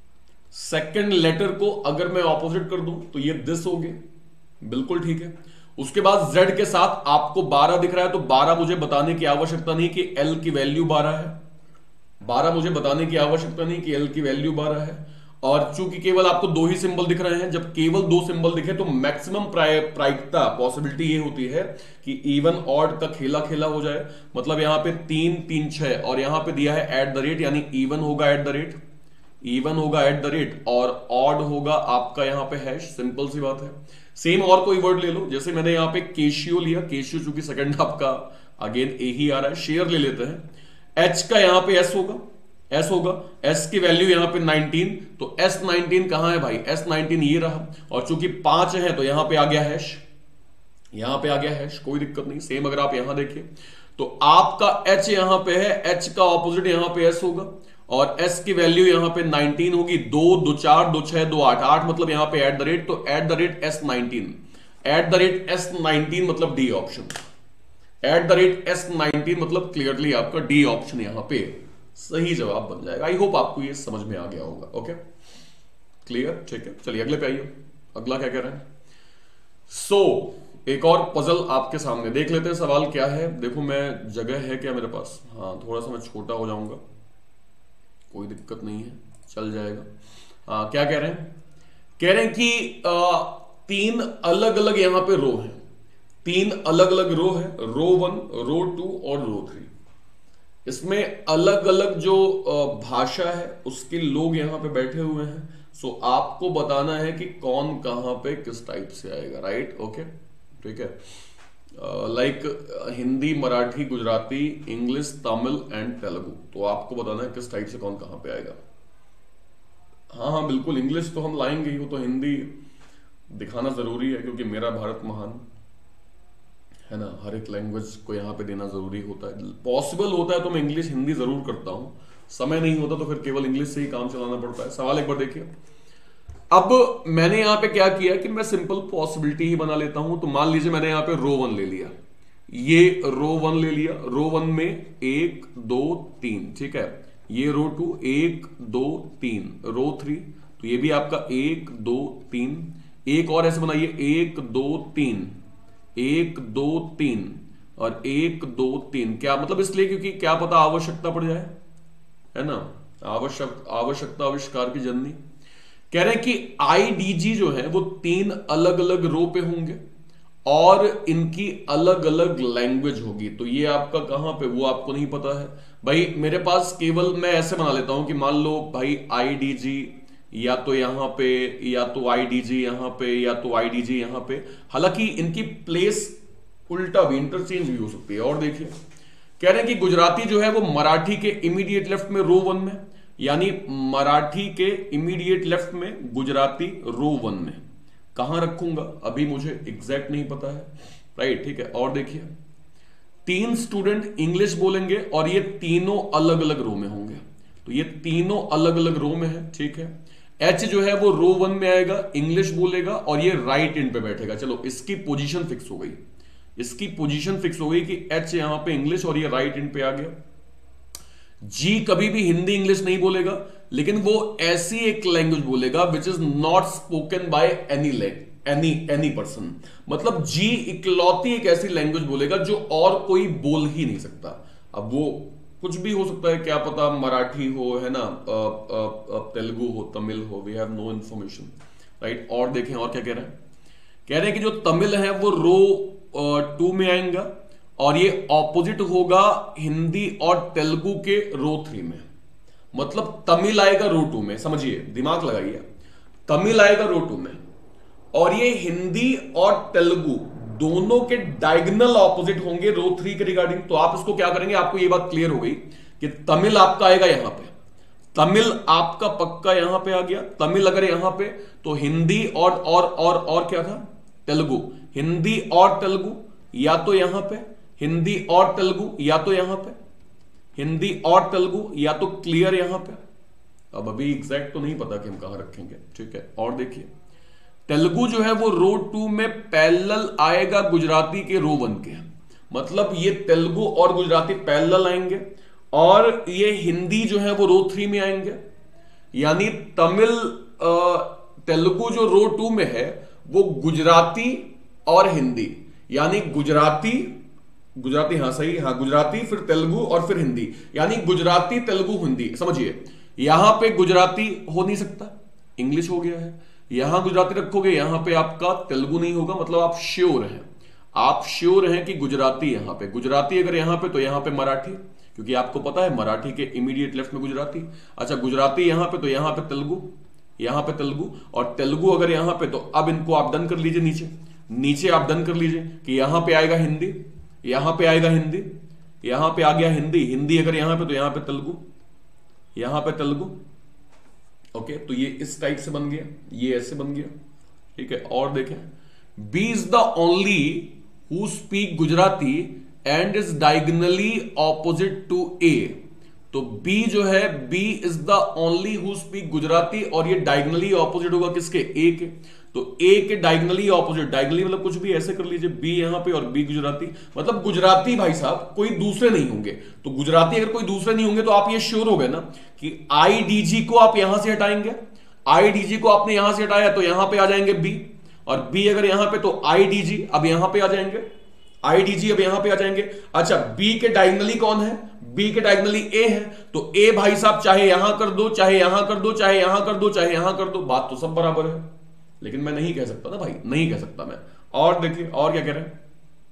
सेकंड लेटर को अगर मैं ऑपोजिट कर दूं तो ये दिस हो गया। बिल्कुल ठीक है। उसके बाद जेड के साथ आपको बारह दिख रहा है, तो बारह मुझे बताने की आवश्यकता नहीं कि एल की वैल्यू बारह है। बारह मुझे बताने की आवश्यकता नहीं कि एल की वैल्यू बारह है। और चूंकि केवल आपको दो ही सिंबल दिख रहे हैं, जब केवल दो सिंबल दिखे तो मैक्सिमम प्रायिकता पॉसिबिलिटी ये होती है कि इवन ऑड का खेला खेला हो जाए। मतलब यहां पे तीन तीन छह और यहां पे दिया है एट द रेट, यानी इवन होगा एट द रेट, इवन होगा एट द रेट और ऑड होगा आपका यहां पे हैश। सिंपल सी बात है। सेम और कोई वर्ड ले लो, जैसे मैंने यहां पे केशियो लिया। केशियो चूंकि सेकंड आपका अगेन ए ही आ रहा है। शेयर ले लेते हैं। एच का यहां पे एस होगा, एस होगा। एस की वैल्यू यहां पे नाइनटीन, तो एस नाइनटीन कहां है भाई? एस नाइनटीन ये रहा। और चूंकि पांच है तो यहां पे आ गया हैश, यहां पे आ गया हैश, कोई दिक्कत नहीं। सेम अगर आप यहां देखिए तो आपका एच यहां पे है, एच का ऑपोजिट यहां पे एस होगा और एस की वैल्यू यहां पे नाइनटीन होगी। दो दो चार दो छह दो आठ, आठ मतलब यहां पे एट द रेट, तो at the rate is nineteen, at the rate is nineteen मतलब D option. At the rate is nineteen मतलब क्लियरली आपका डी ऑप्शन यहां पे सही जवाब बन जाएगा। आई होप आपको ये समझ में आ गया होगा। Okay, clear? ठीक है, चलिए अगले पे आइए। अगला क्या कह रहे हैं? सो so, एक और पजल आपके सामने देख लेते हैं। सवाल क्या है? देखो मैं, जगह है क्या मेरे पास? हाँ, थोड़ा सा मैं छोटा हो जाऊंगा, कोई दिक्कत नहीं है, चल जाएगा। हाँ, क्या कह रहे हैं? कह रहे हैं कि आ, तीन अलग अलग यहां पे रो है, तीन अलग अलग रो है, रो वन, रो टू और रो थ्री। इसमें अलग अलग जो भाषा है उसके लोग यहां पे बैठे हुए हैं। सो आपको बताना है कि कौन कहां पे किस टाइप से आएगा। राइट? ओके, ठीक है। Like Hindi, Marathi, Gujarati, English, Tamil and Telugu. तो आपको बताना है किस टाइप से कौन कहां पे आएगा। हाँ हाँ बिल्कुल, इंग्लिश तो हम लाएंगे ही, वो तो हिंदी दिखाना जरूरी है क्योंकि मेरा भारत महान है ना। हर एक लैंग्वेज को यहाँ पे देना जरूरी होता है। पॉसिबल होता है तो मैं इंग्लिश हिंदी जरूर करता हूं, समय नहीं होता तो फिर केवल इंग्लिश से ही काम चलाना पड़ता है। सवाल एक बार देखिए। अब मैंने यहां पे क्या किया कि मैं सिंपल पॉसिबिलिटी ही बना लेता हूं। तो मान लीजिए मैंने यहां पे रो वन ले लिया, ये रो वन ले लिया। रो वन में एक दो तीन, ठीक है। ये रो टू, एक दो तीन। रो थ्री, तो ये भी आपका एक दो तीन। एक और ऐसे बनाइए, एक दो तीन, एक दो तीन और एक दो तीन। क्या मतलब? इसलिए क्योंकि क्या पता आवश्यकता पड़ जाए, है ना। आवश्यक आवश्यकता आविष्कार की जननी। कह रहे हैं कि आईडीजी जो है वो तीन अलग अलग रो पे होंगे और इनकी अलग अलग लैंग्वेज होगी। तो ये आपका कहां पे, वो आपको नहीं पता है भाई। मेरे पास केवल मैं ऐसे बना लेता हूं कि मान लो भाई आईडीजी या तो यहां पे, या तो आईडीजी यहां पे, या तो आईडीजी यहां पे। हालांकि इनकी प्लेस उल्टा भी, इंटरचेंज भी हो सकती है। और देखिए, कह रहे हैं कि गुजराती जो है वो मराठी के इमीडिएट लेफ्ट में रो वन में, यानी मराठी के इमीडिएट लेफ्ट में, गुजराती रो वन में। कहां रखूंगा अभी मुझे एग्जैक्ट नहीं पता है। राइट, ठीक है। और देखिए, तीन स्टूडेंट इंग्लिश बोलेंगे और ये तीनों अलग अलग रो में होंगे। तो ये तीनों अलग अलग रो में है, ठीक है। एच जो है वो रो वन में आएगा, इंग्लिश बोलेगा और ये राइट एंड पे बैठेगा। चलो, इसकी पोजीशन फिक्स हो गई, इसकी पोजीशन फिक्स हो गई कि एच यहां पे इंग्लिश और ये राइट एंड पे आ गया। जी कभी भी हिंदी इंग्लिश नहीं बोलेगा, लेकिन वो ऐसी एक लैंग्वेज बोलेगा which is not spoken by any language any any person. मतलब जी इकलौती एक ऐसी लैंग्वेज बोलेगा जो और कोई बोल ही नहीं सकता। अब वो कुछ भी हो सकता है, क्या पता मराठी हो, है ना, तेलुगु हो, तमिल हो, we have no information. Right? और देखें और क्या कह रहे हैं। कह रहे हैं कि जो तमिल है वो रो टू में आएगा और ये ऑपोजिट होगा हिंदी और तेलुगु के रो थ्री में। मतलब तमिल आएगा रो टू में, समझिए, दिमाग लगाइए। तमिल आएगा रो टू में और ये हिंदी और तेलुगु दोनों के डायगोनल ऑपोजिट होंगे रो थ्री के रिगार्डिंग। तो आप इसको क्या करेंगे, आपको ये बात क्लियर हो गई कि तमिल आपका आएगा यहां पे, तमिल आपका पक्का यहां पे आ गया। तमिल अगर यहां पे तो हिंदी और और और और क्या था, तेलुगु। हिंदी और तेलुगु या तो यहां पे, हिंदी और तेलुगु या तो यहां पे, हिंदी और तेलुगु या तो क्लियर यहां पे। अब अभी एग्जैक्ट तो नहीं पता कि हम कहां रखेंगे, ठीक है। और देखिए तेलुगु जो है वो रो टू में पैरेलल आएगा गुजराती के रो वन के, मतलब ये तेलुगु और गुजराती पैरेलल आएंगे, और ये हिंदी जो है वो रो थ्री में आएंगे। यानी तमिल तेलुगु जो रो टू में है वो गुजराती और हिंदी, यानी गुजराती गुजराती हाँ सही, हाँ गुजराती फिर तेलुगु और फिर हिंदी, यानी गुजराती तेलुगु हिंदी। समझिए यहां पे गुजराती हो नहीं सकता, इंग्लिश हो गया है। यहां गुजराती रखोगे, यहां पे आपका तेलुगु नहीं होगा, मतलब आप श्योर हैं, आप श्योर हैं कि गुजराती यहां पे, गुजराती अगर यहां पे तो यहां पे मराठी, क्योंकि आपको पता है मराठी के इमीडिएट लेफ्ट में गुजराती। अच्छा गुजराती यहां पे तो यहां पे तेलुगु, यहां पे तेलुगु, और तेलुगु अगर यहां पे तो अब इनको आप डन कर लीजिए नीचे, नीचे आप डन कर लीजिए कि यहां पे आएगा हिंदी, यहां पे आएगा हिंदी, यहां पे आ गया हिंदी, हिंदी अगर यहां पे तो यहां पे तेलुगु, यहां पे तेलुगु। ओके, तो ये इस टाइप से बन गया, ये ऐसे बन गया, ठीक है। और देखें B is the only who speak Gujarati and is diagonally opposite to A. तो बी जो है, B is the only who speak Gujarati, और ये डायगोनली ऑपोजिट होगा किसके, ए के। तो ए के डायगोनली ऑपोजिट, डायगोनली मतलब कुछ भी ऐसे कर लीजिए, बी यहां पे और बी गुजराती, मतलब गुजराती भाई साहब कोई दूसरे नहीं होंगे। तो गुजराती अगर कोई दूसरे नहीं होंगे तो आप ये श्योर हो गए ना कि आईडीजी को आप यहां से हटाएंगे, आईडीजी को आपने यहां से हटाया तो यहां पे आ जाएंगे बी, और बी अगर यहां पे तो आईडीजी अब यहां पे आ जाएंगे, आईडीजी अब यहां पे आ जाएंगे। अच्छा बी के डायगोनली कौन है, बी के डायगोनली ए है, तो ए भाई साहब चाहे यहां कर दो, चाहे यहां कर दो, चाहे यहां कर दो, चाहे यहां कर दो, बात तो सब बराबर है। लेकिन मैं नहीं कह सकता ना भाई, नहीं कह सकता मैं। और देखिए और क्या कह रहे हैं,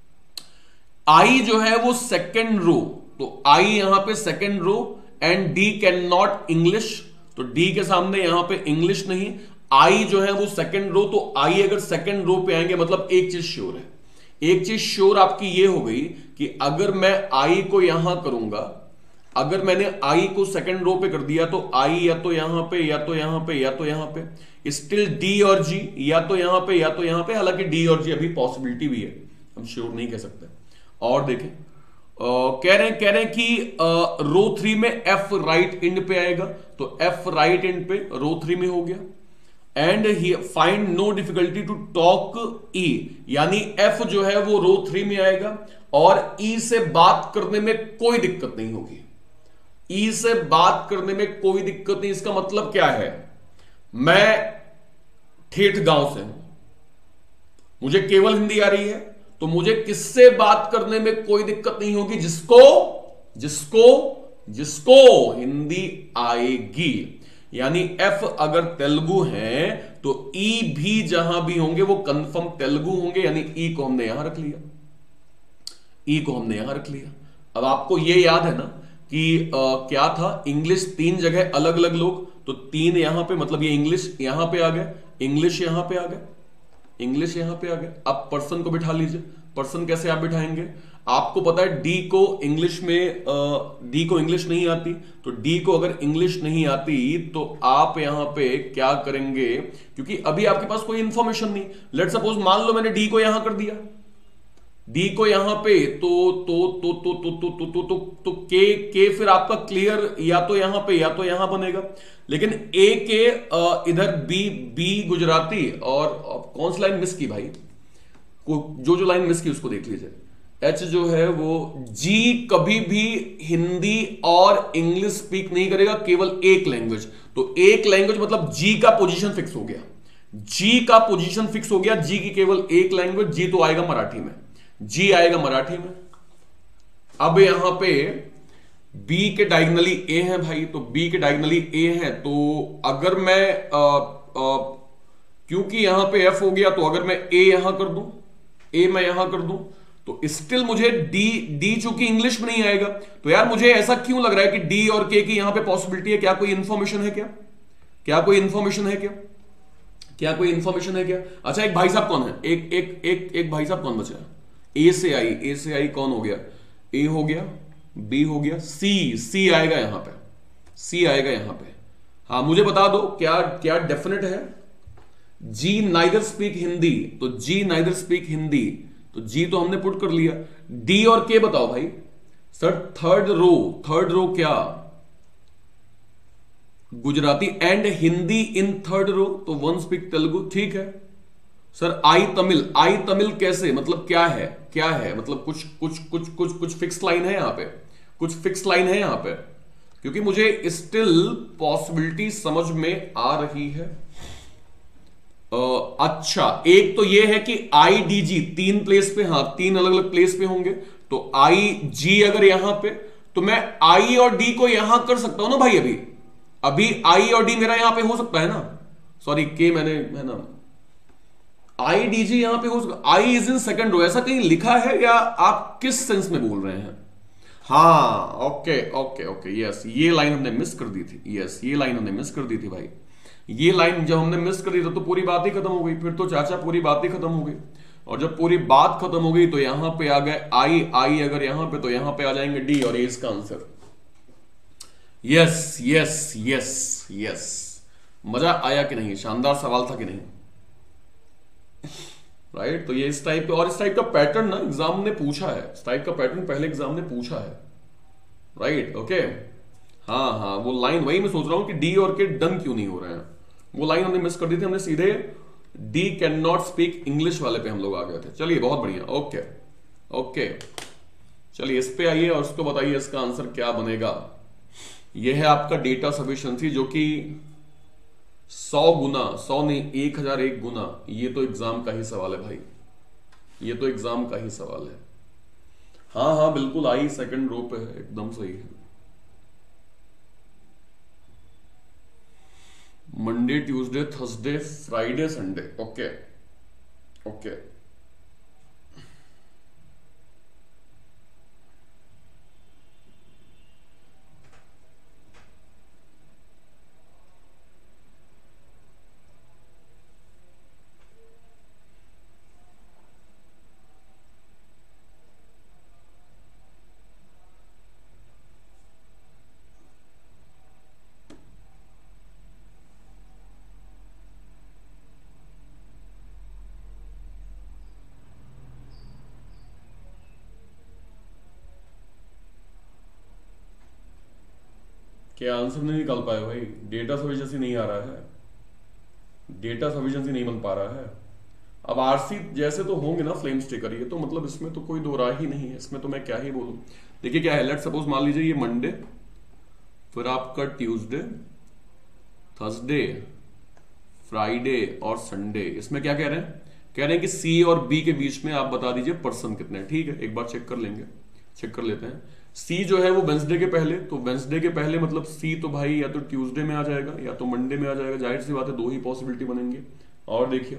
आई जो है वो सेकेंड रो, तो आई यहां पे second row, and D can not English, तो डी के सामने यहां पे इंग्लिश नहीं, आई जो है वो सेकेंड रो। तो आई अगर सेकेंड रो पे आएंगे मतलब एक चीज श्योर है, एक चीज श्योर आपकी ये हो गई कि अगर मैं आई को यहां करूंगा, अगर मैंने आई को सेकंड रो पे कर दिया तो आई या तो यहां पे या तो यहां पे या तो यहां पे, स्टिल डी और जी या तो यहां पे या तो यहां पे, हालांकि डी और जी अभी पॉसिबिलिटी भी है, हम श्योर नहीं कह सकते। और देखें आ, कह रहे हैं कह रहे हैं कि रो थ्री में एफ राइट इंड पे आएगा, तो एफ राइट इंड पे रो थ्री में हो गया। And he find no difficulty to talk E, यानी एफ जो है वो रो थ्री में आएगा, और ई से बात करने में कोई दिक्कत नहीं होगी, ई से बात करने में कोई दिक्कत नहीं। इसका मतलब क्या है, मैं ठेठ गांव से हूं, मुझे केवल हिंदी आ रही है, तो मुझे किससे बात करने में कोई दिक्कत नहीं होगी, जिसको जिसको जिसको हिंदी आएगी। यानी एफ अगर तेलुगु है तो ई भी जहां भी होंगे वो कंफर्म तेलुगु होंगे, यानी ई को हमने यहां रख लिया, ई को हमने यहां रख लिया। अब आपको ये याद है ना कि आ, क्या था, इंग्लिश तीन जगह अलग अलग लोग, तो तीन यहां पे, मतलब ये इंग्लिश यहां पे आ गए, इंग्लिश यहां पे आ गए, इंग्लिश यहां पे आ गए। अब पर्सन को बिठा लीजिए, पर्सन कैसे आप बिठाएंगे, आपको पता है डी को इंग्लिश में, डी को इंग्लिश नहीं आती, तो डी को अगर इंग्लिश नहीं आती तो आप यहां पे क्या करेंगे, क्योंकि अभी आपके पास कोई इंफॉर्मेशन नहीं। लेट सपोज मान लो मैंने डी को यहां कर दिया, डी को यहां पे, तो तो तो तो तो तो तो तो तो, तो के के फिर आपका क्लियर या तो यहां पे या तो यहां बनेगा। लेकिन ए के इधर बी बी गुजराती, और कौन सी लाइन मिस की भाई, जो जो लाइन मिस की उसको देख लीजिए। एच जो है वो, जी कभी भी हिंदी और इंग्लिश स्पीक नहीं करेगा, केवल एक लैंग्वेज। तो एक लैंग्वेज मतलब जी का पोजीशन फिक्स हो गया, जी का पोजीशन फिक्स हो गया, जी की केवल एक लैंग्वेज, जी तो आएगा मराठी में, जी आएगा मराठी में। अब यहां पे बी के डायगोनली ए है भाई, तो बी के डायगोनली ए है, तो अगर मैं आ, आ, क्योंकि यहां पे एफ हो गया, तो अगर मैं ए यहां कर दूं, ए मैं यहां कर दूं, तो स्टिल मुझे डी डी चूंकि इंग्लिश में नहीं आएगा, तो यार मुझे ऐसा क्यों लग रहा है कि डी और के की यहां पे पॉसिबिलिटी है, क्या कोई इंफॉर्मेशन है क्या, क्या कोई इंफॉर्मेशन है क्या, क्या कोई इंफॉर्मेशन है क्या? अच्छा, एक भाई साहब कौन है? एक एक एक एक भाई साहब कौन बचा? ए से आई, ए से आई कौन हो गया? ए हो गया, बी हो गया, सी, सी आएगा यहां पे, सी आएगा यहां पे। हाँ मुझे बता दो क्या क्या डेफिनेट है? जी नाइदर स्पीक हिंदी, तो जी नाइदर स्पीक हिंदी, तो जी तो हमने पुट कर लिया। डी और के बताओ भाई। Sir third row, third row क्या? Gujarati and Hindi in third row, तो वन स्पीक तेलुगु, ठीक है। Sir I Tamil, I Tamil कैसे, मतलब क्या है, क्या है मतलब कुछ कुछ कुछ कुछ कुछ फिक्स लाइन है यहां पे, कुछ फिक्स लाइन है यहां पे, क्योंकि मुझे स्टिल पॉसिबिलिटी समझ में आ रही है। Uh, अच्छा, एक तो ये है कि आई डी जी तीन प्लेस पे, हाँ तीन अलग अलग प्लेस पे होंगे, तो आई जी अगर यहां पे, तो मैं आई और डी को यहां कर सकता हूं ना भाई, अभी अभी आई और डी मेरा यहां पे हो सकता है ना, सॉरी के मैंने है ना, आई डी जी यहां पे हो सकता, I is in second row, ऐसा कहीं लिखा है या आप किस सेंस में बोल रहे हैं? हाँ ओके ओके ओके, यस ये लाइन हमने मिस कर दी थी, यस ये लाइन हमने मिस कर दी थी भाई, ये लाइन जब हमने मिस कर दी तो पूरी बात ही खत्म हो गई, फिर तो चाचा पूरी बात ही खत्म हो गई। और जब पूरी बात खत्म हो गई तो यहां पे आ गए आई, आई अगर यहां पे तो यहां पे आ जाएंगे डी और ए इसका आंसर। यस यस यस यस, मजा आया कि नहीं? शानदार सवाल था कि नहीं? Right right? तो ये इस टाइप का, और इस टाइप का पैटर्न ना एग्जाम ने पूछा है, इस टाइप का पैटर्न पहले एग्जाम ने पूछा है। Right right? Okay okay? हाँ हाँ, वो लाइन वही मैं सोच रहा हूं कि डी और के डन क्यों नहीं हो रहे हैं, वो लाइन हमने मिस कर दी थी, हमने सीधे D can not speak English वाले पे हम लोग आ गए थे। चलिए बहुत बढ़िया, ओके ओके, चलिए इस पे आइए और उसको बताइए इसका आंसर क्या बनेगा। यह है आपका डेटा सफिशिएंसी, जो कि सौ गुना, सौ नहीं एक हजार एक गुना, ये तो एग्जाम का ही सवाल है भाई, ये तो एग्जाम का ही सवाल है। हाँ हाँ बिल्कुल, आई सेकंड रो पे है, एकदम सही है। Monday Tuesday Thursday Friday Sunday, okay okay. क्या आंसर नहीं निकाल पाए भाई? डेटा सफिशिएंसी नहीं आ रहा है, डेटा सफिशिएंसी नहीं बन पा रहा है। अब आरसी जैसे तो होंगे ना फ्लेम स्टिकर, ये तो मतलब इसमें तो कोई दो राय ही नहीं है, इसमें तो मैं क्या ही बोलूं। देखिए क्या है, लेट सपोज मान लीजिए ये मंडे, फिर आपका ट्यूसडे, थर्सडे, फ्राइडे और संडे, इसमें क्या कह रहे हैं? कह रहे हैं कि सी और बी के बीच में आप बता दीजिए पर्सन कितने हैं। ठीक है, एक बार चेक कर लेंगे, चेक कर लेते हैं। सी जो है वो वेंसडे के पहले, तो वेंसडे के पहले मतलब सी तो भाई या तो ट्यूसडे में आ जाएगा या तो मंडे में आ जाएगा, जाहिर सी बात है दो ही पॉसिबिलिटी बनेंगे। और देखिए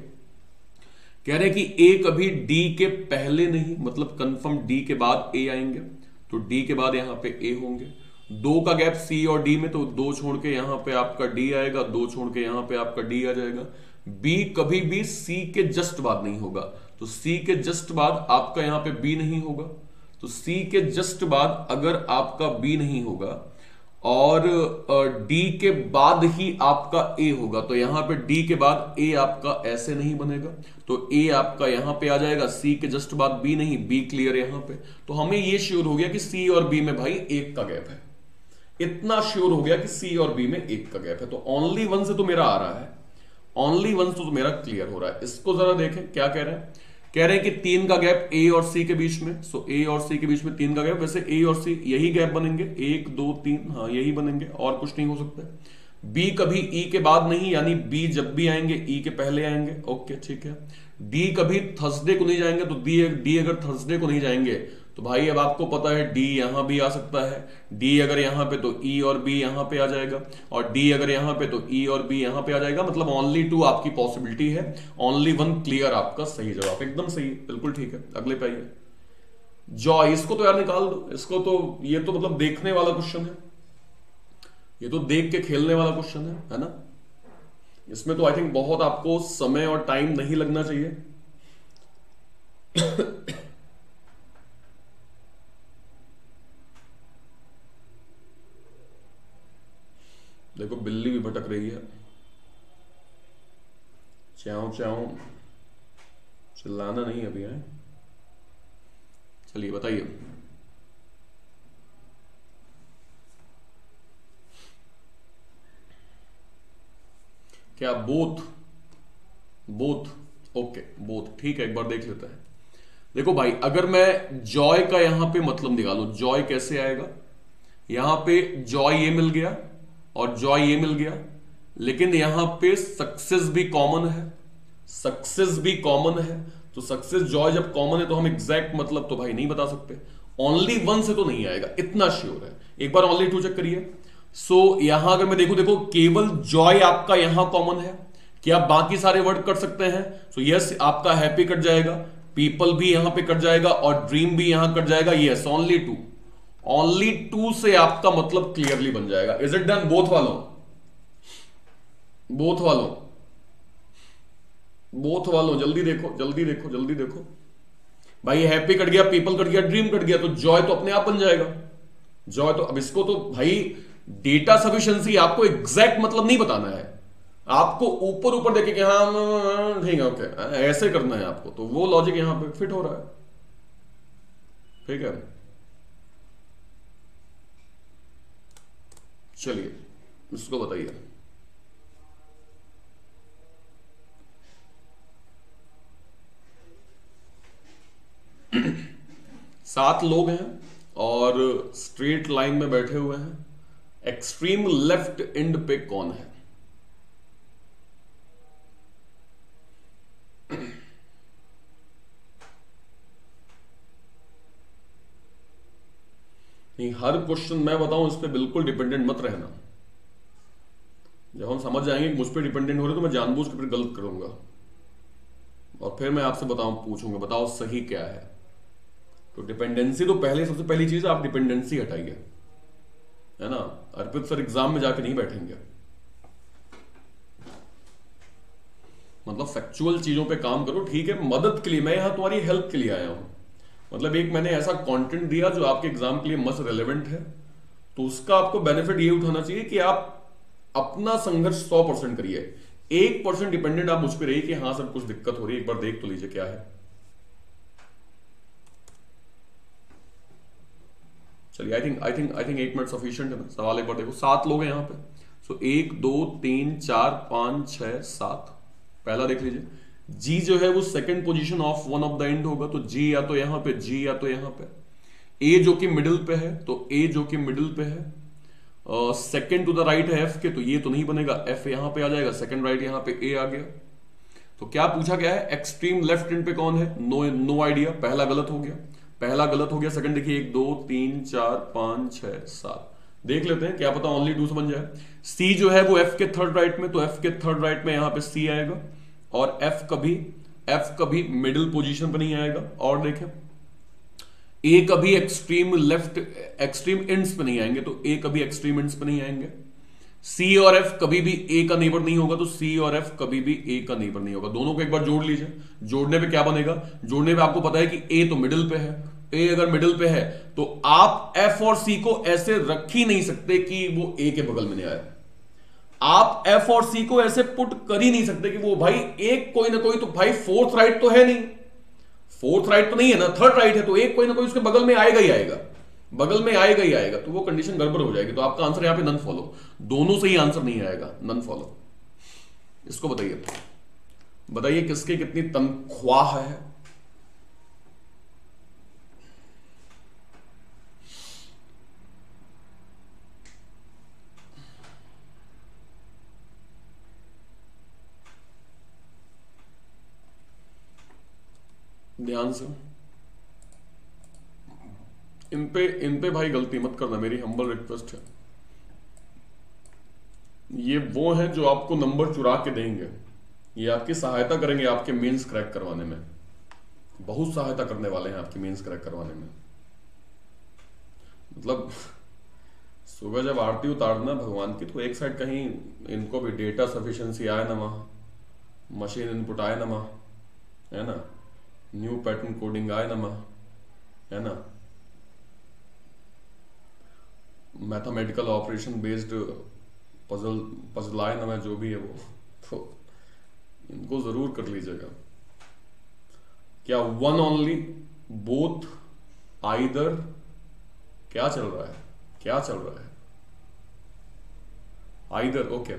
कह रहे हैं कि ए कभी डी के पहले नहीं, मतलब कंफर्म डी के बाद ए आएंगे, तो डी के बाद यहां पे ए होंगे। दो का गैप सी और डी में, तो दो छोड़ के यहां पे आपका डी आएगा, दो छोड़ के यहां पे आपका डी आ जाएगा। बी कभी भी सी के जस्ट बाद नहीं होगा, तो सी के जस्ट बाद आपका यहां पे बी नहीं होगा, तो सी के जस्ट बाद अगर आपका बी नहीं होगा और डी के बाद ही आपका ए होगा, तो यहां पे डी के बाद ए आपका ऐसे नहीं बनेगा, तो ए आपका यहां पे आ जाएगा, सी के जस्ट बाद बी नहीं, बी क्लियर यहां पे। तो हमें ये श्योर हो गया कि सी और बी में भाई एक का गैप है, इतना श्योर हो गया कि सी और बी में एक का गैप है। तो ओनली वन से तो मेरा आ रहा है, ओनली वन से तो मेरा क्लियर हो रहा है। इसको जरा देखें क्या कह रहे हैं, कह रहे हैं कि तीन का गैप ए और सी के बीच में, सो ए और सी के बीच में तीन का गैप, वैसे ए और सी यही गैप बनेंगे, एक दो तीन, हाँ यही बनेंगे, और कुछ नहीं हो सकता। बी कभी ई के बाद नहीं, यानी बी जब भी आएंगे ई के पहले आएंगे, ओके ठीक है। डी कभी थर्सडे को नहीं जाएंगे, तो डी डी अगर थर्सडे को नहीं जाएंगे तो भाई अब आपको पता है डी यहां भी आ सकता है, डी अगर यहां पे तो ई और बी यहां पे आ जाएगा, और डी अगर यहां पे तो ई और बी यहां पे आ जाएगा, मतलब ओनली टू आपकी पॉसिबिलिटी है, ओनली वन क्लियर आपका सही जवाब, एकदम सही, बिल्कुल ठीक है। अगले पे आइए, जॉय, इसको तो यार निकाल दो, इसको तो, ये तो मतलब देखने वाला क्वेश्चन है, ये तो देख के खेलने वाला क्वेश्चन है है ना। इसमें तो आई थिंक बहुत आपको समय और टाइम नहीं लगना चाहिए। देखो बिल्ली भी भटक रही है, च्याऊ च्याऊ, चिल्लाना नहीं अभी है। चलिए बताइए। क्या बोथ? बोथ, ओके बोथ, ठीक है, एक बार देख लेते हैं। देखो भाई, अगर मैं जॉय का यहां पे मतलब निकालू, जॉय कैसे आएगा? यहां पे जॉय ये मिल गया और जॉय ये मिल गया, लेकिन यहां पे सक्सेस भी कॉमन है, सक्सेस भी कॉमन है। तो सक्सेस जॉय जब कॉमन है तो हम एग्जैक्ट मतलब तो भाई नहीं बता सकते। ओनली वन से तो नहीं आएगा, इतना श्योर है। एक बार ओनली टू चेक करिए। सो so, यहां अगर मैं देखूं, देखो केवल जॉय आपका यहां कॉमन है, क्या आप बाकी सारे वर्ड कर सकते हैं? सो so, यस yes, आपका हैप्पी कट जाएगा, पीपल भी यहां पे कट जाएगा और ड्रीम भी यहां कट जाएगा। Yes, only two, only two से आपका मतलब क्लियरली बन जाएगा। इज इट डन बोथ वालों? बोथ वालों, बोथ वालों, जल्दी देखो, जल्दी देखो, जल्दी देखो भाई। हैप्पी कट गया, पीपल कट गया, ड्रीम कट गया, तो जॉय तो अपने आप बन जाएगा। जॉय तो अब इसको तो भाई डेटा सफिशिएंसी, आपको एग्जैक्ट मतलब नहीं बताना है, आपको ऊपर ऊपर देखे कि हाँ ठीक है ओके ऐसे करना है आपको, तो वो लॉजिक यहां पे फिट हो रहा है। ठीक है, चलिए इसको बताइए। सात लोग हैं और स्ट्रेट लाइन में बैठे हुए हैं। एक्सट्रीम लेफ्ट एंड पे कौन है? नहीं, हर क्वेश्चन मैं बताऊं इस पे बिल्कुल डिपेंडेंट मत रहना। जब हम समझ जाएंगे कि मुझ पे डिपेंडेंट हो रहे तो मैं जानबूझ के फिर गलत करूंगा और फिर मैं आपसे बताऊं, पूछूंगा बताओ सही क्या है। तो डिपेंडेंसी तो पहले, सबसे पहली चीज आप डिपेंडेंसी हटाइए, है ना। अर्पित सर एग्जाम में जाके नहीं बैठेंगे, मतलब फैक्चुअल चीजों पे काम करो। ठीक है, मदद के लिए मैं यहां तुम्हारी हेल्प के लिए आया हूं। मतलब एक मैंने ऐसा कंटेंट दिया जो आपके एग्जाम के लिए मस्ट रेलेवेंट है, तो उसका आपको बेनिफिट ये उठाना चाहिए कि आप अपना संघर्ष सौ परसेंट करिए। एक परसेंट डिपेंडेंट आप मुझ पर रहिए कि हाँ सर कुछ दिक्कत हो रही है, एक बार देख तो लीजिए क्या है। चलिए, I think I think I think एक मिनट सफिशिएंट है ना। सवाल एक बार देखो, सात लोग हैं यहाँ पे। सो एक दो तीन चार पांच छह सात। पहला देख लीजिए, जी जो है वो second position of one of the end होगा, तो जी या तो यहां पे, जी या तो यहां पे। ए जो कि मिडिल पे है, तो ए जो कि मिडिल पे है। सेकंड टू द राइट है एफ के, तो ये तो नहीं बनेगा, एफ यहां पे आ जाएगा, सेकंड राइट यहां पे ए आ गया। तो क्या पूछा गया है? एक्सट्रीम लेफ्ट एंड पे कौन है? नो नो आइडिया, पहला गलत हो गया, पहला गलत हो गया। सेकंड देखिए, एक दो तीन चार पांच छह सात, देख लेते हैं, क्या पता ओनली टू से बन जाए। सी जो है वो एफ के थर्ड राइट में, तो एफ के थर्ड राइट में यहां पे सी आएगा, और एफ कभी एफ कभी मिडिल पोजीशन पर नहीं आएगा। और देखें, ए कभी एक्सट्रीम लेफ्ट एक्सट्रीम एंड्स पे नहीं आएंगे, तो ए कभी एक्सट्रीम एंड्स पे नहीं आएंगे। सी और एफ कभी भी ए का नेबर नहीं होगा, तो सी और एफ कभी भी ए का नेबर नहीं होगा। दोनों को एक बार जोड़ लीजिए, जोड़ने पे क्या बनेगा? जोड़ने पे आपको पता है कि ए तो मिडिल पे है, ए अगर मिडिल पे है तो आप एफ और सी को ऐसे रख ही नहीं सकते कि वो ए के बगल में नहीं आए। आप एफ और सी को ऐसे पुट कर ही नहीं सकते कि वो भाई एक कोई ना कोई तो भाई फोर्थ राइट तो है नहीं, फोर्थ राइट तो नहीं है ना, थर्ड राइट है, तो एक कोई ना कोई उसके बगल में आएगा ही आएगा, बगल में आएगा ही आएगा, तो वो कंडीशन गड़बड़ हो जाएगी। तो आपका आंसर यहां पे नन फॉलो, दोनों से ही आंसर नहीं आएगा, नन फॉलो। इसको बताइए, बताइए किसकी कितनी तनख्वाह है? ध्यान से, इन पे इन पे भाई गलती मत करना, मेरी हम्बल रिक्वेस्ट है। ये वो हैं जो आपको नंबर चुरा के देंगे, ये आपकी सहायता करेंगे आपके मेंस क्रैक करवाने में, बहुत सहायता करने वाले हैं आपकी मेंस क्रैक करवाने में। मतलब सुबह जब आरती उतारना भगवान की तो एक साइड कहीं इनको भी डेटा सफिशिएंसी आए नमः, मशीन इनपुट आए नमः, है ना, न्यू पैटर्न कोडिंग आए नमः, है ना, mathematical operation based puzzle puzzle आए नमः, जो भी है वो, तो इनको जरूर कर लीजिएगा। क्या वन ओनली, बोथ, आइदर, क्या चल रहा है, क्या चल रहा है, आइदर, ओके।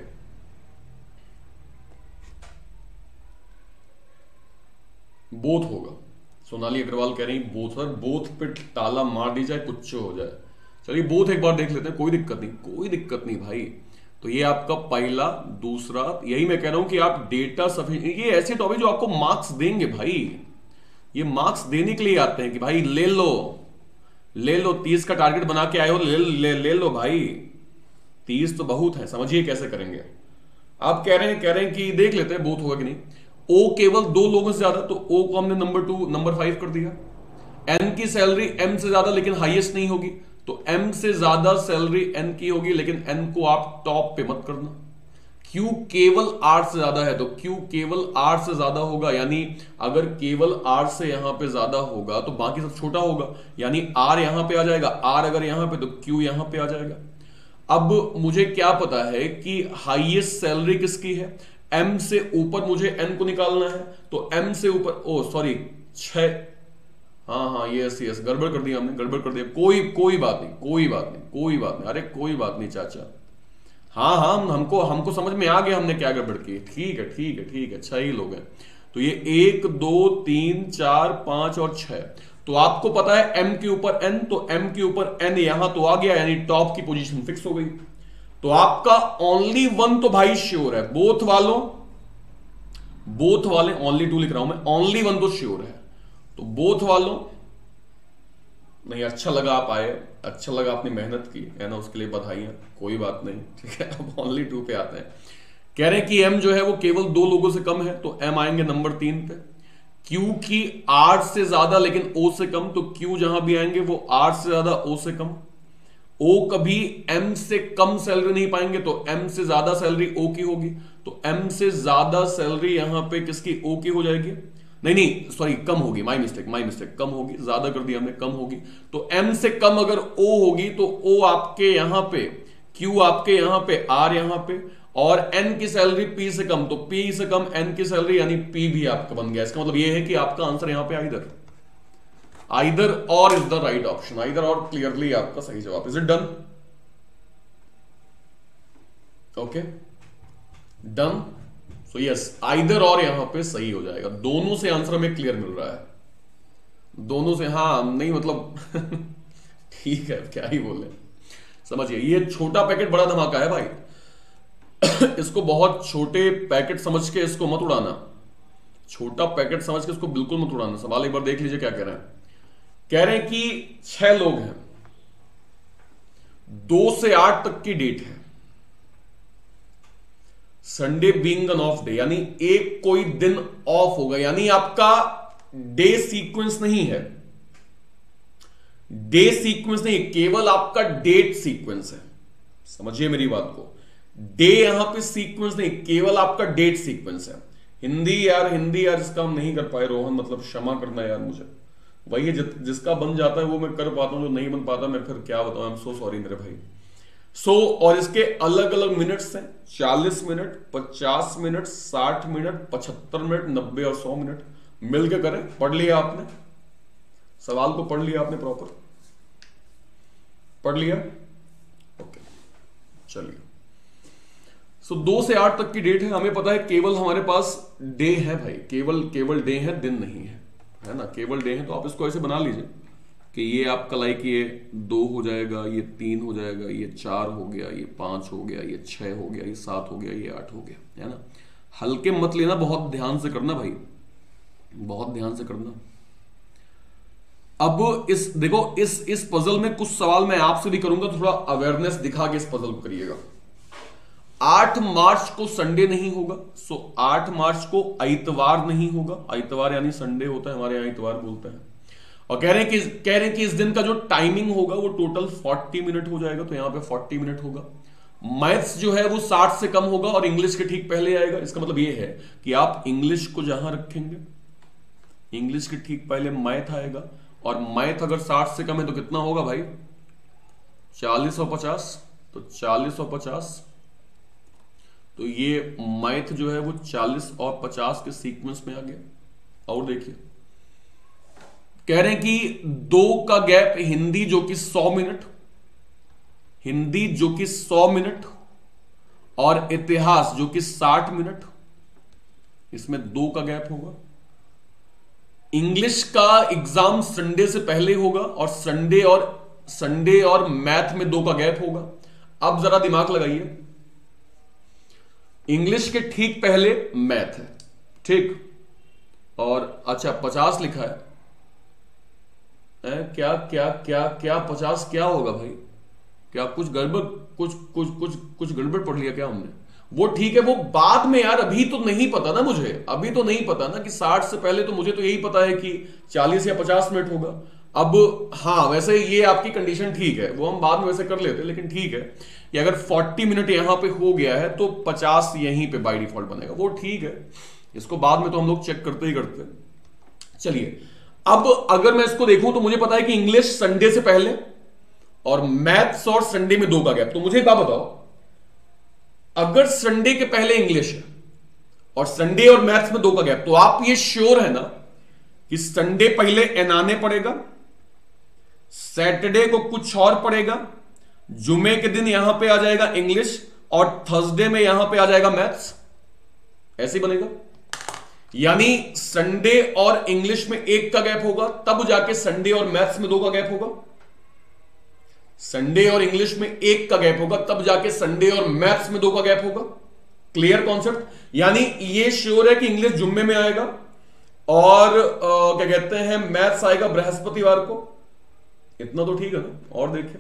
बोथ होगा, सोनाली अग्रवाल कह रही बोथ, सर बोथ पे ताला मार दी जाए कुछ हो जाए। चलिए बोथ एक बार देख लेते हैं, कोई दिक्कत नहीं, कोई दिक्कत नहीं भाई। तो ये आपका पहला, दूसरा, यही मैं कह रहा हूं कि आप डेटा सफिशिएंट, ये ऐसे टॉपिक जो आपको मार्क्स देंगे भाई, ये मार्क्स देने के लिए आते हैं कि भाई ले लो ले लो, तीस का टारगेट बना के आए हो, ले ले, ले लो भाई, तीस तो बहुत है, समझिए कैसे करेंगे। आप कह रहे हैं कह रहे हैं कि देख लेते हैं बोथ होगा कि नहीं। ओ केवल दो लोगों से ज्यादा, तो ओ को हमने नंबर टू नंबर फाइव कर दिया। एन की सैलरी एम से ज्यादा लेकिन हाईएस्ट नहीं होगी, तो एम से ज्यादा सैलरी एन की होगी, लेकिन एन को आप टॉप पे मत करना। क्यू केवल आर से ज्यादा है, तो क्यू केवल आर से ज्यादा होगा, यानी अगर केवल आर से यहां पे ज्यादा होगा तो बाकी सब छोटा होगा, यानी आर यहां पे आ जाएगा, आर अगर यहां पे तो क्यू यहां पे आ जाएगा। अब मुझे क्या पता है कि हाईएस्ट सैलरी किसकी है, एम से ऊपर मुझे एन को निकालना है, तो एम से ऊपर, ओ सॉरी छह, हाँ हाँ यस यस गड़बड़ कर दिया हमने, गड़बड़ कर दिया, कोई कोई बात नहीं, कोई बात नहीं, कोई बात नहीं, अरे कोई बात नहीं चाचा, हाँ हाँ हमको हमको समझ में आ गया हमने क्या गड़बड़ की, ठीक है ठीक है ठीक है, छह ही लोग हैं। तो ये एक दो तीन चार पांच और छह, तो आपको पता है एम के ऊपर एन, तो एम के ऊपर एन यहां तो आ गया, यानी टॉप की पोजीशन फिक्स हो गई। तो आपका ओनली वन तो भाई श्योर है, बोथ वालों, बोथ वाले, ओनली टू लिख रहा हूं मैं, ओनली वन तो श्योर है। तो बोथ वालों, नहीं अच्छा लगा आप आए, अच्छा लगा आपने मेहनत की है ना, उसके लिए बधाइयां, कोई बात नहीं, ठीक है। अब ओनली टू पे आते हैं। कह रहे हैं कि एम जो है वो केवल दो लोगों से कम है, तो एम आएंगे नंबर तीन पे। क्यू की आर से ज्यादा लेकिन ओ से कम, तो क्यू जहां भी आएंगे वो आर से ज्यादा ओ से कम। ओ कभी एम से कम सैलरी नहीं पाएंगे, तो एम से ज्यादा सैलरी ओ की होगी, तो एम से ज्यादा सैलरी यहां पे किसकी, ओ की हो जाएगी, नहीं नहीं सॉरी कम होगी, माई मिस्टेक माई मिस्टेक कम होगी, ज्यादा कर दिया हमने, कम होगी। तो एम से कम अगर ओ होगी तो ओ आपके यहां पे, क्यू आपके यहां पे, आर यहां पे, और एन की सैलरी पी से कम, तो पी से कम एन की सैलरी, यानी पी भी आपका बन गया। इसका मतलब यह है कि आपका आंसर यहां पे आइदर, आइदर और is the right option, either और क्लियरली आपका सही जवाब। Is it done? Okay done. So yes either और यहां पे सही हो जाएगा, दोनों से आंसर हमें क्लियर मिल रहा है, दोनों से, हाँ नहीं मतलब ठीक है क्या ही बोले, समझिए। ये छोटा पैकेट बड़ा धमाका है भाई इसको बहुत छोटे पैकेट समझ के इसको मत उड़ाना, छोटा पैकेट समझ के इसको बिल्कुल मत उड़ाना। सवाल एक बार देख लीजिए क्या कह रहे हैं। कह रहे हैं कि छह लोग हैं, दो से आठ तक की डेट है, Sunday being an off day, यानी एक कोई दिन ऑफ होगा, यानी आपका डे सीक्वेंस नहीं है, डे सीक्वेंस नहीं, केवल आपका डेट सीक्वेंस है। समझिए मेरी बात को, डे यहां पे सीक्वेंस नहीं, केवल आपका डेट सीक्वेंस है। हिंदी यार, हिंदी यार जिसका हम नहीं कर पाए रोहन, मतलब क्षमा करना यार मुझे, वही है जिसका बन जाता है वो मैं कर पाता हूं, जो नहीं बन पाता मैं फिर क्या बताऊं, आई एम सो सॉरी मेरे भाई। सो so, और इसके अलग अलग मिनट्स हैं, चालीस मिनट, पचास मिनट, साठ मिनट, पचहत्तर मिनट, नब्बे और सौ मिनट मिलकर करें। पढ़ लिया आपने सवाल को, पढ़ लिया आपने प्रॉपर, पढ़ लिया, ओके चलिए। सो दो से आठ तक की डेट है, हमें पता है केवल हमारे पास डे है भाई, केवल केवल डे है, दिन नहीं है, है ना, केवल डे है। तो आप इसको ऐसे बना लीजिए कि ये आपका लाइक ये दो हो जाएगा, ये तीन हो जाएगा, ये चार हो गया, ये पांच हो गया, ये छह हो गया, ये सात हो गया, ये आठ हो गया, है ना। हल्के मत लेना, बहुत ध्यान से करना भाई, बहुत ध्यान से करना। अब इस देखो इस इस पजल में कुछ सवाल मैं आपसे भी करूंगा, तो थोड़ा अवेयरनेस दिखा के इस पजल को करिएगा। आठ मार्च को संडे नहीं होगा, सो आठ मार्च को आइतवार नहीं होगा, आइतवार यानी संडे होता है हमारे यहां, आइतवार बोलते हैं। और कह रहे हैं कि कह रहे हैं कि इस दिन का जो टाइमिंग होगा वो टोटल फोर्टी मिनट हो जाएगा, तो यहां पे फोर्टी मिनट होगा। मैथ्स जो है वो साठ से कम होगा और इंग्लिश के ठीक पहले आएगा। इसका मतलब ये है कि आप इंग्लिश को जहां रखेंगे, इंग्लिश के ठीक पहले मैथ आएगा, और मैथ अगर साठ से कम है तो कितना होगा भाई, चालीस और पचास, तो चालीस और पचास, तो ये मैथ जो है वो चालीस और पचास के सीक्वेंस में आ गया। और देखिए कह रहे हैं कि दो का गैप हिंदी जो कि सौ मिनट, हिंदी जो कि सौ मिनट, और इतिहास जो कि साठ मिनट, इसमें दो का गैप होगा। इंग्लिश का एग्जाम संडे से पहले होगा और संडे और संडे और मैथ में दो का गैप होगा। अब जरा दिमाग लगाइए, इंग्लिश के ठीक पहले मैथ है, ठीक, और अच्छा पचास लिखा है, है? क्या क्या क्या क्या पचास क्या होगा भाई, क्या कुछ गड़बड़ कुछ कुछ कुछ कुछ गड़बड़ पढ़ लिया क्या हमने? वो ठीक है, वो बाद में यार, अभी तो नहीं पता ना मुझे, अभी तो नहीं पता ना कि साठ से पहले तो मुझे तो यही पता है कि चालीस या पचास मिनट होगा। अब हाँ, वैसे ये आपकी कंडीशन ठीक है, वो हम बाद में वैसे कर लेते, लेकिन ठीक है कि अगर चालीस मिनट यहां पे हो गया है तो पचास यहीं पे बाय डिफॉल्ट बनेगा, वो ठीक है। इसको बाद में तो हम लोग चेक करते ही करते। चलिए, अब अगर मैं इसको देखूं तो मुझे पता है कि इंग्लिश संडे से पहले और मैथ्स और संडे में दो का गैप। तो मुझे एक बात बताओ, अगर संडे के पहले इंग्लिश है और संडे और मैथ्स में दो का गैप, तो आप ये श्योर है ना कि संडे पहले एनाने पड़ेगा, सैटरडे को कुछ और पड़ेगा, जुमे के दिन यहां पे आ जाएगा इंग्लिश, और थर्सडे में यहां पे आ जाएगा मैथ्स। ऐसे ही बनेगा, यानी संडे और इंग्लिश में एक का गैप होगा, तब जाके संडे और मैथ्स में दो का गैप होगा। संडे और इंग्लिश में एक का गैप होगा, तब जाके संडे और मैथ्स में दो का गैप होगा। Clear concept? यानी ये श्योर है कि इंग्लिश जुम्मे में आएगा और आ, क्या कहते हैं, मैथ्स आएगा बृहस्पतिवार को। इतना तो ठीक है ना? और देखिए,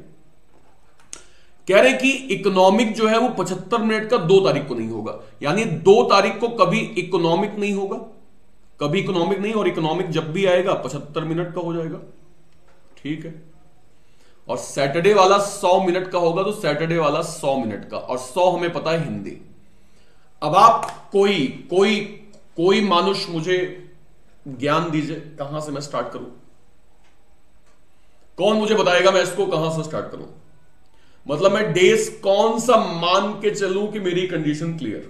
कह रहे कि इकोनॉमिक जो है वो पचहत्तर मिनट का दो तारीख को नहीं होगा, यानी दो तारीख को कभी इकोनॉमिक नहीं होगा, कभी इकोनॉमिक नहीं, और इकोनॉमिक जब भी आएगा पचहत्तर मिनट का हो जाएगा। ठीक है, और सैटरडे वाला सौ मिनट का होगा, तो सैटरडे वाला सौ मिनट का, और सौ हमें पता है हिंदी। अब आप कोई कोई कोई मानुष मुझे ज्ञान दीजिए, कहां से मैं स्टार्ट करूं? कौन मुझे बताएगा मैं इसको कहां से स्टार्ट करूं? मतलब मैं डेज कौन सा मान के चलूं कि मेरी कंडीशन क्लियर?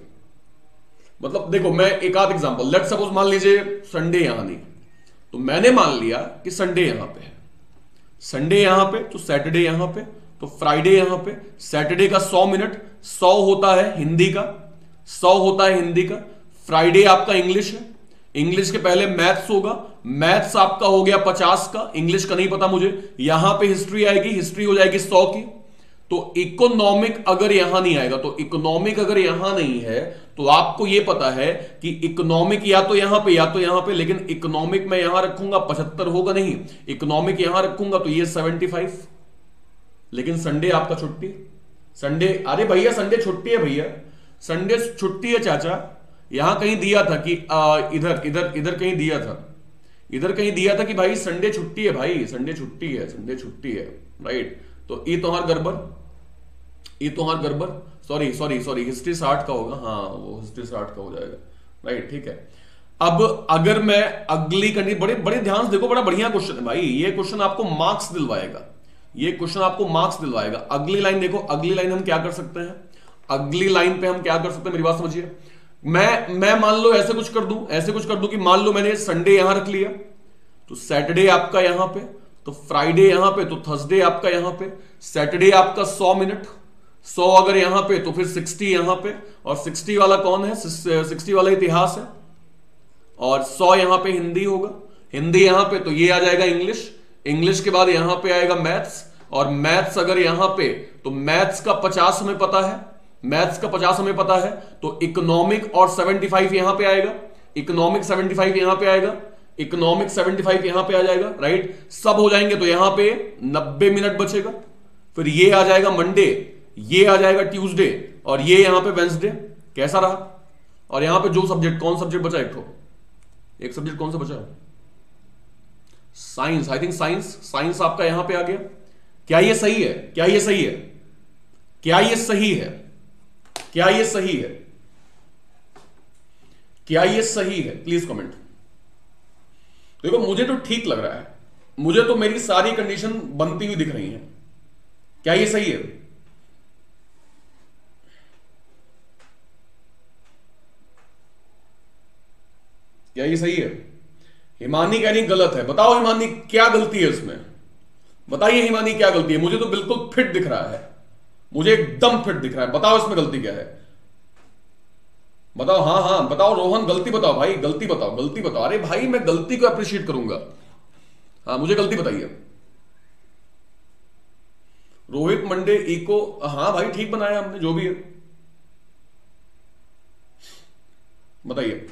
मतलब देखो, मैं एक आध एग्जांपल, लेट सपोज मान लीजिए संडे यहां नहीं, तो मैंने मान लिया कि संडे यहां पे है, संडे यहां पे, तो सैटरडे यहां पे, तो फ्राइडे यहां पे। सैटरडे का सौ मिनट, सौ होता है हिंदी का, सौ होता है हिंदी का। फ्राइडे आपका इंग्लिश है, इंग्लिश के पहले मैथ्स होगा, मैथ्स आपका हो गया पचास का, इंग्लिश का नहीं पता मुझे। यहां पे हिस्ट्री आएगी, हिस्ट्री हो जाएगी सौ की। तो इकोनॉमिक अगर यहां नहीं आएगा, तो इकोनॉमिक अगर यहां नहीं है, तो आपको यह पता है कि इकोनॉमिक या तो यहां पे या तो यहां पे, लेकिन इकोनॉमिक मैं यहां रखूंगा पचहत्तर होगा नहीं, इकोनॉमिक यहां रखूंगा तो ये सेवेंटी फाइव। लेकिन संडे आपका छुट्टी, संडे, अरे भैया संडे छुट्टी है, भैया संडे छुट्टी है चाचा। यहां कहीं दिया था कि आ, इधर इधर इधर कहीं दिया था, इधर कहीं दिया था कि भाई संडे छुट्टी है, भाई संडे छुट्टी है, संडे छुट्टी है, राइट। तो ये तोहार गड़बड़, ये तोहार गड़बड़, सॉरी सॉरी सॉरी हिस्ट्री साठ का होगा, हाँ वो हिस्ट्री साठ का हो जाएगा, राइट, ठीक है। अब अगर मैं अगली कंडीशन, बड़े बड़े ध्यान से देखो, बड़ा बढ़िया क्वेश्चन है भाई, ये क्वेश्चन आपको मार्क्स दिलवाएगा, ये क्वेश्चन आपको मार्क्स दिलवाएगा। अगली लाइन देखो, अगली लाइन हम क्या कर सकते हैं, अगली लाइन पे हम क्या कर सकते हैं, मेरी बात समझिए। मैं मैं मान लो ऐसे कुछ कर दूं, ऐसे कुछ कर दूं कि मान लो मैंने संडे यहां रख लिया, तो सैटरडे आपका यहां पे, तो फ्राइडे यहां पे, तो थर्सडे आपका यहां पे। सैटरडे आपका सौ मिनट, सौ अगर यहां पे तो फिर साठ यहां पे, और साठ वाला कौन है, साठ वाला इतिहास है, और सौ यहां पे हिंदी होगा, हिंदी यहां पे, तो ये आ जाएगा इंग्लिश, इंग्लिश के बाद यहां पे आएगा मैथ्स, और मैथ्स अगर यहां पे, तो मैथ्स का पचास हमें पता है, मैथ्स का पचास हमें पता है, तो इकोनॉमिक और पचहत्तर यहां पे आएगा, इकोनॉमिक पचहत्तर यहां पे आएगा, इकोनॉमिक पचहत्तर यहां पे आ जाएगा, राइट। सब हो जाएंगे तो यहां पे नब्बे मिनट बचेगा, फिर ये आ जाएगा मंडे, ये आ जाएगा ट्यूसडे, और ये यहां पे वेंसडे। कैसा रहा? और यहां पे जो सब्जेक्ट, कौन सब्जेक्ट बचा, एक तो एक सब्जेक्ट कौन सा बचा, science, I think science, science आपका यहां पे आ गया। क्या ये सही है? क्या ये सही है? क्या ये सही है? क्या ये सही है? क्या ये सही है? Please comment. देखो मुझे तो ठीक लग रहा है, मुझे तो मेरी सारी कंडीशन बनती हुई दिख रही है। क्या ये सही है? क्या ये सही है? हिमानी कह रही गलत है। बताओ हिमानी क्या गलती है इसमें? बताइए हिमानी क्या गलती है? मुझे तो बिल्कुल फिट दिख रहा है, मुझे एकदम फिट दिख रहा है। बताओ इसमें गलती क्या है? बताओ। हाँ हाँ बताओ रोहन, गलती बताओ भाई, गलती बताओ, गलती बताओ। अरे भाई मैं गलती को अप्रिशिएट करूंगा। हाँ मुझे गलती बताइए। रोहित मंडे इको, हाँ भाई ठीक बनाया हमने, जो भी है बताइए।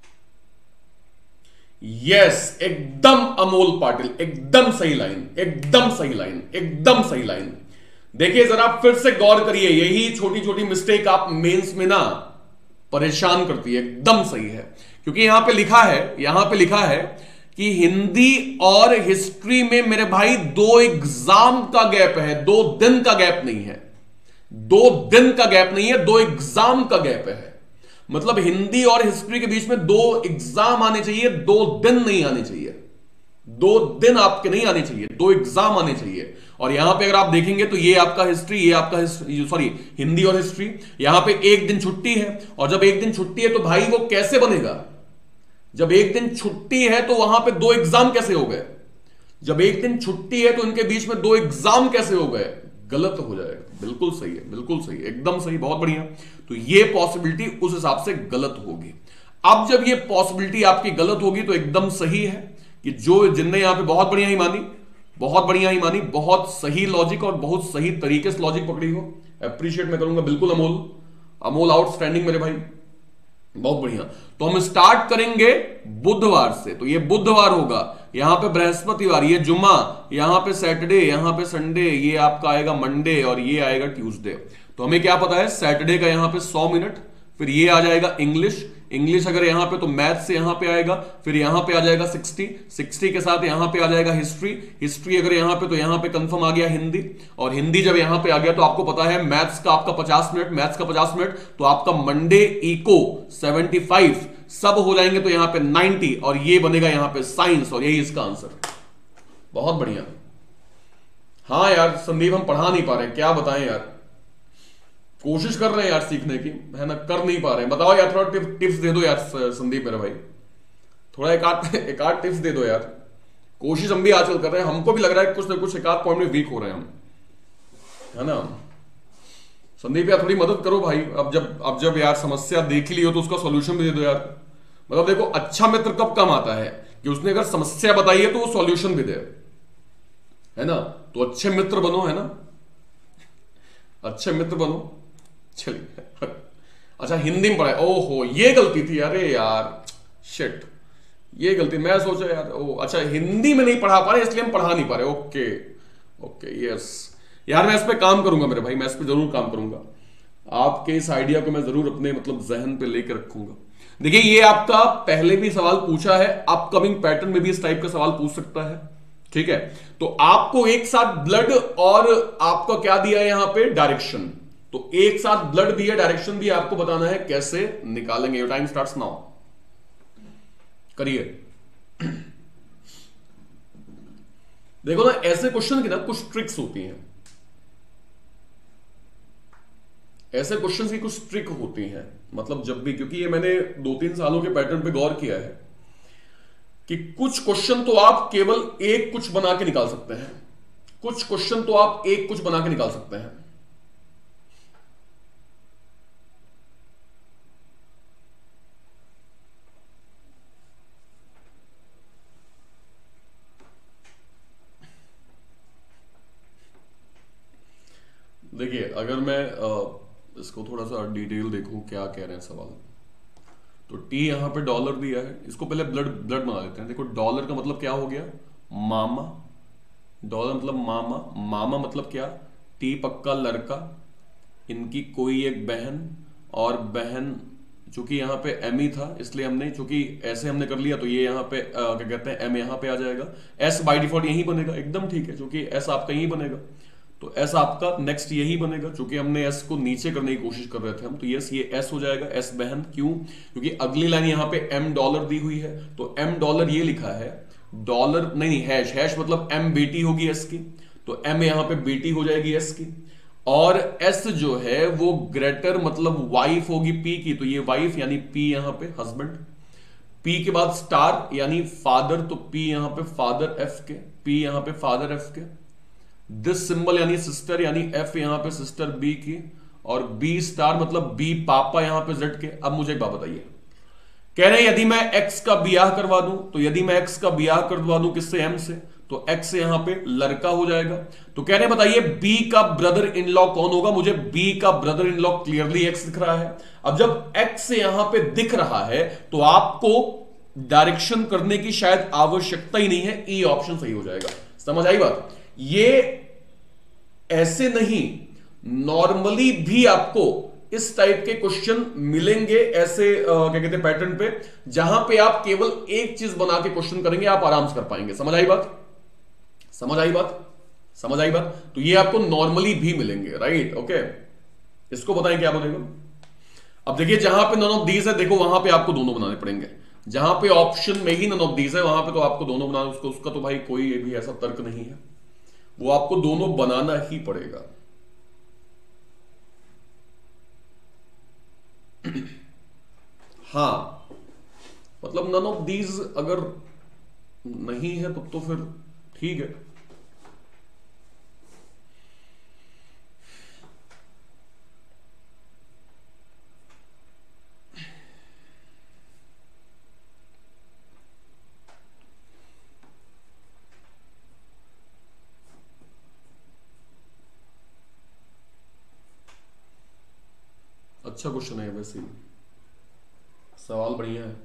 यस एकदम अमोल पाटिल, एकदम सही लाइन, एकदम सही लाइन, एकदम सही लाइन। देखिए जरा फिर से गौर करिए, यही छोटी छोटी मिस्टेक आप मेंस में ना परेशान करती है। एकदम सही है, क्योंकि यहां पे लिखा है, यहां पे लिखा है कि हिंदी और हिस्ट्री में मेरे भाई दो एग्जाम का गैप है, दो दिन का गैप नहीं है, दो दिन का गैप नहीं है, दो एग्जाम का गैप है। मतलब हिंदी और हिस्ट्री के बीच में दो एग्जाम आने चाहिए, दो दिन नहीं आने चाहिए, दो दिन आपके नहीं आने चाहिए, दो एग्जाम आने चाहिए। और यहां पे अगर आप देखेंगे तो ये आपका हिस्ट्री, ये आपका सॉरी हिंदी और हिस्ट्री, यहां पे एक दिन छुट्टी है, और जब एक दिन छुट्टी है तो भाई वो कैसे बनेगा? जब एक दिन छुट्टी है तो वहां पे दो एग्जाम कैसे हो गए? जब एक दिन छुट्टी है तो इनके बीच में दो एग्जाम कैसे हो गए? गलत हो जाएगा। बिल्कुल सही है, बिल्कुल सही, एकदम सही, बहुत बढ़िया। तो ये पॉसिबिलिटी उस हिसाब से गलत होगी। अब जब ये पॉसिबिलिटी आपकी गलत होगी तो एकदम सही है कि जो जिनने यहां पे बहुत बढ़िया ही मानी, बहुत बढ़िया ही मानी, बहुत सही लॉजिक और बहुत सही तरीके से लॉजिक पकड़ी हो, अप्रिशिएट मैं करूंगा बिल्कुल। अमोल, अमोल आउटस्टैंडिंग मेरे भाई, बहुत बढ़िया। तो हम स्टार्ट करेंगे बुधवार से, तो ये बुधवार होगा, यहां पे बृहस्पतिवार, ये जुम्मा, यहां पे सैटरडे, यहां पे संडे, ये आपका आएगा मंडे और ये आएगा ट्यूसडे। तो हमें क्या पता है, सैटरडे का यहां पे सौ मिनट, फिर ये आ जाएगा इंग्लिश, इंग्लिश अगर यहां पे तो मैथ से यहां पे आएगा, फिर यहां पे आ जाएगा सिक्सटी, सिक्सटी के साथ यहां पे आ जाएगा हिस्ट्री, हिस्ट्री अगर यहां पे तो यहां पे कंफर्म आ गया हिंदी, और हिंदी जब यहां पे आ गया तो आपको पता है मैथ्स का आपका पचास मिनट, मैथ्स का पचास मिनट, तो आपका मंडे इको सेवेंटी फाइव, सब हो जाएंगे तो यहां पे नाइंटी, और ये बनेगा यहां पे साइंस, और यही इसका आंसर। बहुत बढ़िया। हाँ यार संदीप हम पढ़ा नहीं पा रहे, क्या बताएं यार, कोशिश कर रहे हैं यार सीखने की, है ना, कर नहीं पा रहे हैं। बताओ यार थोड़ा टिप, टिप्स दे दो यार संदीप मेरे भाई, थोड़ा एक आध एक आध टिप्स दे दो यार। कोशिश हम भी आजकल कर रहे हैं, हमको भी लग रहा है कुछ ना कुछ एक आध पॉइंट में वीक हो रहे हैं हम, है ना। संदीप यार थोड़ी मदद करो भाई। अब जब अब जब यार समस्या देख ली हो तो उसका सॉल्यूशन भी दे दो यार। मतलब देखो अच्छा मित्र कब काम आता है कि उसने अगर समस्या बताई है तो वो सॉल्यूशन भी दे, है ना। तो अच्छे मित्र बनो, है ना, अच्छे मित्र बनो। चलिए अच्छा हिंदी में पढ़ाए, ओहो ये गलती थी, अरे यार शिट, ये गलती, मैं सोचा यार ओ अच्छा हिंदी में नहीं पढ़ा पा रहे इसलिए हम पढ़ा नहीं पा रहे। ओके ओके यस यार, मैं इस पे काम करूंगा मेरे भाई, मैं इस पे जरूर काम करूंगा। आपके इस आइडिया को मैं जरूर अपने मतलब जहन पे लेकर रखूंगा। देखिए ये आपका पहले भी सवाल पूछा है, अपकमिंग पैटर्न में भी इस टाइप का सवाल पूछ सकता है, ठीक है। तो आपको एक साथ ब्लड और आपका क्या दिया है यहां पे डायरेक्शन, तो एक साथ ब्लड दिया, डायरेक्शन भी आपको बताना है कैसे निकालेंगे। योर टाइम स्टार्ट्स नाउ, करिए। देखो ना ऐसे क्वेश्चन की ना कुछ ट्रिक्स होती हैं, ऐसे क्वेश्चन की कुछ ट्रिक होती हैं, मतलब जब भी, क्योंकि ये मैंने दो तीन सालों के पैटर्न पे गौर किया है कि कुछ क्वेश्चन तो आप केवल एक कुछ बना के निकाल सकते हैं, कुछ क्वेश्चन तो आप एक कुछ बना के निकाल सकते हैं। देखिए अगर मैं आ, इसको थोड़ा सा डिटेल देखूं क्या कह रहे हैं सवाल, तो टी यहां पे डॉलर दिया है, इसको पहले ब्लड ब्लड बना लेते हैं। देखो डॉलर का मतलब क्या हो गया, मामा, डॉलर मतलब मामा, मामा मतलब क्या, टी पक्का लड़का, इनकी कोई एक बहन, और बहन चूंकि यहाँ पे एम ही था इसलिए हमने, चूंकि ऐसे हमने कर लिया तो ये यहाँ पे आ, क्या कहते हैं एम यहाँ पे आ जाएगा। एस बाय डिफॉल्ट यही बनेगा, एकदम ठीक है, चूंकि एस आपका यही बनेगा तो एस आपका नेक्स्ट यही बनेगा। चूंकि हमने एस को नीचे करने की कोशिश कर रहे थे हम, तो यस ये एस हो जाएगा, एस बहन। क्यों? क्योंकि अगली लाइन यहाँ पे एम डॉलर दी हुई है, तो एम डॉलर ये लिखा है, डॉलर नहीं नहीं हैश, हैश मतलब एम बेटी होगी एस की, तो एम यहाँ पे बेटी हो जाएगी एस की, और एस जो है वो ग्रेटर मतलब वाइफ होगी पी की, तो ये वाइफ यानी पी यहाँ पे हस्बैंड। पी के बाद स्टार यानी फादर, तो पी यहाँ पे फादर एफ के, पी यहाँ पे फादर एफ के। दिस सिंबल यानी सिस्टर, यानी एफ यहाँ पे सिस्टर बी की, और बी स्टार मतलब बी पापा यहाँ पे जेड के। अब मुझे एक बात बताइए, कह रहे हैं यदि मैं एक्स का ब्याह करवा दूं, तो यदि मैं एक्स का ब्याह करवा दूं किससे? एम से, तो एक्स यहां पे लड़का हो जाएगा। तो कह रहे बताइए बी का ब्रदर इन लॉ कौन होगा? मुझे बी का brother in law clearly X दिख रहा है। अब जब एक्स यहां पे दिख रहा है तो आपको डायरेक्शन करने की शायद आवश्यकता ही नहीं है, ई ऑप्शन सही हो जाएगा। समझ आई बात? ये ऐसे नहीं, नॉर्मली भी आपको इस टाइप के क्वेश्चन मिलेंगे ऐसे क्या कहते हैं पैटर्न पे, जहां पे आप केवल एक चीज बना के क्वेश्चन करेंगे, आप आराम से कर पाएंगे। समझ आई बात? समझ आई बात? समझ आई बात? तो ये आपको नॉर्मली भी मिलेंगे, राइट? ओके, इसको बताएं क्या बनेगा। अब देखिए जहां पे नन ऑफ दीज है, देखो वहां पे आपको दोनों बनाने पड़ेंगे। जहां पे ऑप्शन में ही नन ऑफ दीज है वहां पे तो आपको दोनों बनाना, उसको उसका तो भाई कोई भी ऐसा तर्क नहीं है, वो आपको दोनों बनाना ही पड़ेगा। हाँ, मतलब नन ऑफ दीज अगर नहीं है तब तो फिर ठीक है। अच्छा क्वेश्चन है वैसे, सवाल बढ़िया है।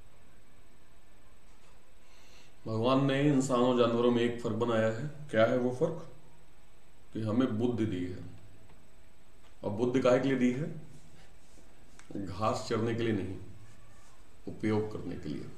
भगवान ने इंसानों और जानवरों में एक फर्क बनाया है। क्या है वो फर्क? कि हमें बुद्धि दी है, और बुद्धि काहे के लिए दी है? घास चरने के लिए नहीं, उपयोग करने के लिए,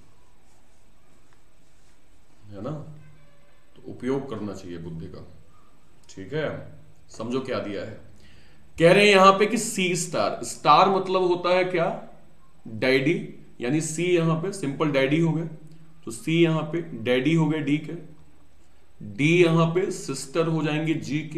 है ना? तो उपयोग करना चाहिए बुद्धि का, ठीक है? समझो क्या दिया है। कह रहे हैं यहां पे कि सी स्टार, स्टार मतलब होता है क्या? डैडी, यानी सी यहां पे सिंपल डैडी हो गए, तो सी यहां पे डैडी हो गए डी के, डी यहां पे सिस्टर हो जाएंगे जी की,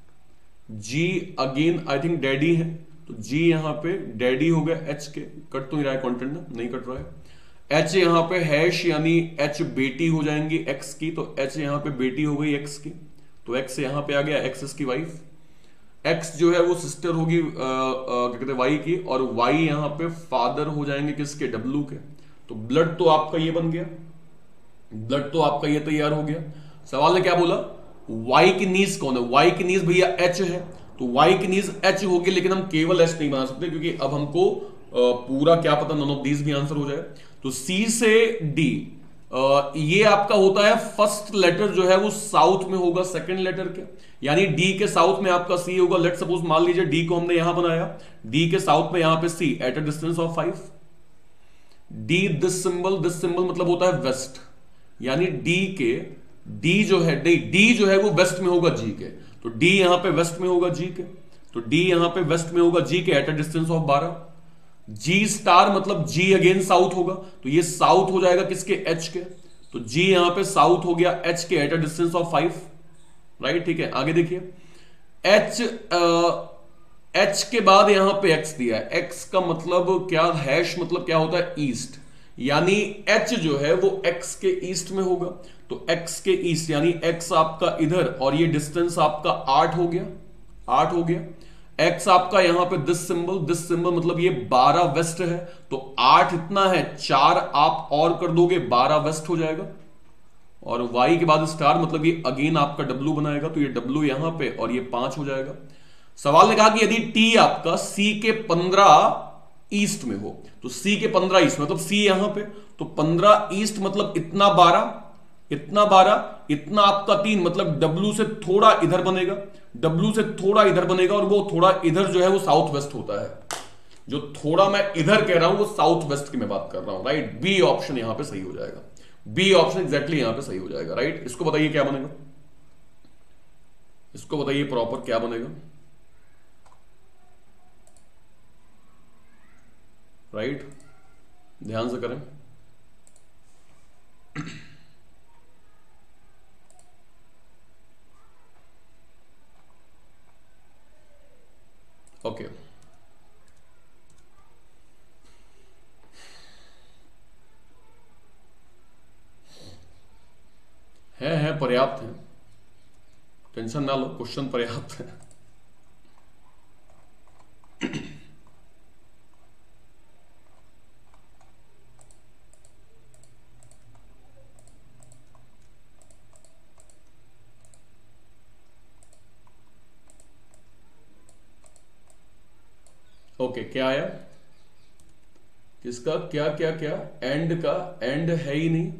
G again I think daddy है, तो जी यहां पे डैडी हो गए एच के। कट तो नहीं रहा है कंटेंट ना? नहीं कट रहा है। एच यहां पे हैश यानी एच बेटी हो जाएंगी एक्स की, तो एच यहां पे बेटी हो गई एक्स की, तो एक्स यहां पे आ गया, एक्स इसकी वाइफ। एक्स जो है वो सिस्टर होगी क्या कहते हैं वाई की, और वाई यहां पे फादर हो जाएंगे किसके? डब्लू के। तो ब्लड तो आपका ये बन गया, ब्लड तो आपका ये तैयार हो गया। सवाल ने क्या बोला? वाई की नीज कौन है? वाई की नीज भैया एच है, तो वाई की नीज एच होगी, लेकिन हम केवल एच नहीं बना सकते क्योंकि अब हमको पूरा क्या पता नन ऑफ दीज भी आंसर हो जाए। तो सी से डी, ये आपका होता है फर्स्ट लेटर जो है वो साउथ में होगा सेकंड लेटर के, यानी डी के साउथ में आपका सी होगा। लेट सपोज मान लीजिए डी को हमने यहां बनाया, डी के साउथ में यहां पे C at a distance of five. D this symbol, this symbol मतलब होता है वेस्ट, यानी डी के, डी जो है डी डी जो है वो वेस्ट में होगा जी के, तो डी यहां पे वेस्ट में होगा जी के, तो डी यहां पे वेस्ट में होगा जी के एट अ डिस्टेंस ऑफ बारह। जी स्टार मतलब जी अगेन साउथ होगा, तो ये साउथ हो जाएगा किसके? एच के, तो जी यहां पे साउथ हो गया एच के at a distance of five, right? ठीक है, आगे देखिए एच, एच के बाद यहां पे एक्स दिया है, एक्स का मतलब क्या? हैश मतलब क्या होता है? ईस्ट, यानी एच जो है वो एक्स के ईस्ट में होगा, तो एक्स के ईस्ट यानी एक्स आपका इधर, और ये डिस्टेंस आपका आठ हो गया, आठ हो गया। एक्स आपका यहां पे दिस सिंबल, दिस सिंबल मतलब ये बारह वेस्ट है, तो आठ इतना है, चार आप और कर दोगे बारह वेस्ट हो जाएगा, और वाई के बाद स्टार मतलब ये अगेन आपका डब्लू बनाएगा, तो ये डब्लू यहां पे और ये पांच हो जाएगा। सवाल ने कहा कि यदि टी आपका सी के पंद्रह ईस्ट में हो, तो सी के पंद्रह ईस्ट मतलब सी यहां पे, तो पंद्रह ईस्ट मतलब इतना बारह, इतना बारह, इतना आपका तीन, मतलब डब्लू से थोड़ा इधर बनेगा, डब्लू से थोड़ा इधर बनेगा, और वो थोड़ा इधर जो है वो साउथ वेस्ट होता है। जो थोड़ा मैं इधर कह रहा हूं वो साउथ वेस्ट की मैं बात कर रहा हूं, राइट। बी ऑप्शन यहां पे सही हो जाएगा, बी ऑप्शन एग्जैक्टली यहां पे सही हो जाएगा, राइट। इसको बताइए क्या बनेगा, इसको बताइए प्रॉपर क्या बनेगा, राइट। ध्यान से करें। Okay okay. है है पर्याप्त है, टेंशन ना लो, क्वेश्चन पर्याप्त है। ओके okay, क्या आया, किसका क्या क्या क्या, एंड का, एंड है ही नहीं।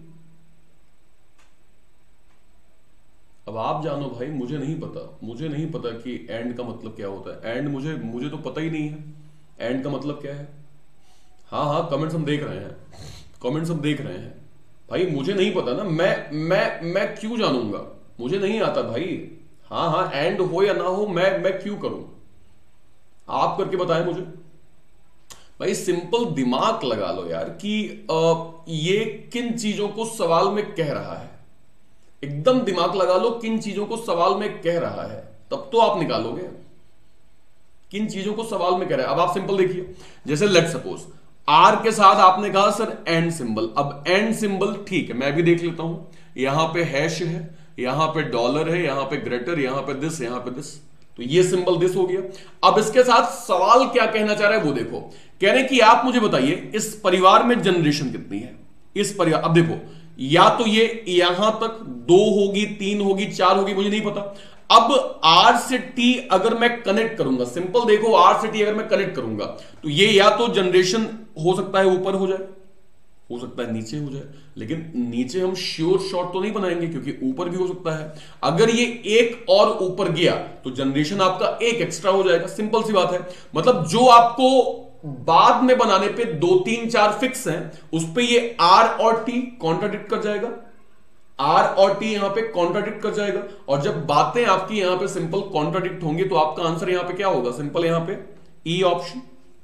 अब आप जानो भाई, मुझे नहीं पता, मुझे नहीं पता कि एंड का मतलब क्या होता है। एंड मुझे मुझे तो पता ही नहीं है एंड का मतलब क्या है। हाँ हाँ कमेंट्स हम देख रहे हैं, कमेंट्स हम देख रहे हैं भाई, मुझे नहीं पता ना, मैं मैं मैं क्यों जानूंगा, मुझे नहीं आता भाई। हाँ हाँ एंड हो या ना हो, मैं मैं क्यों करूं, आप करके बताएं मुझे भाई। सिंपल दिमाग लगा लो यार कि आ, ये किन चीजों को सवाल में कह रहा है, एकदम दिमाग लगा लो किन चीजों को सवाल में कह रहा है, तब तो आप निकालोगे किन चीजों को सवाल में कह रहा है। अब आप सिंपल देखिए, जैसे लेट सपोज आर के साथ आपने कहा सर एंड सिंबल, अब एंड सिंबल ठीक है, मैं भी देख लेता हूं, यहां पे हैश है, यहां पे डॉलर है, यहां पे ग्रेटर, यहां पे दिस, यहां पे दिस, तो ये सिंबल दिस हो गया। अब इसके साथ सवाल क्या कहना चाह रहा है वो देखो, कह रहे कि आप मुझे बताइए इस परिवार में जनरेशन कितनी है, इस परिवार, अब देखो या तो ये यहां तक दो होगी, तीन होगी, चार होगी, मुझे नहीं पता। अब आर से टी अगर मैं कनेक्ट करूंगा, सिंपल देखो आर से टी अगर मैं कनेक्ट करूंगा तो ये या तो जनरेशन हो सकता है ऊपर हो जाए, हो सकता है नीचे हो जाए, लेकिन नीचे हम श्योर शॉट तो नहीं बनाएंगे क्योंकि ऊपर भी हो सकता है। अगर ये एक और ऊपर गया तो जनरेशन आपका एक एक्स्ट्रा हो जाएगा, सिंपल सी बात है। मतलब जो आपको बाद में बनाने पे दो तीन चार फिक्स हैं, उस पे ये आर और टी कॉन्ट्राडिक्ट कर जाएगा, आर और टी यहां पे कॉन्ट्राडिक्ट कर जाएगा, और जब बातें आपकी यहां पे सिंपल कॉन्ट्राडिक्ट होंगी तो आपका आंसर यहां पे क्या होगा, सिंपल यहां पे ई ऑप्शन,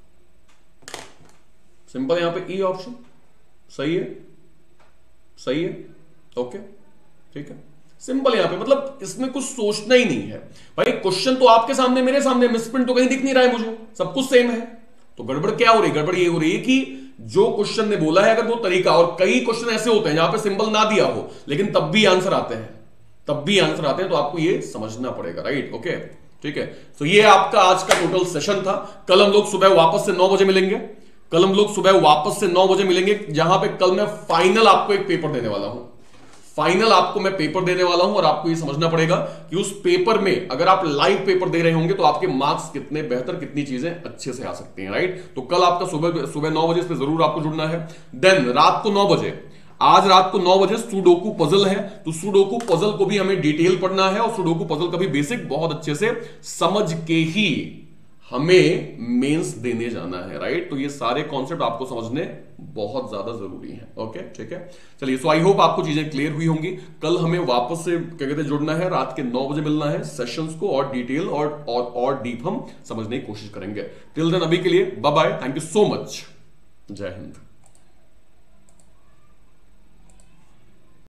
सिंपल यहां पे ई ऑप्शन सही है, सही है, ओके ठीक है, सिंपल यहां पे, मतलब इसमें कुछ सोचना ही नहीं है भाई। क्वेश्चन तो आपके सामने, मेरे सामने, मिसप्रिंट तो कहीं दिख नहीं रहा है मुझे, सब कुछ सेम है। तो गड़बड़ क्या हो रही है, गड़बड़ ये हो रही है कि जो क्वेश्चन ने बोला है अगर वो तरीका, और कई क्वेश्चन ऐसे होते हैं जहां पे सिंबल ना दिया हो लेकिन तब भी आंसर आते हैं, तब भी आंसर आते हैं, तो आपको ये समझना पड़ेगा, राइट, ओके ठीक है। तो ये आपका आज का टोटल सेशन था। कल हम लोग सुबह वापस से नौ बजे मिलेंगे, कल हम लोग सुबह वापस से नौ बजे मिलेंगे, जहां पे कल मैं फाइनल आपको एक पेपर देने वाला हूं, फाइनल आपको मैं पेपर देने वाला हूं, और आपको ये समझना पड़ेगा कि उस पेपर में अगर आप लाइव पेपर दे रहे होंगे तो आपके मार्क्स कितने बेहतर, कितनी चीजें अच्छे से आ सकती हैं, राइट। तो कल आपका सुबह सुबह नौ बजे इस पे जरूर आपको जुड़ना है। देन रात को नौ बजे, आज रात को नौ बजे सुडोकू पजल है, तो सुडोकू पजल को भी हमें डिटेल पढ़ना है, और सुडोकू पजल का भी बेसिक बहुत अच्छे से समझ के ही हमें मेंस देने जाना है, राइट। तो ये सारे कॉन्सेप्ट आपको समझने बहुत ज्यादा जरूरी है, ओके ठीक है। चलिए, सो आई होप आपको चीजें क्लियर हुई होंगी। कल हमें वापस से क्या कहते हैं जुड़ना है, रात के नौ बजे मिलना है, सेशंस को और डिटेल और और और डीप हम समझने की कोशिश करेंगे। टिल देन अभी के लिए bye bye, thank you so much, जय हिंद।